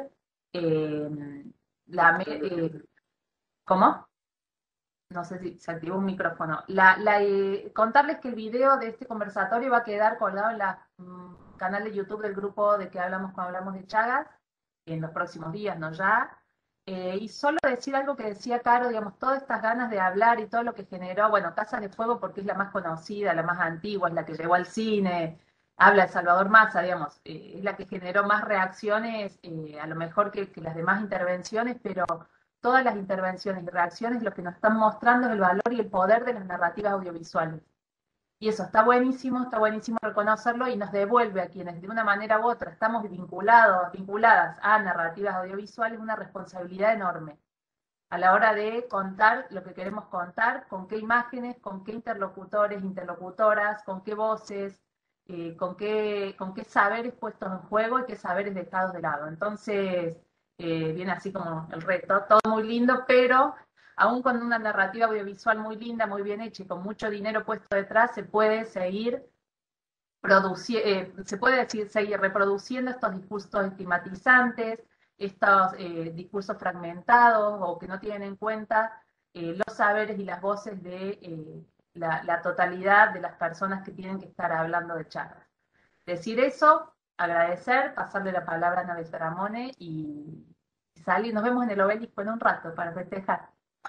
Eh, la, eh, ¿Cómo? No sé si se activó un micrófono. La, la, eh, contarles que el video de este conversatorio va a quedar colgado en el um, canal de YouTube del grupo de que hablamos cuando hablamos de Chagas, en los próximos días, no ya. Eh, y solo decir algo que decía Caro, digamos, todas estas ganas de hablar y todo lo que generó, bueno, Casas de Fuego porque es la más conocida, la más antigua, es la que llegó al cine, habla de Salvador Massa, digamos, eh, es la que generó más reacciones, eh, a lo mejor que, que las demás intervenciones, pero todas las intervenciones y reacciones lo que nos están mostrando es el valor y el poder de las narrativas audiovisuales. Y eso está buenísimo, está buenísimo reconocerlo y nos devuelve a quienes de una manera u otra estamos vinculados, vinculadas a narrativas audiovisuales una responsabilidad enorme a la hora de contar lo que queremos contar, con qué imágenes, con qué interlocutores, interlocutoras, con qué voces, Eh, con, qué, con qué saberes puestos en juego y qué saberes dejados de lado. Entonces, eh, viene así como el reto, todo muy lindo, pero aún con una narrativa audiovisual muy linda, muy bien hecha y con mucho dinero puesto detrás, se puede seguir produciendo, eh, se puede decir, seguir reproduciendo estos discursos estigmatizantes, estos eh, discursos fragmentados o que no tienen en cuenta eh, los saberes y las voces de eh, La, la totalidad de las personas que tienen que estar hablando de Chagas. Decir eso, agradecer, pasarle la palabra a Ana Beltramone y salir. Nos vemos en el Obelisco en un rato para festejar.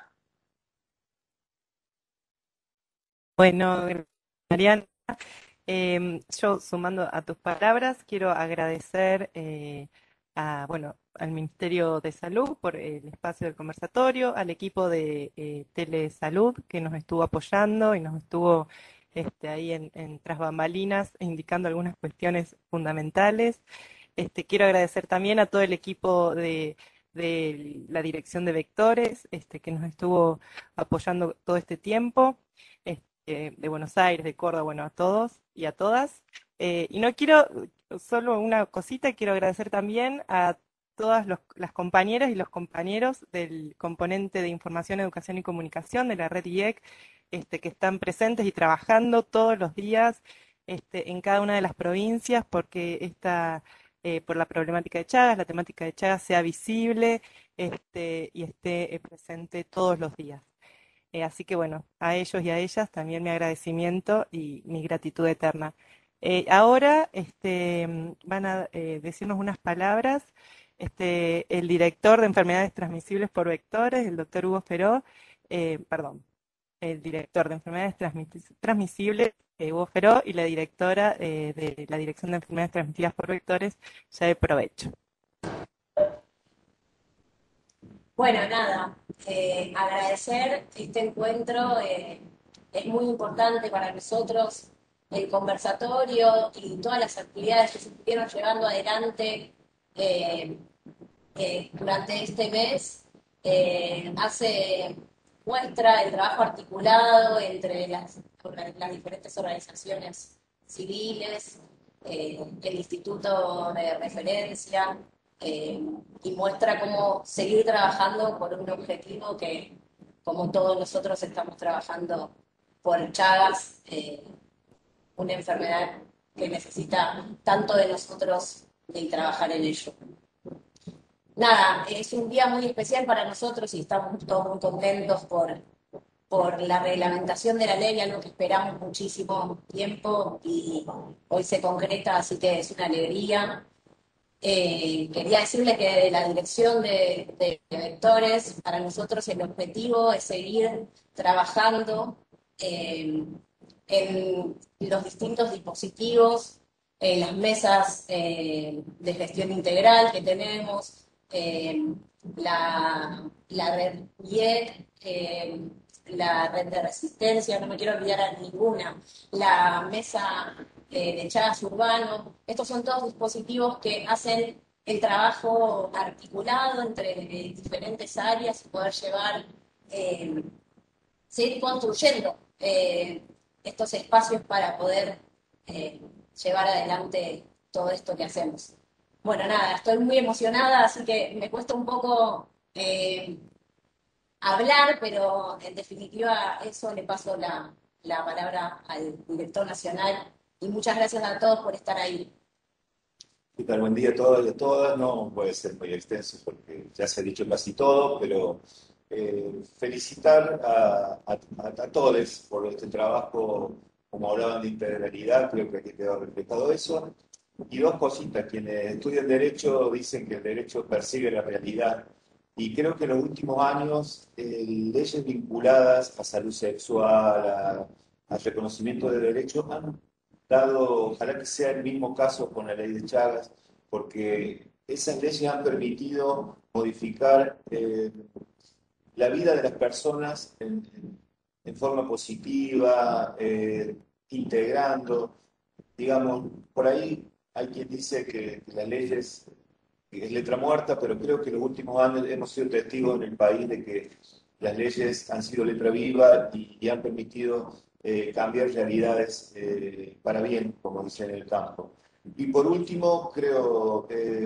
Bueno, Mariana, eh, yo sumando a tus palabras, quiero agradecer eh, a, bueno, al Ministerio de Salud por el espacio del conversatorio, al equipo de eh, Telesalud que nos estuvo apoyando y nos estuvo este, ahí en, en tras bambalinas indicando algunas cuestiones fundamentales. Este, quiero agradecer también a todo el equipo de, de la Dirección de Vectores este, que nos estuvo apoyando todo este tiempo, este, de Buenos Aires, de Córdoba, bueno, a todos y a todas. Eh, y no quiero, solo una cosita, quiero agradecer también a todas los, las compañeras y los compañeros del componente de Información, Educación y Comunicación de la red I E C, este, que están presentes y trabajando todos los días este, en cada una de las provincias porque esta, eh, por la problemática de Chagas, la temática de Chagas sea visible este, y esté eh, presente todos los días. Eh, así que bueno, a ellos y a ellas también mi agradecimiento y mi gratitud eterna. Eh, ahora este, van a eh, decirnos unas palabras este, el director de Enfermedades Transmisibles por Vectores, el doctor Hugo Feró, eh, perdón, el director de Enfermedades Transmisibles, eh, Hugo Feró, y la directora eh, de la Dirección de Enfermedades Transmitidas por Vectores, Yael Provecho. Bueno, nada, eh, agradecer este encuentro, eh, es muy importante para nosotros el conversatorio y todas las actividades que se estuvieron llevando adelante eh, eh, durante este mes, eh, hace muestra el trabajo articulado entre las, las diferentes organizaciones civiles, eh, el instituto de referencia, eh, y muestra cómo seguir trabajando por un objetivo que, como todos nosotros estamos trabajando por Chagas, eh, una enfermedad que necesita tanto de nosotros y trabajar en ello. Nada, es un día muy especial para nosotros y estamos todos muy contentos por, por la reglamentación de la ley, algo que esperamos muchísimo tiempo y hoy se concreta, así que es una alegría. Eh, quería decirle que de la dirección de, de vectores, para nosotros el objetivo es seguir trabajando eh, en los distintos dispositivos, en las mesas eh, de gestión integral que tenemos, eh, la, la red I E C, eh, la red de resistencia, no me quiero olvidar a ninguna, la mesa eh, de Chagas urbano. Estos son todos dispositivos que hacen el trabajo articulado entre eh, diferentes áreas y poder llevar, eh, seguir construyendo eh, estos espacios para poder eh, llevar adelante todo esto que hacemos. Bueno, nada, estoy muy emocionada, así que me cuesta un poco eh, hablar, pero en definitiva eso le paso la, la palabra al director nacional y muchas gracias a todos por estar ahí. ¿Qué tal? Buen día a todos y a todas. No puede ser muy extenso porque ya se ha dicho casi todo, pero eh, felicitar a, a, a, a todos por este trabajo, como hablaban de integralidad, creo que aquí quedó reflejado eso. Y dos cositas, quienes estudian Derecho dicen que el Derecho persigue la realidad. Y creo que en los últimos años, eh, leyes vinculadas a salud sexual, a, al reconocimiento de derechos, han dado, ojalá que sea el mismo caso con la ley de Chagas, porque esas leyes han permitido modificar eh, la vida de las personas en, en, en forma positiva, eh, integrando, digamos, por ahí hay quien dice que, que las leyes es letra muerta, pero creo que en los últimos años hemos sido testigos en el país de que las leyes han sido letra viva y, y han permitido eh, cambiar realidades eh, para bien, como dicen en el campo. Y por último, creo que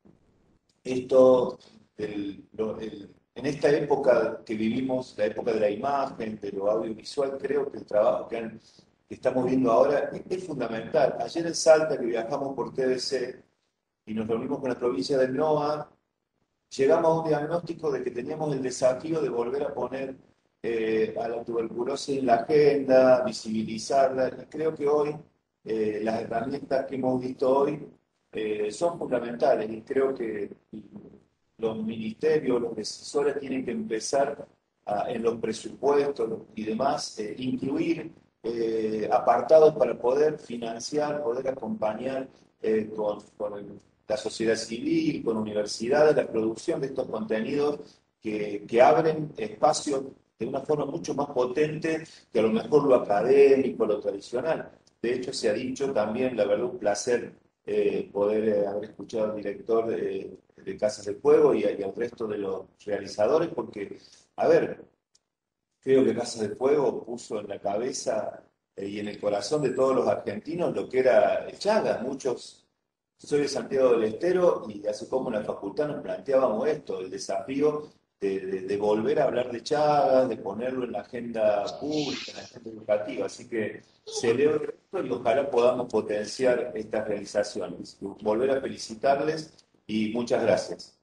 esto, el, lo, el, en esta época que vivimos, la época de la imagen, de lo audiovisual, creo que el trabajo que, han, que estamos viendo ahora es, es fundamental. Ayer en Salta, que viajamos por T V C, y nos reunimos con la provincia del N O A, llegamos a un diagnóstico de que teníamos el desafío de volver a poner eh, a la tuberculosis en la agenda, visibilizarla, y creo que hoy eh, las herramientas que hemos visto hoy eh, son fundamentales, y creo que los ministerios, los decisores tienen que empezar a, en los presupuestos y demás, eh, incluir eh, apartados para poder financiar, poder acompañar eh, con, con el la sociedad civil, con universidades, la producción de estos contenidos que, que abren espacios de una forma mucho más potente que a lo mejor lo académico, lo tradicional. De hecho, se ha dicho también, la verdad, un placer eh, poder eh, haber escuchado al director de, de Casas de Fuego y, y al resto de los realizadores, porque, a ver, creo que Casas de Fuego puso en la cabeza eh, y en el corazón de todos los argentinos lo que era Chagas. Muchos. Soy de Santiago del Estero y hace poco en la facultad nos planteábamos esto, el desafío de, de, de volver a hablar de Chagas, de ponerlo en la agenda pública, en la agenda educativa. Así que celebro esto y ojalá podamos potenciar estas realizaciones. Volver a felicitarles y muchas gracias.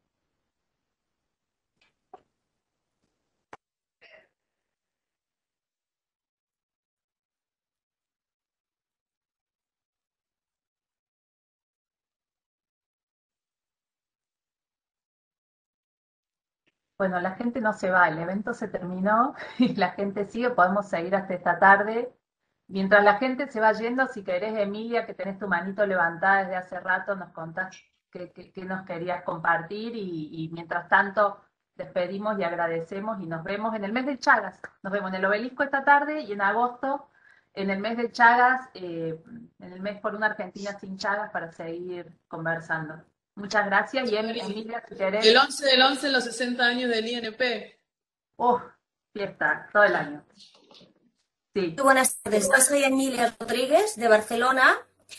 Bueno, la gente no se va, el evento se terminó y la gente sigue, podemos seguir hasta esta tarde. Mientras la gente se va yendo, si querés, Emilia, que tenés tu manito levantada desde hace rato, nos contás qué, qué, qué nos querías compartir y, y mientras tanto despedimos y agradecemos y nos vemos en el mes de Chagas. Nos vemos en el Obelisco esta tarde y en agosto en el mes de Chagas, eh, en el mes por una Argentina sin Chagas, para seguir conversando. Muchas gracias. Y Emilia, si querés. El once del once, los sesenta años del I N P. ¡Oh! Fiesta, todo el año. Sí. Muy buenas tardes. Yo soy Emilia Rodríguez, de Barcelona.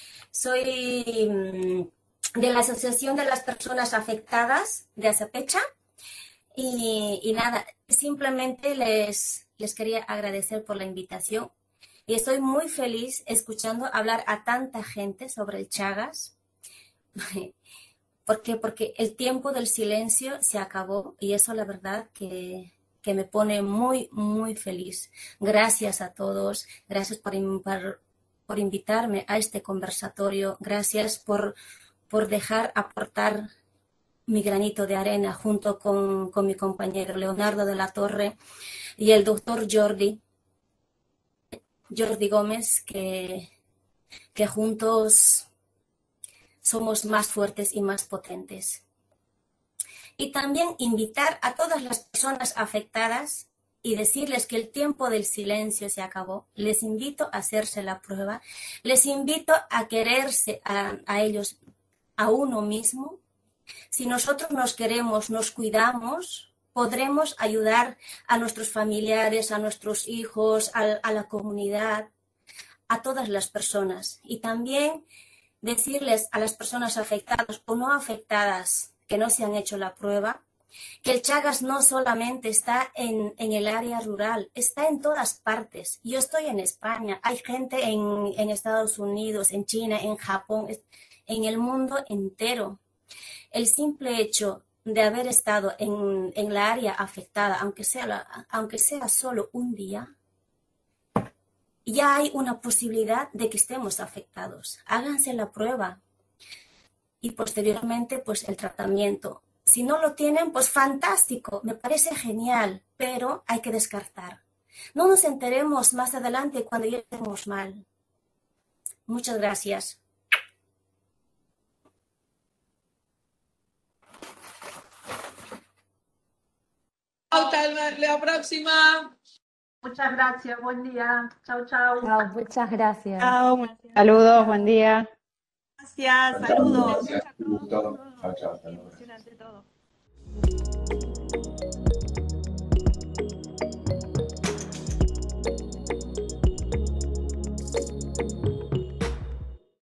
Soy de la Asociación de las Personas Afectadas de Asapecha. Y, y nada, simplemente les, les quería agradecer por la invitación. Y estoy muy feliz escuchando hablar a tanta gente sobre el Chagas. ¿Por qué? Porque el tiempo del silencio se acabó y eso la verdad que, que me pone muy, muy feliz. Gracias a todos, gracias por, por, por invitarme a este conversatorio, gracias por, por dejar aportar mi granito de arena junto con, con mi compañero Leonardo de la Torre y el doctor Jordi. Jordi Gómez, que, que juntos somos más fuertes y más potentes. Y también invitar a todas las personas afectadas y decirles que el tiempo del silencio se acabó. Les invito a hacerse la prueba, les invito a quererse a, a ellos, a uno mismo. Si nosotros nos queremos, nos cuidamos, podremos ayudar a nuestros familiares, a nuestros hijos, a, a la comunidad, a todas las personas. Y también decirles a las personas afectadas o no afectadas que no se han hecho la prueba, que el Chagas no solamente está en, en el área rural, está en todas partes. Yo estoy en España, hay gente en, en Estados Unidos, en China, en Japón, en el mundo entero. El simple hecho de haber estado en, en la área afectada, aunque sea, la, aunque sea solo un día, ya hay una posibilidad de que estemos afectados. Háganse la prueba y posteriormente pues el tratamiento. Si no lo tienen, pues fantástico, me parece genial, pero hay que descartar. No nos enteremos más adelante cuando ya estemos mal. Muchas gracias. Hasta la próxima. Muchas gracias, buen día. Chau, chau. Chao, muchas gracias. Chao, saludos, buen día. Gracias, saludos. Gracias, un gusto. Chao, chao, hasta luego.